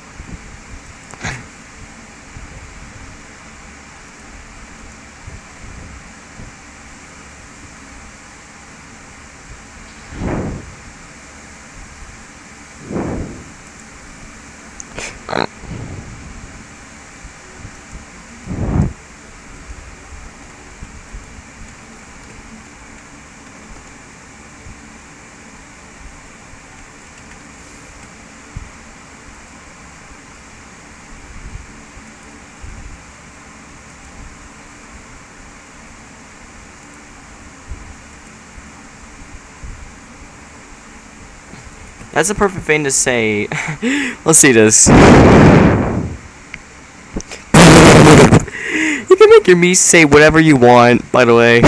[SPEAKER 1] That's a perfect thing to say. Let's see this. make your me say whatever you want, by the way.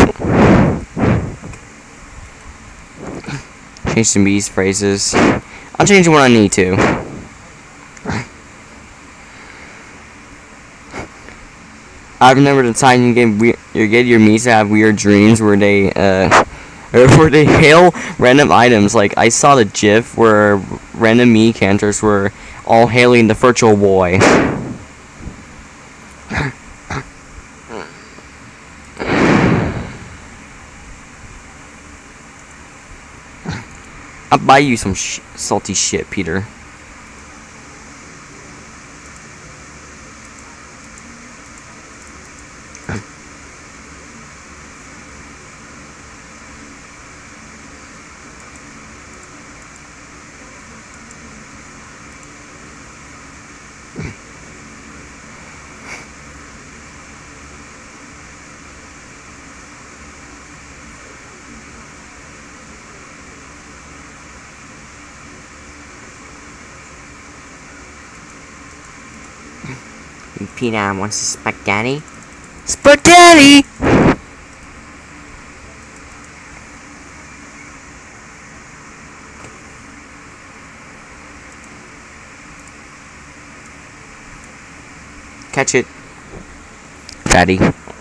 [SPEAKER 1] Change some me's phrases. I'll change it when I need to. I remember the time you get your me's to have weird dreams where they hail random items. Like, I saw the GIF where random me characters were all hailing the virtual boy. I'll buy you some salty shit, Peter.
[SPEAKER 2] Peter wants spaghetti.
[SPEAKER 1] Spaghetti! Catch it, fatty.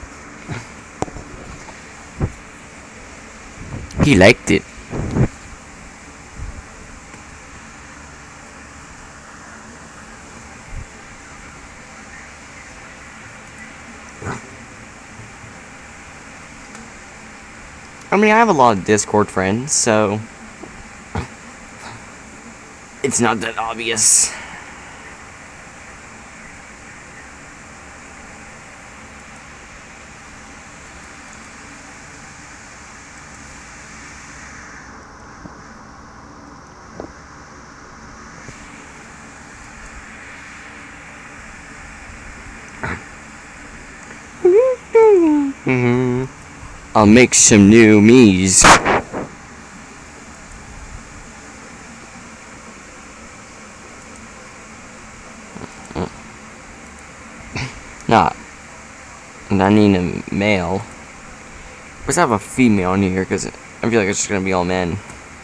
[SPEAKER 1] He liked it. I mean, I have a lot of Discord friends, so it's not that obvious. I'll make some new me's. Not. And I need a male. Let's have a female in here because I feel like it's just gonna be all men.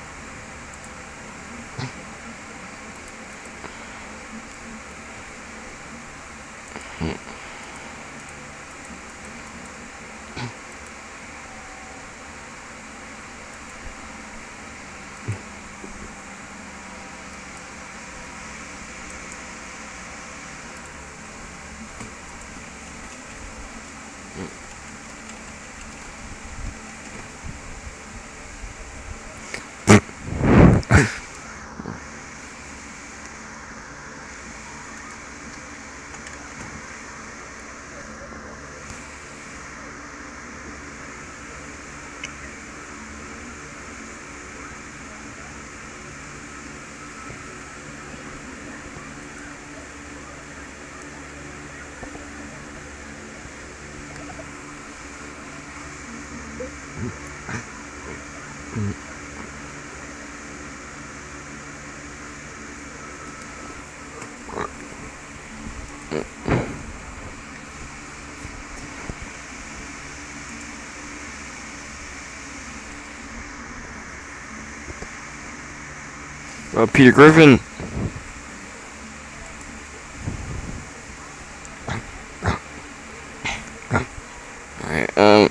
[SPEAKER 1] Peter Griffin. Alright,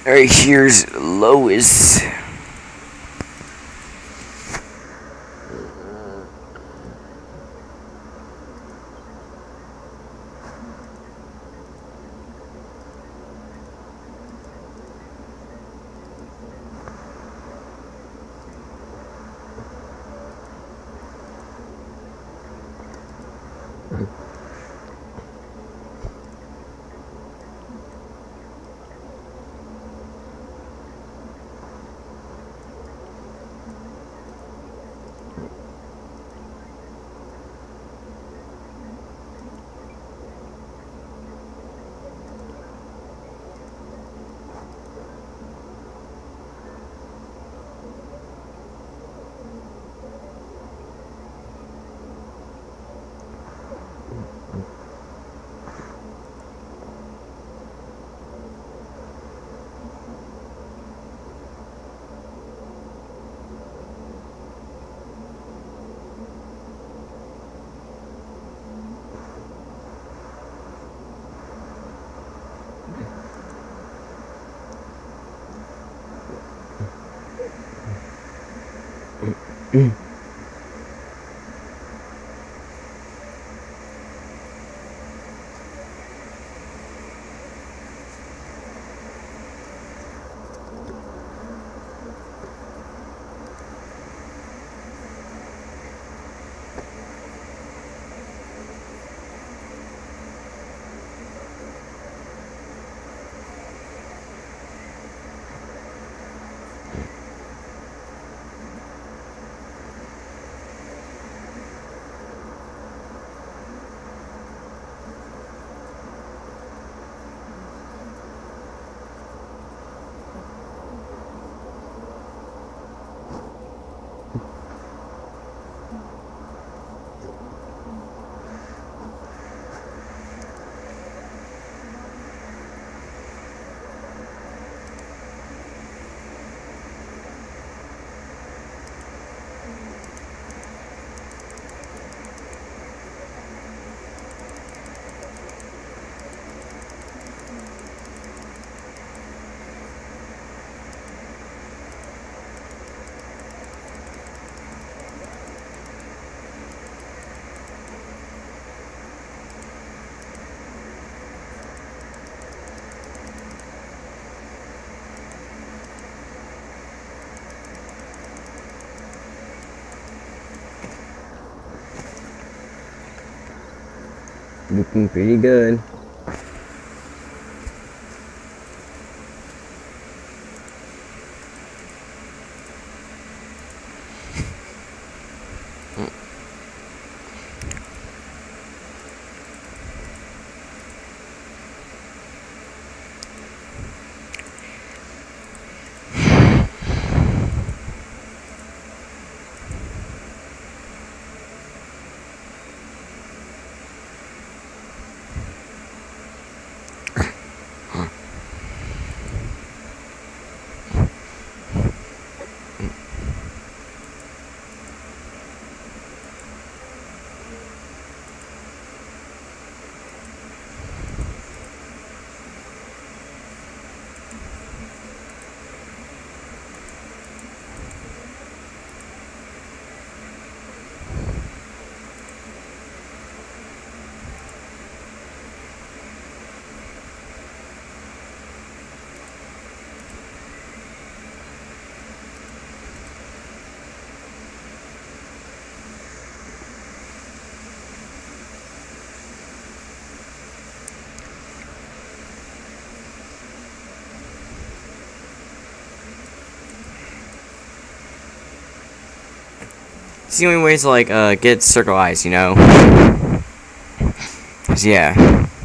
[SPEAKER 1] Alright, here's Lois. Looking pretty good. It's the only way to like get circle eyes, you know? 'Cause, yeah.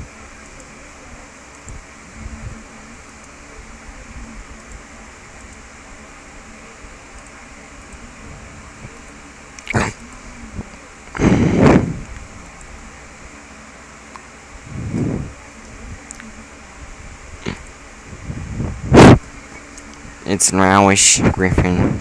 [SPEAKER 1] It's an Irish Griffin.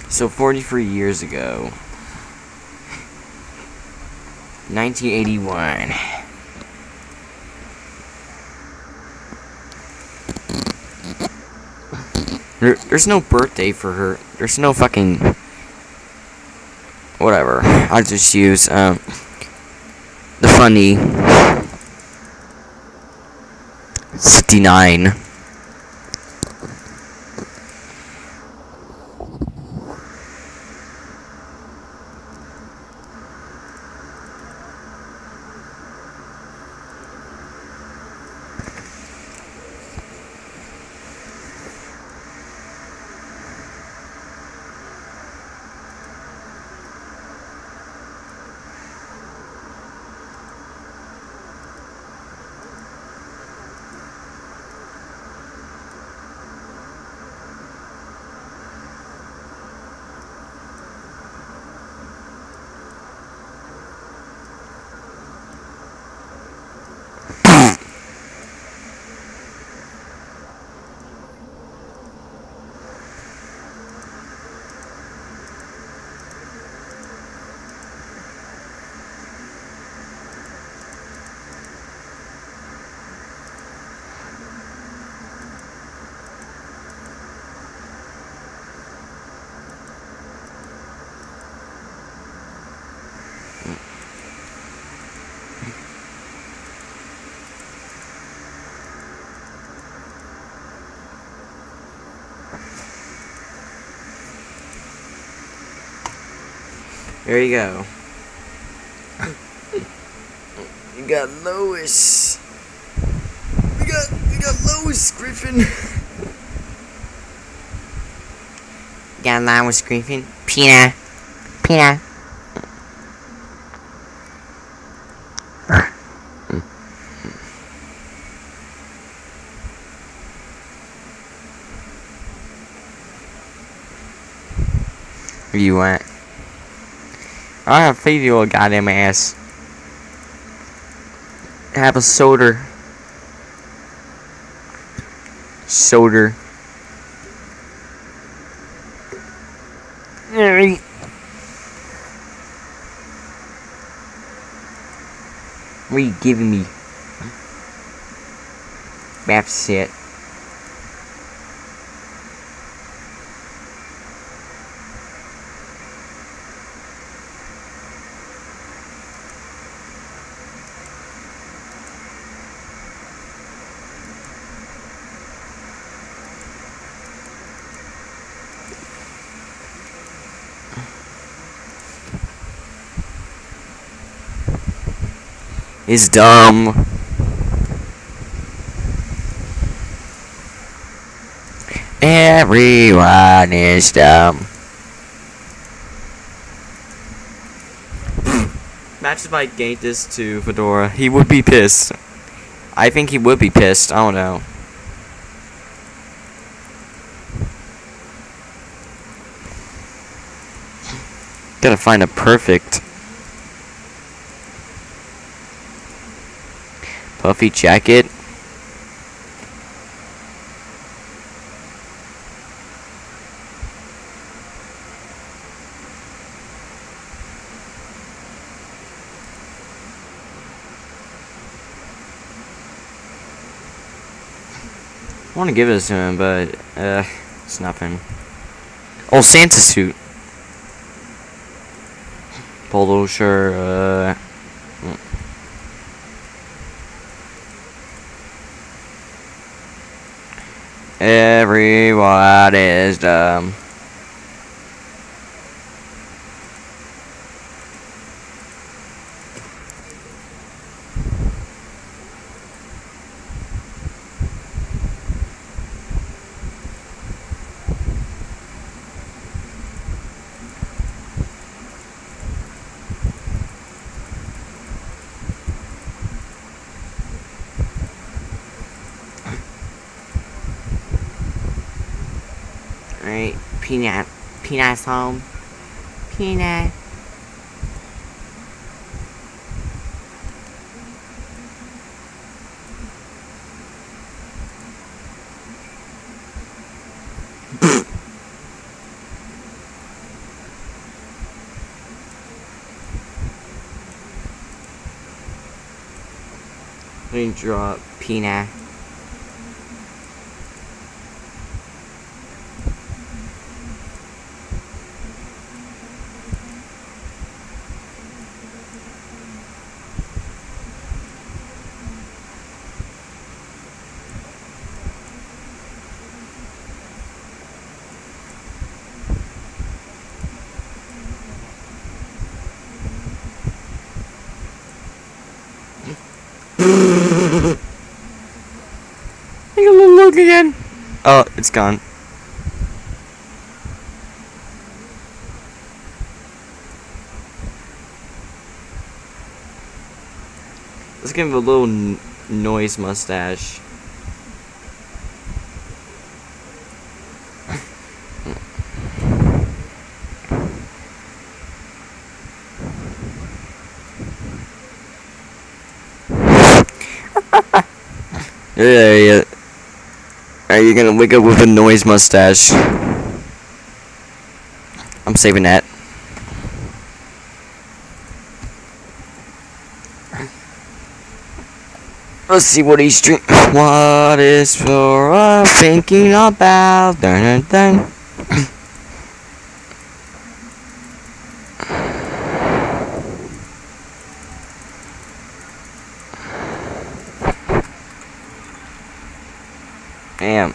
[SPEAKER 1] So 43 years ago. 1981. There's no birthday for her. There's no fucking... Whatever. I'll just use, the funny... 69. There you go. You got Lois. We got Lois Griffin.
[SPEAKER 2] Got Lois Griffin. Pina. Pina.
[SPEAKER 1] What do you want? I have to feed you a goddamn ass. Have a soda. Soda. Alright. What are you giving me? That's it. Is dumb. Everyone is dumb. Imagine if I gave this to Fedora. He would be pissed. I think he would be pissed. I don't know. Gotta find a perfect puffy jacket. I want to give this to him, but it's nothing. Oh, Santa suit. Polo shirt. Everyone is dumb.
[SPEAKER 2] Alright, Peanut. Peanut's home. Peanut.
[SPEAKER 1] Drop.
[SPEAKER 2] Peanut.
[SPEAKER 1] Take a little look again. Oh, it's gone. Let's give him a little noise mustache. Yeah. Are you gonna wake up with a noise mustache? I'm saving that. Let's see what he's dreaming. What is for thinking about? Dun, dun, dun. Damn.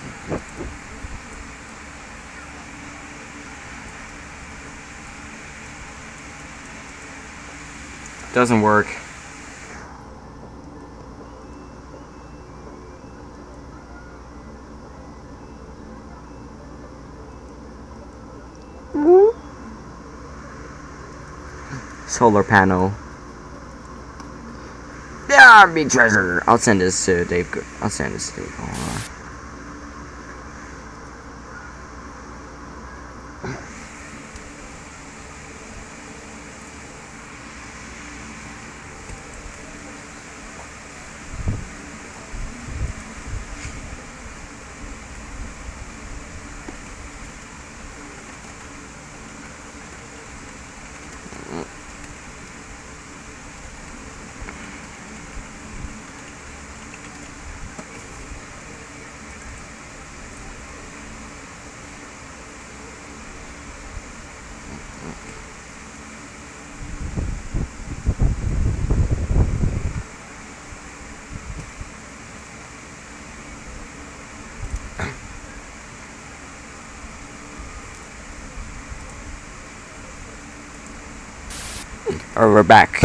[SPEAKER 1] Doesn't work. Solar panel. Yeah, big treasure. I'll send this to Dave. I'll send this to Dave. Or we're back.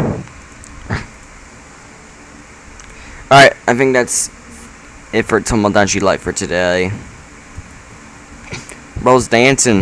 [SPEAKER 1] Alright, I think that's it for Tomodachi Life for today. Bro's dancing.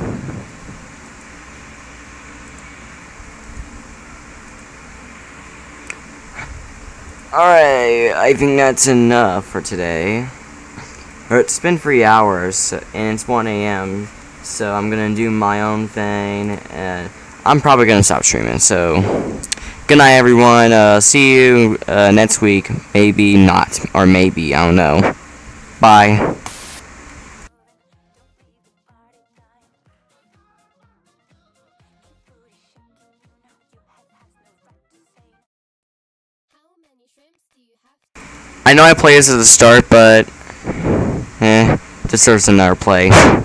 [SPEAKER 1] Alright, I think that's enough for today. It's been 3 hours, and it's 1 a.m., so I'm gonna do my own thing, and I'm probably gonna stop streaming, so good night everyone, see you next week, maybe not, or maybe, I don't know, bye. I know I play this at the start, but deserves another play.